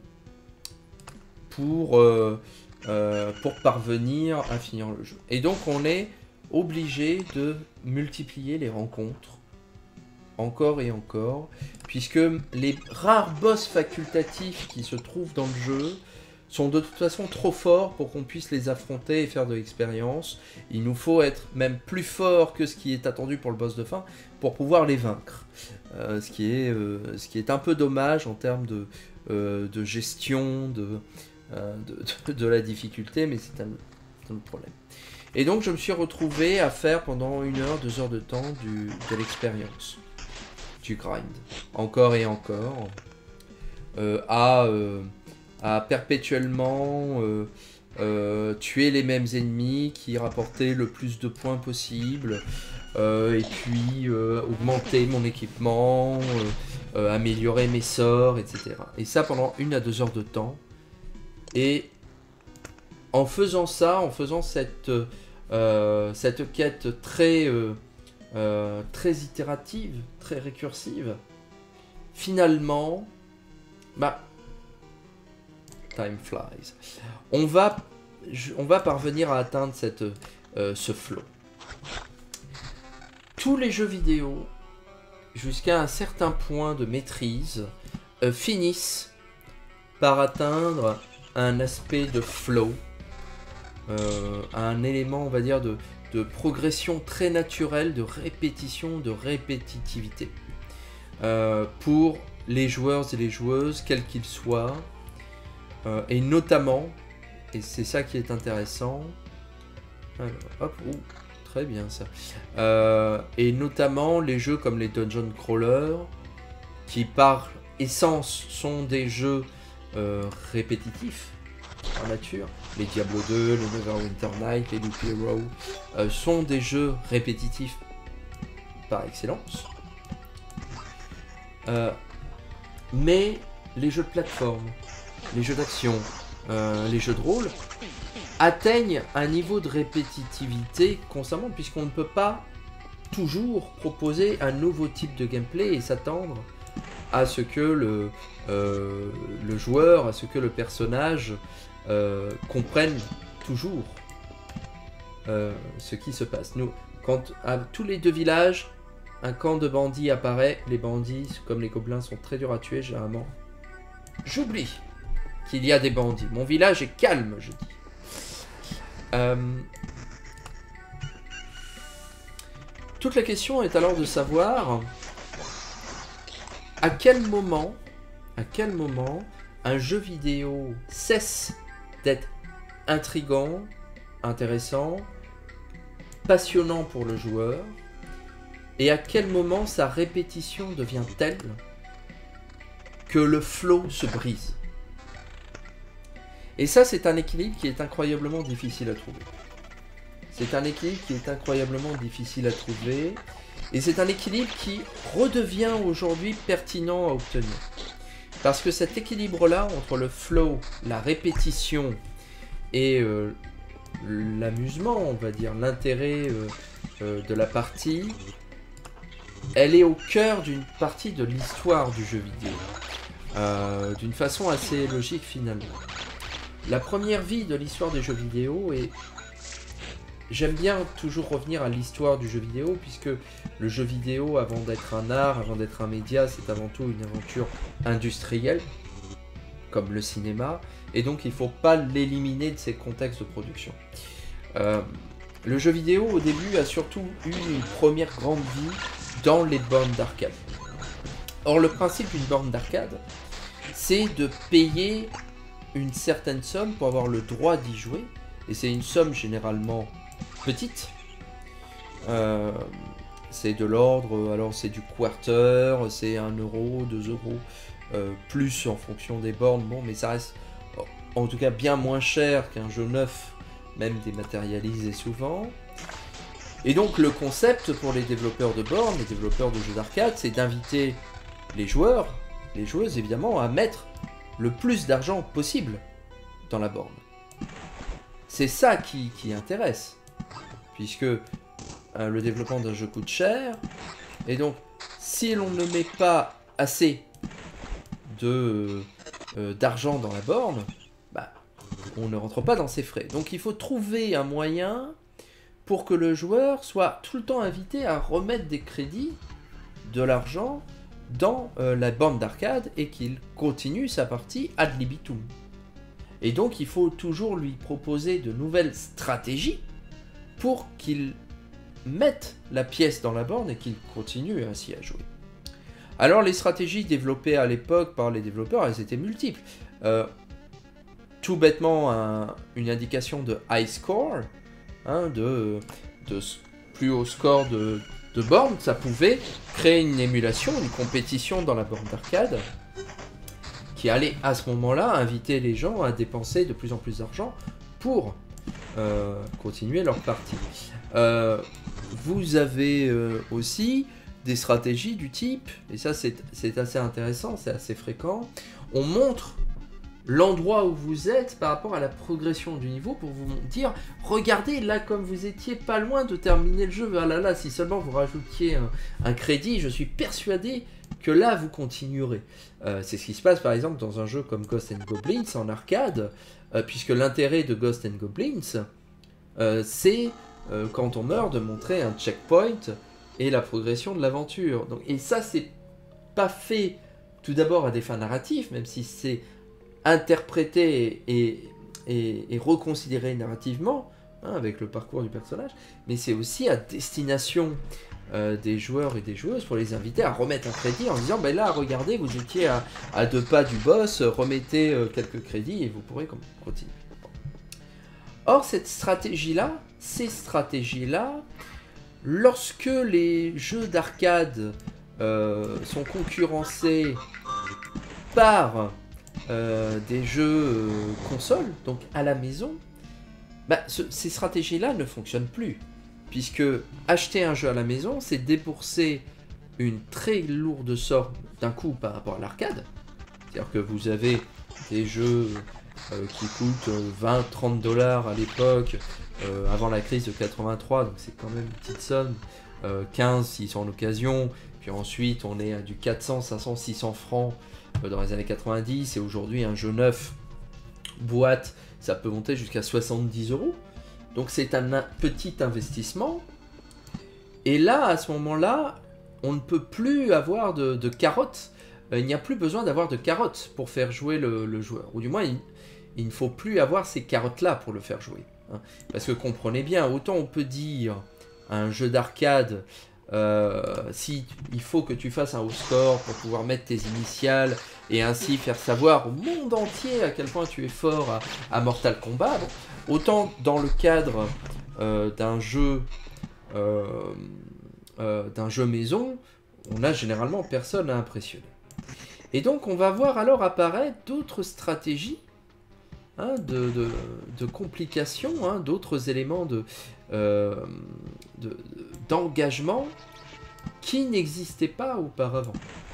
pour, euh, euh, pour parvenir à finir le jeu. Et donc on est obligé de multiplier les rencontres, encore et encore, puisque les rares boss facultatifs qui se trouvent dans le jeu sont de toute façon trop forts pour qu'on puisse les affronter et faire de l'expérience. Il nous faut être même plus fort que ce qui est attendu pour le boss de fin pour pouvoir les vaincre. Euh, ce, qui est, euh, ce qui est un peu dommage en termes de, euh, de gestion de, euh, de, de, de la difficulté, mais c'est un, un autre problème. Et donc je me suis retrouvé à faire pendant une heure, deux heures de temps du, de l'expérience, du grind, encore et encore, euh, à... Euh, à perpétuellement euh, euh, tuer les mêmes ennemis qui rapportaient le plus de points possible, euh, et puis euh, augmenter mon équipement, euh, euh, améliorer mes sorts, et cetera. Et ça pendant une à deux heures de temps. Et en faisant ça, en faisant cette, euh, cette quête très, euh, euh, très itérative, très récursive, finalement, bah, time flies. On va, on va parvenir à atteindre cette, euh, ce flow. Tous les jeux vidéo, jusqu'à un certain point de maîtrise, euh, finissent par atteindre un aspect de flow, euh, un élément, on va dire, de, de progression très naturelle, de répétition, de répétitivité. Euh, pour les joueurs et les joueuses, quels qu'ils soient, Euh, et notamment, et c'est ça qui est intéressant, alors, hop, ouh, très bien ça, euh, et notamment les jeux comme les Dungeon Crawler, qui par essence sont des jeux euh, répétitifs par nature, les Diablo deux, les Neverwinter Nights, les Loop Hero, euh, sont des jeux répétitifs par excellence, euh, mais les jeux de plateforme, les jeux d'action, euh, les jeux de rôle, atteignent un niveau de répétitivité constamment, puisqu'on ne peut pas toujours proposer un nouveau type de gameplay et s'attendre à ce que le, euh, le joueur, à ce que le personnage euh, comprenne toujours euh, ce qui se passe. Nous, quand à tous les deux villages, un camp de bandits apparaît, les bandits, comme les gobelins, sont très durs à tuer généralement. J'oublie qu'il y a des bandits. Mon village est calme, je dis. Euh... Toute la question est alors de savoir à quel moment, à quel moment un jeu vidéo cesse d'être intriguant, intéressant, passionnant pour le joueur, et à quel moment sa répétition devient telle que le flow se brise. Et ça, c'est un équilibre qui est incroyablement difficile à trouver. C'est un équilibre qui est incroyablement difficile à trouver. Et c'est un équilibre qui redevient aujourd'hui pertinent à obtenir. Parce que cet équilibre-là, entre le flow, la répétition et euh, l'amusement, on va dire, l'intérêt euh, euh, de la partie, elle est au cœur d'une partie de l'histoire du jeu vidéo. Euh, d'une façon assez logique finalement. La première vie de l'histoire des jeux vidéo, et j'aime bien toujours revenir à l'histoire du jeu vidéo, puisque le jeu vidéo, avant d'être un art, avant d'être un média, c'est avant tout une aventure industrielle, comme le cinéma, et donc il ne faut pas l'éliminer de ses contextes de production. Euh, le jeu vidéo, au début, a surtout eu une première grande vie dans les bornes d'arcade. Or, le principe d'une borne d'arcade, c'est de payer une certaine somme pour avoir le droit d'y jouer. Et c'est une somme généralement petite. Euh, c'est de l'ordre, alors c'est du quarter, c'est un euro, deux euros, euh, plus en fonction des bornes. Bon, mais ça reste en tout cas bien moins cher qu'un jeu neuf, même dématérialisé souvent. Et donc le concept pour les développeurs de bornes, les développeurs de jeux d'arcade, c'est d'inviter les joueurs, les joueuses évidemment, à mettre le plus d'argent possible dans la borne. C'est ça qui, qui intéresse, puisque euh, le développement d'un jeu coûte cher, et donc si l'on ne met pas assez de euh, d'argent dans la borne, bah, on ne rentre pas dans ses frais. Donc il faut trouver un moyen pour que le joueur soit tout le temps invité à remettre des crédits, de l'argent, dans euh, la borne d'arcade et qu'il continue sa partie ad libitum. Et donc il faut toujours lui proposer de nouvelles stratégies pour qu'il mette la pièce dans la borne et qu'il continue ainsi à jouer. Alors les stratégies développées à l'époque par les développeurs, elles étaient multiples. Euh, tout bêtement, un, une indication de high score, hein, de, de plus haut score de, de borne, ça pouvait créer une émulation, une compétition dans la borne d'arcade, qui allait à ce moment-là inviter les gens à dépenser de plus en plus d'argent pour euh, continuer leur partie. Euh, vous avez euh, aussi des stratégies du type, et ça c'est assez intéressant, c'est assez fréquent, on montre l'endroit où vous êtes par rapport à la progression du niveau pour vous dire, regardez là comme vous étiez pas loin de terminer le jeu, ah là là, si seulement vous rajoutiez un, un crédit, je suis persuadé que là vous continuerez. Euh, c'est ce qui se passe par exemple dans un jeu comme Ghosts and Goblins en arcade, euh, puisque l'intérêt de Ghosts and Goblins, euh, c'est euh, quand on meurt de montrer un checkpoint et la progression de l'aventure. Donc, et ça c'est pas fait tout d'abord à des fins narratifs, même si c'est interprété et, et, et reconsidéré narrativement, hein, avec le parcours du personnage, mais c'est aussi à destination euh, des joueurs et des joueuses pour les inviter à remettre un crédit en disant ben là regardez vous étiez à, à deux pas du boss, remettez euh, quelques crédits et vous pourrez continuer. Or cette stratégie là, ces stratégies là, lorsque les jeux d'arcade euh, sont concurrencés par Euh, des jeux euh, consoles, donc à la maison, bah, ce, ces stratégies-là ne fonctionnent plus. Puisque acheter un jeu à la maison, c'est débourser une très lourde somme d'un coup par rapport à l'arcade. C'est-à-dire que vous avez des jeux euh, qui coûtent vingt à trente dollars à l'époque, euh, avant la crise de quatre-vingt-trois, donc c'est quand même une petite somme, euh, quinze s'ils sont en occasion, puis ensuite on est à du quatre cents, cinq cents, six cents francs dans les années quatre-vingt-dix, et aujourd'hui un jeu neuf boîte ça peut monter jusqu'à soixante-dix euros, donc c'est un petit investissement, et là à ce moment là on ne peut plus avoir de, de carottes, il n'y a plus besoin d'avoir de carottes pour faire jouer le, le joueur, ou du moins il, il ne faut plus avoir ces carottes là pour le faire jouer, hein. Parce que comprenez bien, autant on peut dire à un jeu d'arcade Euh, si il faut que tu fasses un haut score pour pouvoir mettre tes initiales et ainsi faire savoir au monde entier à quel point tu es fort à, à Mortal Kombat, bon, autant dans le cadre euh, d'un jeu euh, euh, d'un jeu maison, on a généralement personne à impressionner. Et donc on va voir alors apparaître d'autres stratégies, hein, de, de, de complications, hein, d'autres éléments de euh, de, d'engagement qui n'existaient pas auparavant.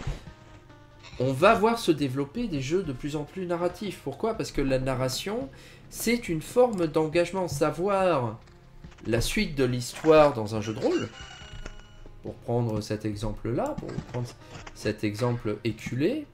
On va voir se développer des jeux de plus en plus narratifs. Pourquoi? Parce que la narration, c'est une forme d'engagement. Savoir la suite de l'histoire dans un jeu de rôle, pour prendre cet exemple-là, pour prendre cet exemple éculé,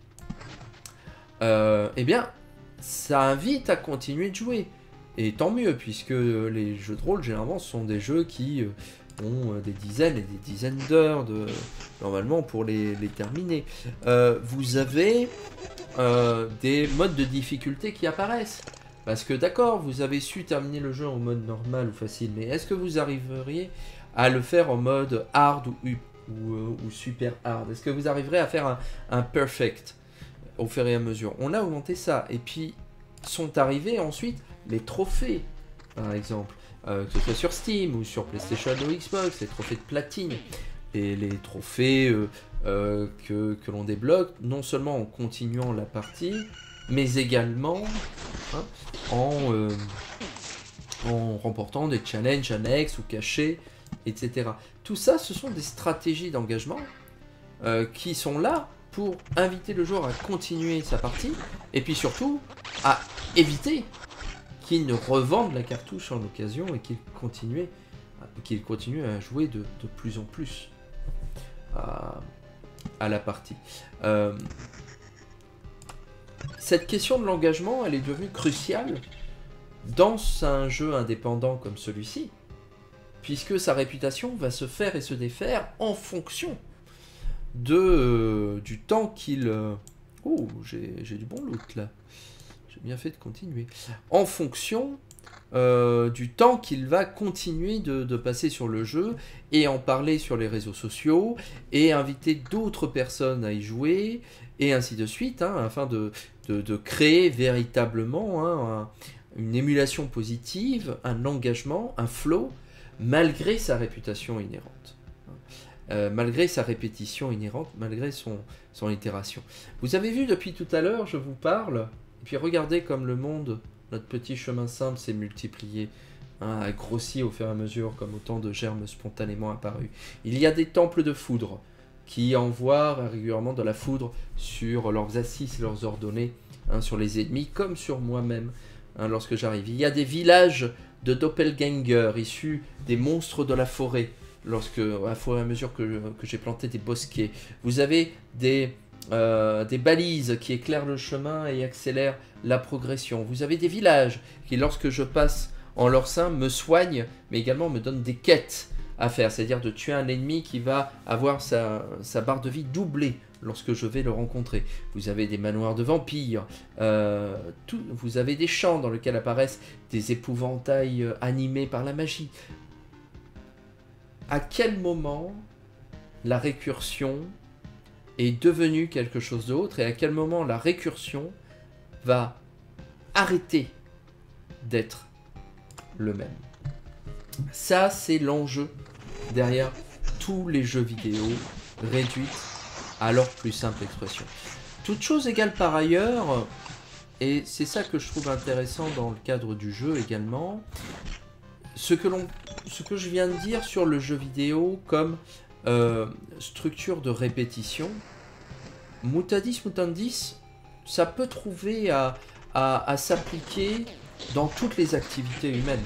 euh, eh bien, ça invite à continuer de jouer. Et tant mieux, puisque les jeux de rôle, généralement, ce sont des jeux qui ont des dizaines et des dizaines d'heures, de... normalement, pour les, les terminer. Euh, vous avez euh, des modes de difficulté qui apparaissent. Parce que, d'accord, vous avez su terminer le jeu en mode normal ou facile, mais est-ce que vous arriveriez à le faire en mode hard ou, ou, euh, ou super hard? Est-ce que vous arriverez à faire un, un perfect au fur et à mesure? On a augmenté ça. Et puis, sont arrivés ensuite les trophées, par exemple. Euh, que ce soit sur Steam ou sur PlayStation ou Xbox, les trophées de platine. Et les trophées euh, euh, que, que l'on débloque, non seulement en continuant la partie, mais également hein, en, euh, en remportant des challenges annexes ou cachés, et cetera. Tout ça, ce sont des stratégies d'engagement euh, qui sont là pour inviter le joueur à continuer sa partie, et puis surtout à éviter qu'il ne revende la cartouche en occasion et qu'il continue, qu'il continue à jouer de, de plus en plus à, à la partie. Euh, cette question de l'engagement, elle est devenue cruciale dans un jeu indépendant comme celui-ci, puisque sa réputation va se faire et se défaire en fonction de, euh, du temps qu'il... Euh... Oh, j'ai du bon loot là. J'ai bien fait de continuer. En fonction euh, du temps qu'il va continuer de, de passer sur le jeu et en parler sur les réseaux sociaux et inviter d'autres personnes à y jouer et ainsi de suite, hein, afin de, de, de créer véritablement hein, un, une émulation positive, un engagement, un flow, malgré sa réputation inhérente. Euh, malgré sa répétition inhérente, malgré son, son itération. Vous avez vu depuis tout à l'heure, je vous parle, et puis regardez comme le monde, notre petit chemin simple s'est multiplié, hein, a grossi au fur et à mesure, comme autant de germes spontanément apparus. Il y a des temples de foudre, qui envoient régulièrement de la foudre sur leurs assises et leurs ordonnées, hein, sur les ennemis, comme sur moi-même, hein, lorsque j'arrive. Il y a des villages de doppelgangers, issus des monstres de la forêt, lorsque, à fur et à mesure que, que j'ai planté des bosquets. Vous avez des, euh, des balises qui éclairent le chemin et accélèrent la progression. Vous avez des villages qui, lorsque je passe en leur sein, me soignent, mais également me donnent des quêtes à faire, c'est-à-dire de tuer un ennemi qui va avoir sa, sa barre de vie doublée lorsque je vais le rencontrer. Vous avez des manoirs de vampires, euh, tout, vous avez des champs dans lesquels apparaissent des épouvantails animés par la magie. À quel moment la récursion est devenue quelque chose d'autre et à quel moment la récursion va arrêter d'être le même? Ça, c'est l'enjeu derrière tous les jeux vidéo réduits à leur plus simple expression. Toute chose égale par ailleurs, et c'est ça que je trouve intéressant dans le cadre du jeu également, ce que, l'on, ce que je viens de dire sur le jeu vidéo comme euh, structure de répétition, mutadis mutandis, ça peut trouver à, à, à s'appliquer dans toutes les activités humaines.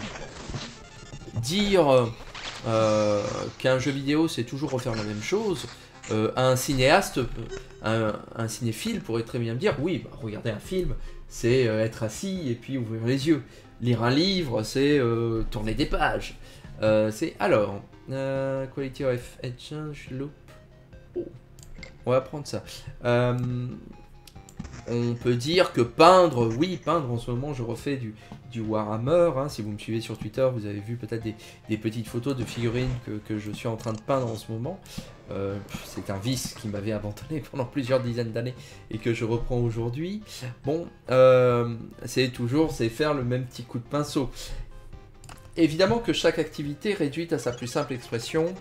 Dire euh, qu'un jeu vidéo c'est toujours refaire la même chose, euh, un cinéaste, un, un cinéphile pourrait très bien me dire oui, bah, regarder un film c'est euh, être assis et puis ouvrir les yeux. Lire un livre, c'est euh, tourner des pages. Euh, c'est alors, euh, quality of exchange loop. Oh. On va prendre ça. Euh, on peut dire que peindre, oui, peindre en ce moment, je refais du, du Warhammer. Hein. Si vous me suivez sur Twitter, vous avez vu peut-être des, des petites photos de figurines que, que je suis en train de peindre en ce moment. Euh, c'est un vice qui m'avait abandonné pendant plusieurs dizaines d'années et que je reprends aujourd'hui. Bon, euh, c'est toujours, c'est faire le même petit coup de pinceau. Évidemment que chaque activité réduite à sa plus simple expression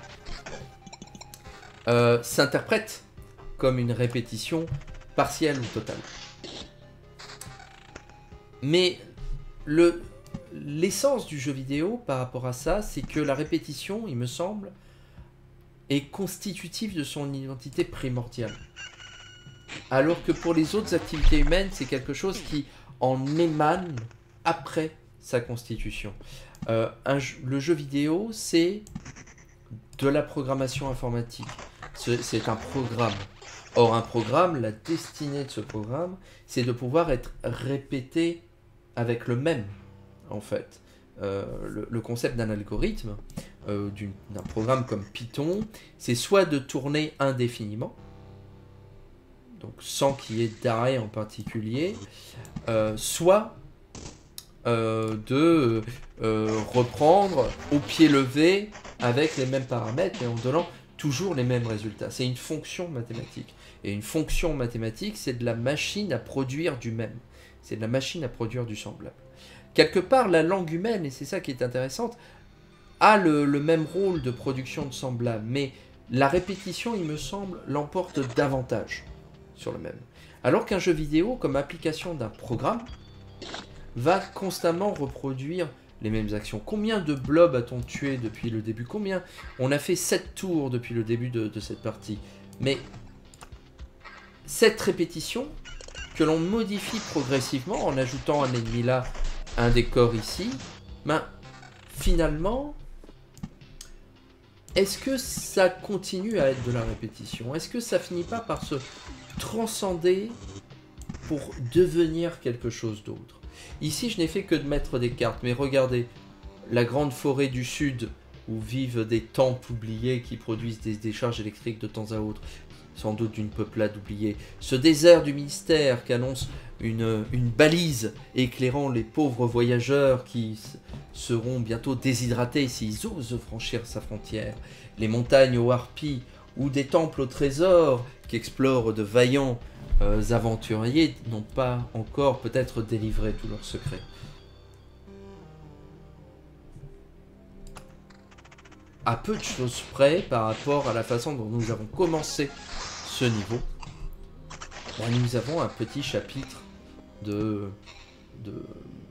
euh, s'interprète comme une répétition partielle ou totale. Mais le, l'essence du jeu vidéo par rapport à ça, c'est que la répétition, il me semble, est constitutive de son identité primordiale. Alors que pour les autres activités humaines, c'est quelque chose qui en émane après sa constitution. Euh, un, le jeu vidéo, c'est de la programmation informatique. C'est un programme. Or, un programme, la destinée de ce programme, c'est de pouvoir être répété avec le même, en fait. Euh, le, le concept d'un algorithme, euh, d'un programme comme Python, c'est soit de tourner indéfiniment, donc sans qu'il y ait d'arrêt en particulier, euh, soit euh, de euh, reprendre au pied levé avec les mêmes paramètres et en donnant toujours les mêmes résultats. C'est une fonction mathématique. Et une fonction mathématique, c'est de la machine à produire du même. C'est de la machine à produire du semblable. Quelque part, la langue humaine, et c'est ça qui est intéressant, a le, le même rôle de production de semblable, mais la répétition, il me semble, l'emporte davantage sur le même. Alors qu'un jeu vidéo, comme application d'un programme, va constamment reproduire les mêmes actions. Combien de blobs a-t-on tué depuis le début? Combien? On a fait sept tours depuis le début de, de cette partie. Mais cette répétition, que l'on modifie progressivement en ajoutant un ennemi là, un décor ici, ben, finalement, est-ce que ça continue à être de la répétition? Est-ce que ça finit pas par se transcender pour devenir quelque chose d'autre? Ici, je n'ai fait que de mettre des cartes, mais regardez, la grande forêt du sud, où vivent des temples oubliés qui produisent des décharges électriques de temps à autre, sans doute d'une peuplade oubliée. Ce désert du mystère qu'annonce une, une balise éclairant les pauvres voyageurs qui seront bientôt déshydratés s'ils osent franchir sa frontière. Les montagnes aux harpies ou des temples au trésor qu'explorent de vaillants euh, aventuriers n'ont pas encore peut-être délivré tous leurs secrets. À peu de choses près par rapport à la façon dont nous avons commencé ce niveau, ben nous avons un petit chapitre de, de,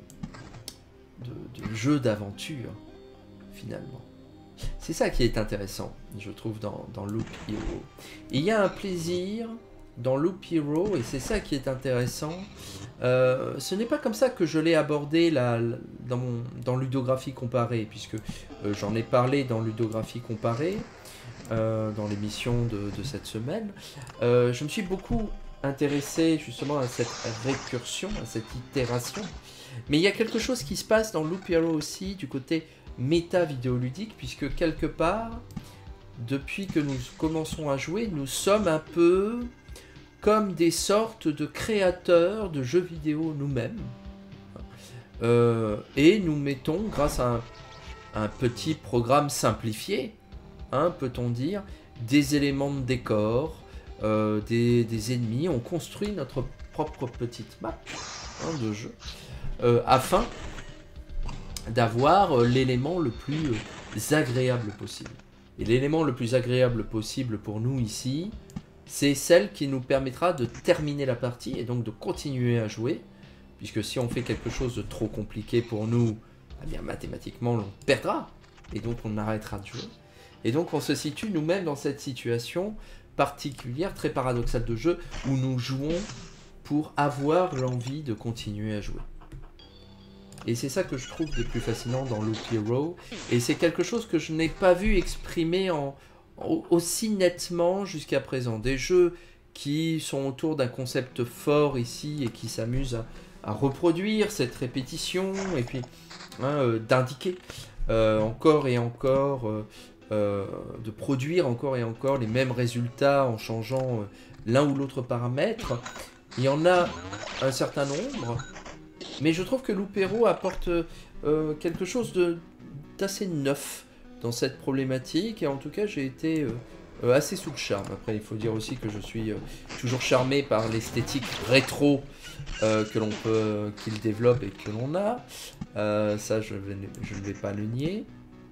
de, de jeu d'aventure, finalement. C'est ça qui est intéressant, je trouve, dans, dans Loop Hero. Il y a un plaisir dans Loop Hero, et c'est ça qui est intéressant. Euh, ce n'est pas comme ça que je l'ai abordé là, dans, mon, dans Ludographie comparée, puisque euh, j'en ai parlé dans Ludographie comparée, euh, dans l'émission de, de cette semaine. Euh, je me suis beaucoup intéressé justement à cette récursion, à cette itération. Mais il y a quelque chose qui se passe dans Loop Hero aussi, du côté méta-vidéoludique, puisque quelque part, depuis que nous commençons à jouer, nous sommes un peu comme des sortes de créateurs de jeux vidéo nous-mêmes. Euh, et nous mettons, grâce à un, un petit programme simplifié, hein, peut-on dire, des éléments de décor, euh, des, des ennemis. On construit notre propre petite map hein, de jeu, euh, afin d'avoir l'élément le plus agréable possible. Et l'élément le plus agréable possible pour nous ici, c'est celle qui nous permettra de terminer la partie et donc de continuer à jouer, puisque si on fait quelque chose de trop compliqué pour nous, eh bien mathématiquement l'on perdra, et donc on arrêtera de jouer. Et donc on se situe nous-mêmes dans cette situation particulière, très paradoxale de jeu, où nous jouons pour avoir l'envie de continuer à jouer. Et c'est ça que je trouve de plus fascinant dans Loop Hero, et c'est quelque chose que je n'ai pas vu exprimé en, en, aussi nettement jusqu'à présent. Des jeux qui sont autour d'un concept fort ici et qui s'amusent à, à reproduire cette répétition et puis hein, euh, d'indiquer euh, encore et encore, euh, euh, de produire encore et encore les mêmes résultats en changeant euh, l'un ou l'autre paramètre. Il y en a un certain nombre. Mais je trouve que Loop Hero apporte euh, quelque chose d'assez neuf dans cette problématique. Et en tout cas, j'ai été euh, assez sous le charme. Après, il faut dire aussi que je suis euh, toujours charmé par l'esthétique rétro euh, que l'on peut, qu'il développe et que l'on a. Euh, ça, je, vais, je ne vais pas le nier.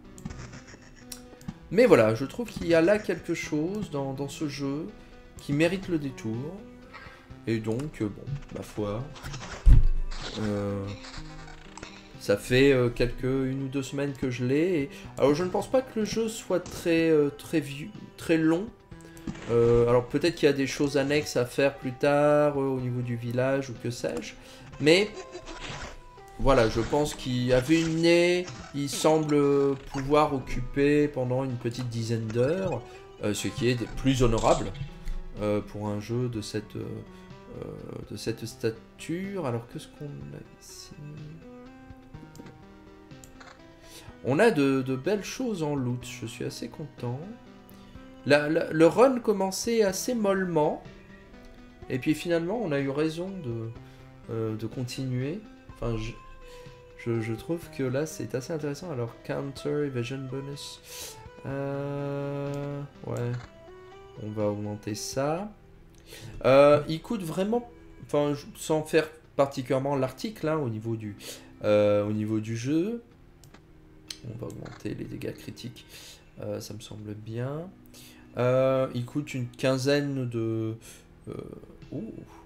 Mais voilà, je trouve qu'il y a là quelque chose dans, dans ce jeu qui mérite le détour. Et donc, euh, bon, ma foi... Euh, ça fait euh, quelques une ou deux semaines que je l'ai. Et... Alors je ne pense pas que le jeu soit très euh, très vieux, très long. Euh, alors peut-être qu'il y a des choses annexes à faire plus tard euh, au niveau du village ou que sais-je. Mais voilà, je pense qu'il avait une nez. Il semble pouvoir occuper pendant une petite dizaine d'heures, euh, ce qui est des plus honorable euh, pour un jeu de cette euh, Euh, de cette stature. Alors qu'est-ce qu'on a ici? On a de, de belles choses en loot, je suis assez content. La, la, le run commençait assez mollement, et puis finalement on a eu raison de, euh, de continuer. Enfin, je, je, je trouve que là c'est assez intéressant. Alors, counter, evasion bonus. Euh... Ouais. On va augmenter ça. Euh, il coûte vraiment... Enfin, sans faire particulièrement l'article, hein, au niveau du... Euh, au niveau du jeu. On va augmenter les dégâts critiques. Euh, ça me semble bien. Euh, il coûte une quinzaine de... Euh... Oh.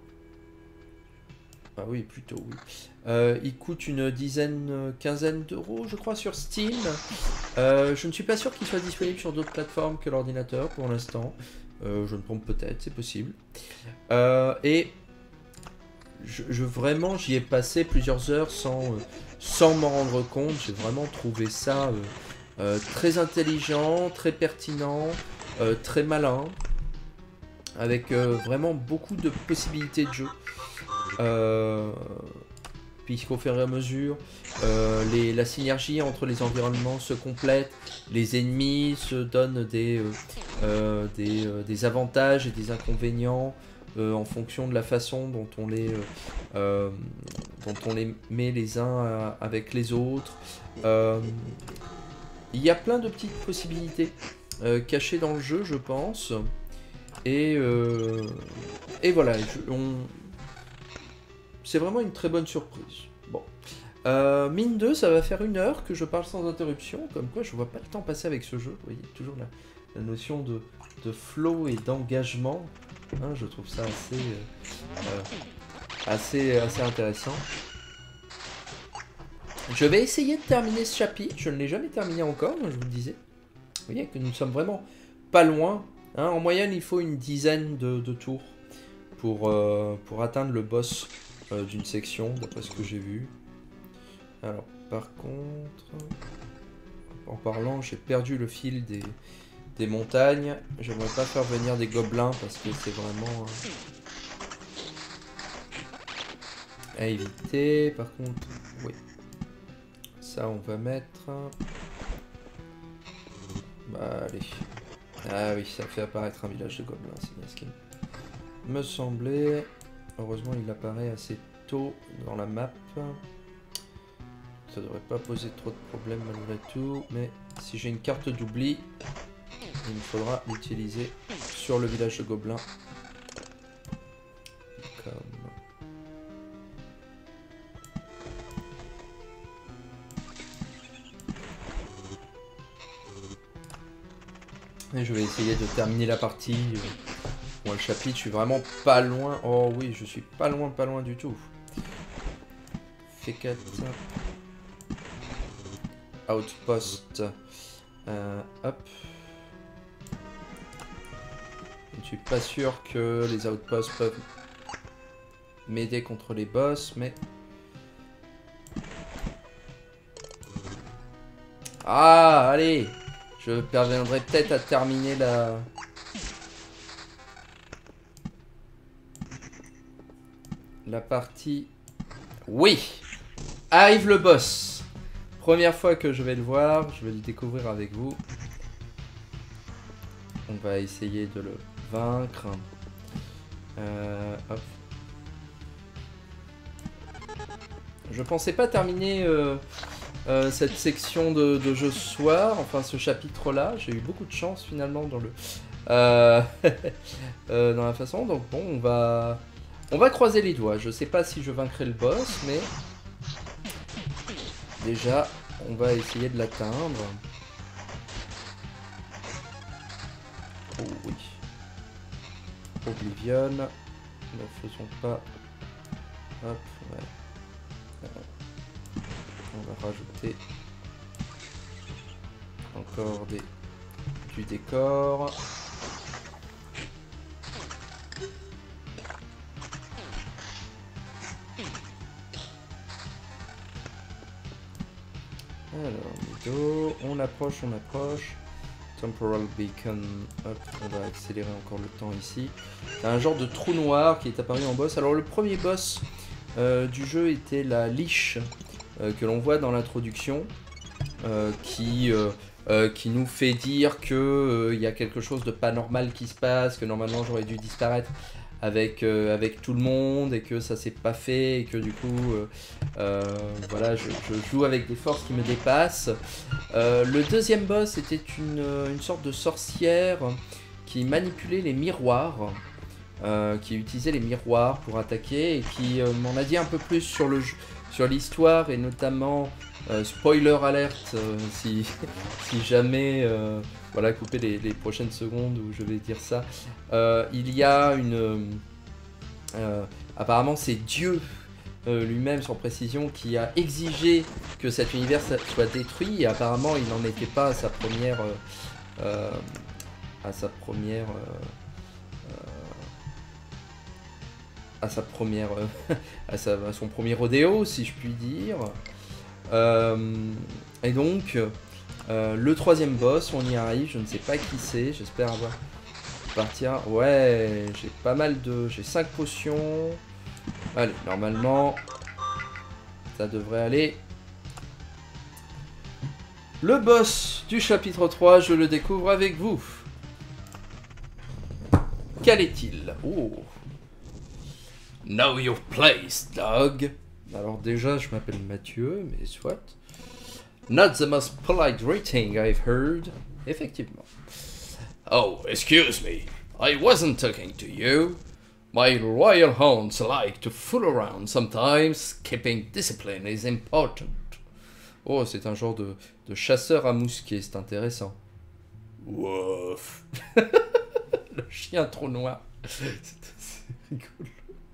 Ah oui, plutôt oui. Euh, il coûte une dizaine, quinzaine d'euros, je crois, sur Steam. Euh, je ne suis pas sûr qu'il soit disponible sur d'autres plateformes que l'ordinateur pour l'instant. Euh, je me trompe peut-être, c'est possible. Euh, et je, je vraiment, j'y ai passé plusieurs heures sans, euh, sans m'en rendre compte. J'ai vraiment trouvé ça euh, euh, très intelligent, très pertinent, euh, très malin, avec euh, vraiment beaucoup de possibilités de jeu. Euh, puisqu'au fur et à mesure euh, les, la synergie entre les environnements se complète, les ennemis se donnent des, euh, euh, des, euh, des avantages et des inconvénients euh, en fonction de la façon dont on les, euh, euh, dont on les met les uns euh, avec les autres. Euh, il y a plein de petites possibilités euh, cachées dans le jeu, je pense, et, euh, et voilà, je, on c'est vraiment une très bonne surprise. Bon. Euh, mine deux, ça va faire une heure que je parle sans interruption. Comme quoi, je vois pas le temps passer avec ce jeu. Vous voyez, toujours la, la notion de, de flow et d'engagement. Hein, je trouve ça assez, euh, euh, assez, assez intéressant. Je vais essayer de terminer ce chapitre. Je ne l'ai jamais terminé encore, je vous le disais. Vous voyez que nous sommes vraiment pas loin. Hein, en moyenne, il faut une dizaine de, de tours pour, euh, pour atteindre le boss Euh, d'une section, d'après ce que j'ai vu. Alors, par contre, en parlant, j'ai perdu le fil des, des montagnes. J'aimerais pas faire venir des gobelins parce que c'est vraiment euh, à éviter. Par contre, oui. Ça, on va mettre... Bah, allez. Ah oui, ça fait apparaître un village de gobelins, c'est bien ce qui me semblait. Heureusement, il apparaît assez tôt dans la map. Ça devrait pas poser trop de problèmes malgré tout. Mais si j'ai une carte d'oubli, il me faudra l'utiliser sur le village de gobelins. Comme... Et je vais essayer de terminer la partie... Bon, le chapitre, je suis vraiment pas loin. Oh oui, je suis pas loin, pas loin du tout. Fait quatre. Outpost. Euh, hop. Je ne suis pas sûr que les outposts peuvent m'aider contre les boss, mais... Ah, allez! Je parviendrai peut-être à terminer la... La partie... Oui! Arrive le boss! Première fois que je vais le voir, je vais le découvrir avec vous. On va essayer de le vaincre. Euh, hop. Je pensais pas terminer euh, euh, cette section de, de jeu ce soir, enfin ce chapitre-là. J'ai eu beaucoup de chance finalement dans le euh, euh, dans la façon. Donc bon, on va on va croiser les doigts. Je sais pas si je vaincrai le boss, mais déjà on va essayer de l'atteindre. Oh oui. Oblivion. Ne faisons pas. Hop, ouais. On va rajouter encore des, du décor. Alors, Mido, on approche, on approche. Temporal Beacon, hop, on va accélérer encore le temps ici. C'est un genre de trou noir qui est apparu en boss. Alors le premier boss euh, du jeu était la liche. Euh, que l'on voit dans l'introduction, euh, qui, euh, euh, qui nous fait dire que euh, y a quelque chose de pas normal qui se passe, que normalement j'aurais dû disparaître avec, euh, avec tout le monde et que ça s'est pas fait et que du coup euh, euh, voilà, je, je joue avec des forces qui me dépassent. Euh, le deuxième boss était une, une sorte de sorcière qui manipulait les miroirs, euh, qui utilisait les miroirs pour attaquer et qui euh, m'en a dit un peu plus sur le jeu, sur l'histoire et notamment euh, spoiler alert euh, si, si jamais euh, voilà, coupez les, les prochaines secondes où je vais dire ça. Euh, il y a une euh, apparemment c'est Dieu euh, lui-même sans précision qui a exigé que cet univers soit détruit et apparemment il n'en était pas à sa première euh, euh, à sa première euh, à sa première euh, à, sa, à son premier rodéo si je puis dire. Euh, et donc euh, le troisième boss, on y arrive, je ne sais pas qui c'est, j'espère avoir partir. Ouais, j'ai pas mal de, j'ai cinq potions. Allez, normalement ça devrait aller. Le boss du chapitre trois, je le découvre avec vous. Quel est-il? Oh. Know your place, dog. Alors déjà, je m'appelle Mathieu, mais soit. Not the most polite greeting I've heard. Effectivement. Oh, excuse me. I wasn't talking to you. My royal hounds like to fool around sometimes. Keeping discipline is important. Oh, c'est un genre de, de chasseur à mousquet, c'est intéressant. Woof. Le chien trop noir. C'est rigolo.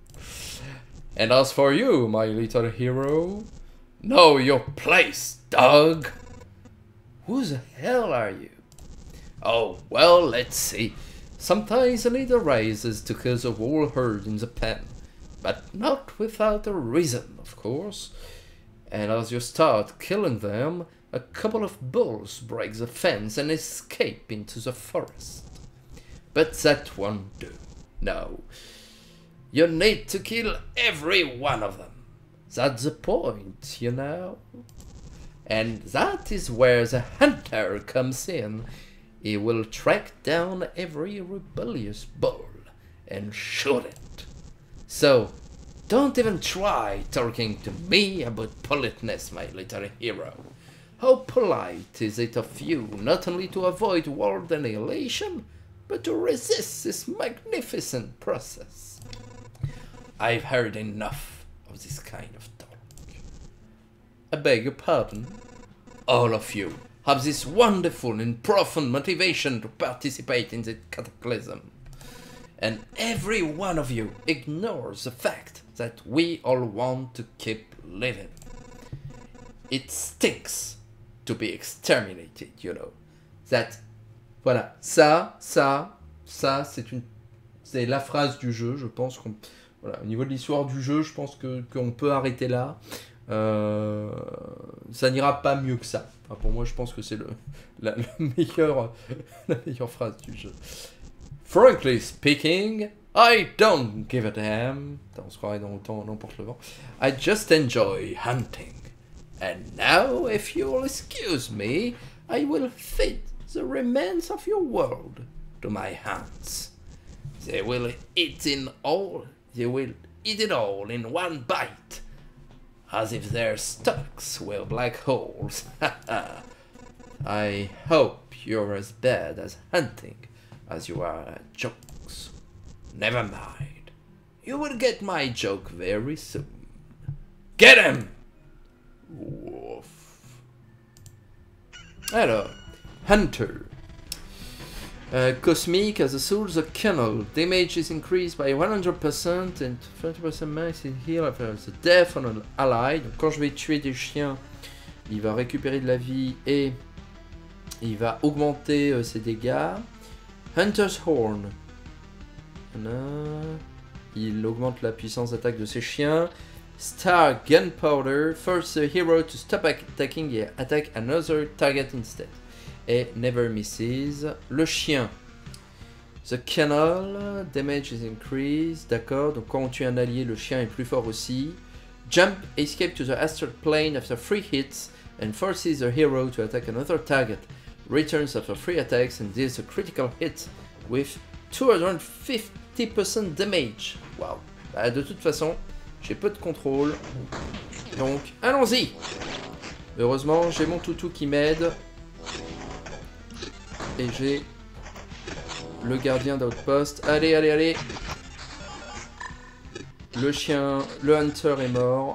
And as for you, my little hero, know your place, dog. Who the hell are you? Oh, well, let's see. Sometimes a leader rises to kill the whole herd in the pen, but not without a reason, of course. And as you start killing them, a couple of bulls break the fence and escape into the forest. But that won't do. No. You need to kill every one of them. That's the point, you know? And that is where the hunter comes in. He will track down every rebellious bull and shoot it. So, don't even try talking to me about politeness, my little hero. How polite is it of you not only to avoid world annihilation, but to resist this magnificent process? I've heard enough of this kind of talk. I beg your pardon? All of you have this wonderful and profound motivation to participate in the cataclysm. And every one of you ignores the fact that we all want to keep living. It stinks to be exterminated, you know. That, voilà, ça, ça, ça, c'est une, c'est la phrase du jeu, je pense qu'on... Voilà, au niveau de l'histoire du jeu, je pense que qu'on peut arrêter là. Euh, ça n'ira pas mieux que ça. Enfin, pour moi, je pense que c'est le, la, le meilleur, la meilleure phrase du jeu. Frankly speaking, I don't give a damn. On se croirait dans le temps, n'importe le vent. I just enjoy hunting. And now, if you'll excuse me, I will feed the remains of your world to my hounds. They will eat in all. They will eat it all in one bite, as if their stomachs were black holes. I hope you're as bad at hunting as you are at jokes. Never mind. You will get my joke very soon. Get him! Woof. Alors, Hunter. Uh, cosmic as a soul, the kennel. Damage is increased by one hundred percent and twenty percent max in heal after the death on an ally. Donc quand je vais tuer des chiens, il va récupérer de la vie et il va augmenter euh, ses dégâts. Hunter's Horn. Il augmente la puissance d'attaque de ses chiens. Star Gunpowder. Force the hero to stop attacking and attack another target instead. Et never misses. Le chien. The Kennel. Damage is increased. D'accord. Donc quand on tue un allié, le chien est plus fort aussi. Jump. Escape to the astral plane after three hits and forces the hero to attack another target. Returns after three attacks and deals a critical hit with two hundred fifty percent damage. Waouh. Bah, de toute façon, j'ai peu de contrôle. Donc, allons-y. Heureusement, j'ai mon toutou qui m'aide. Et j'ai le gardien d'outpost. Allez, allez, allez. Le chien, le hunter est mort.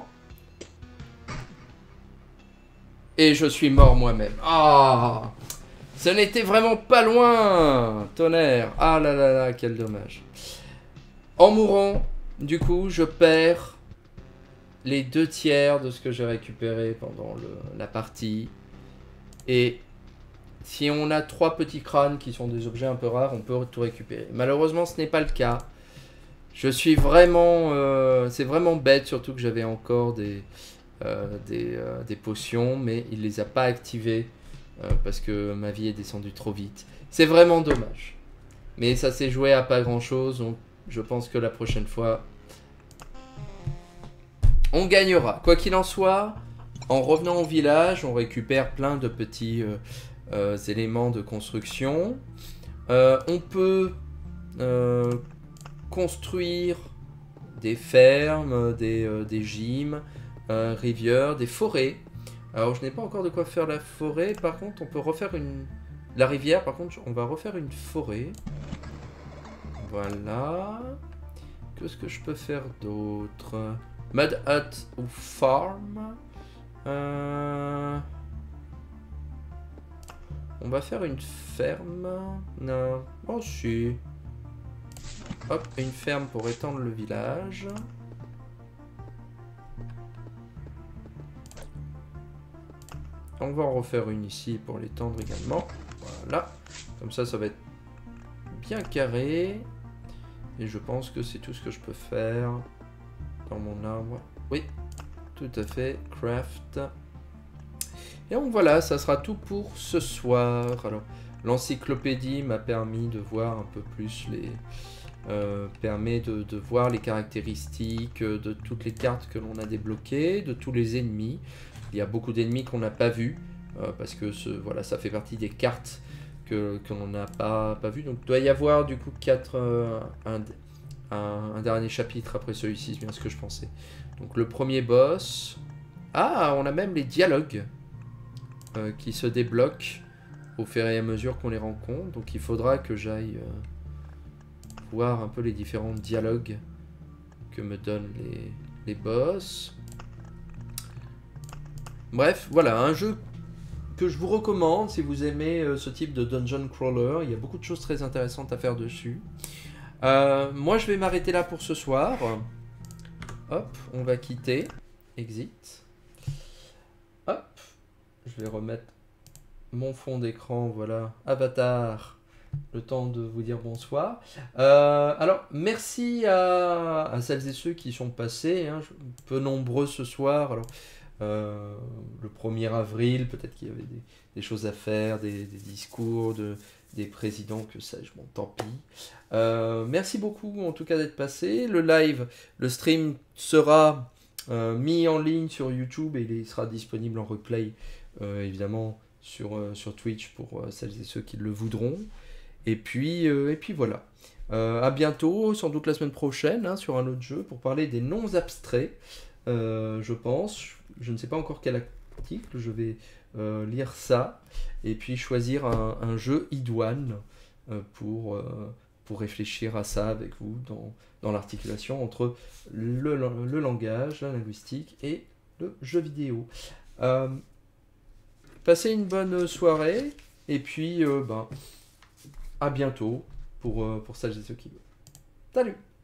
Et je suis mort moi-même. Ah, ce n'était vraiment pas loin. Tonnerre. Ah là là là, quel dommage. En mourant, du coup, je perds les deux tiers de ce que j'ai récupéré pendant le, la partie. Et si on a trois petits crânes qui sont des objets un peu rares, on peut tout récupérer. Malheureusement, ce n'est pas le cas. Je suis vraiment... Euh, c'est vraiment bête, surtout que j'avais encore des... Euh, des, euh, des potions, mais il les a pas activées euh, parce que ma vie est descendue trop vite. C'est vraiment dommage. Mais ça s'est joué à pas grand chose, donc je pense que la prochaine fois, on gagnera. Quoi qu'il en soit, en revenant au village, on récupère plein de petits euh, euh, éléments de construction. Euh, on peut euh, construire des fermes, des, euh, des gyms, Euh, rivière, des forêts. Alors je n'ai pas encore de quoi faire la forêt. Par contre on peut refaire une... La rivière par contre on va refaire une forêt. Voilà. Qu'est-ce que je peux faire d'autre? Mud hut ou farm. euh... On va faire une ferme. Non. Oh si. Hop, une ferme pour étendre le village. On va en refaire une ici pour l'étendre également. Voilà. Comme ça, ça va être bien carré. Et je pense que c'est tout ce que je peux faire dans mon arbre. Oui, tout à fait. Craft. Et donc voilà, ça sera tout pour ce soir. Alors, l'encyclopédie m'a permis de voir un peu plus les... Euh, permet de, de voir les caractéristiques de toutes les cartes que l'on a débloquées, de tous les ennemis. Il y a beaucoup d'ennemis qu'on n'a pas vus, euh, parce que ce, voilà, ça fait partie des cartes que, que l'on n'a pas, pas vues. Donc il doit y avoir du coup quatre, euh, un, un, un dernier chapitre après celui-ci, c'est bien ce que je pensais. Donc le premier boss... Ah, on a même les dialogues euh, qui se débloquent au fur et à mesure qu'on les rencontre. Donc il faudra que j'aille... Euh, voir un peu les différents dialogues que me donnent les, les boss. Bref, voilà, un jeu que je vous recommande si vous aimez euh, ce type de dungeon crawler. Il y a beaucoup de choses très intéressantes à faire dessus. Euh, moi, je vais m'arrêter là pour ce soir. Hop, on va quitter. Exit. Hop, je vais remettre mon fond d'écran, voilà, avatar. Le temps de vous dire bonsoir. Euh, alors, merci à, à celles et ceux qui sont passés, hein, peu nombreux ce soir. Alors, euh, le premier avril, peut-être qu'il y avait des, des choses à faire, des, des discours de, des présidents, que sais-je, bon, tant pis. Euh, merci beaucoup en tout cas d'être passé. Le live, le stream sera euh, mis en ligne sur YouTube et il sera disponible en replay, euh, évidemment, sur, euh, sur Twitch pour euh, celles et ceux qui le voudront. Et puis, euh, et puis voilà. Euh, à bientôt, sans doute la semaine prochaine, hein, sur un autre jeu, pour parler des noms abstraits, euh, je pense. Je ne sais pas encore quel article, je vais euh, lire ça, et puis choisir un, un jeu idoine euh, pour, euh, pour réfléchir à ça avec vous, dans, dans l'articulation entre le, le langage, la linguistique, et le jeu vidéo. Euh, passez une bonne soirée, et puis, euh, ben... à bientôt pour, euh, pour celles et ceux qui veulent. Salut!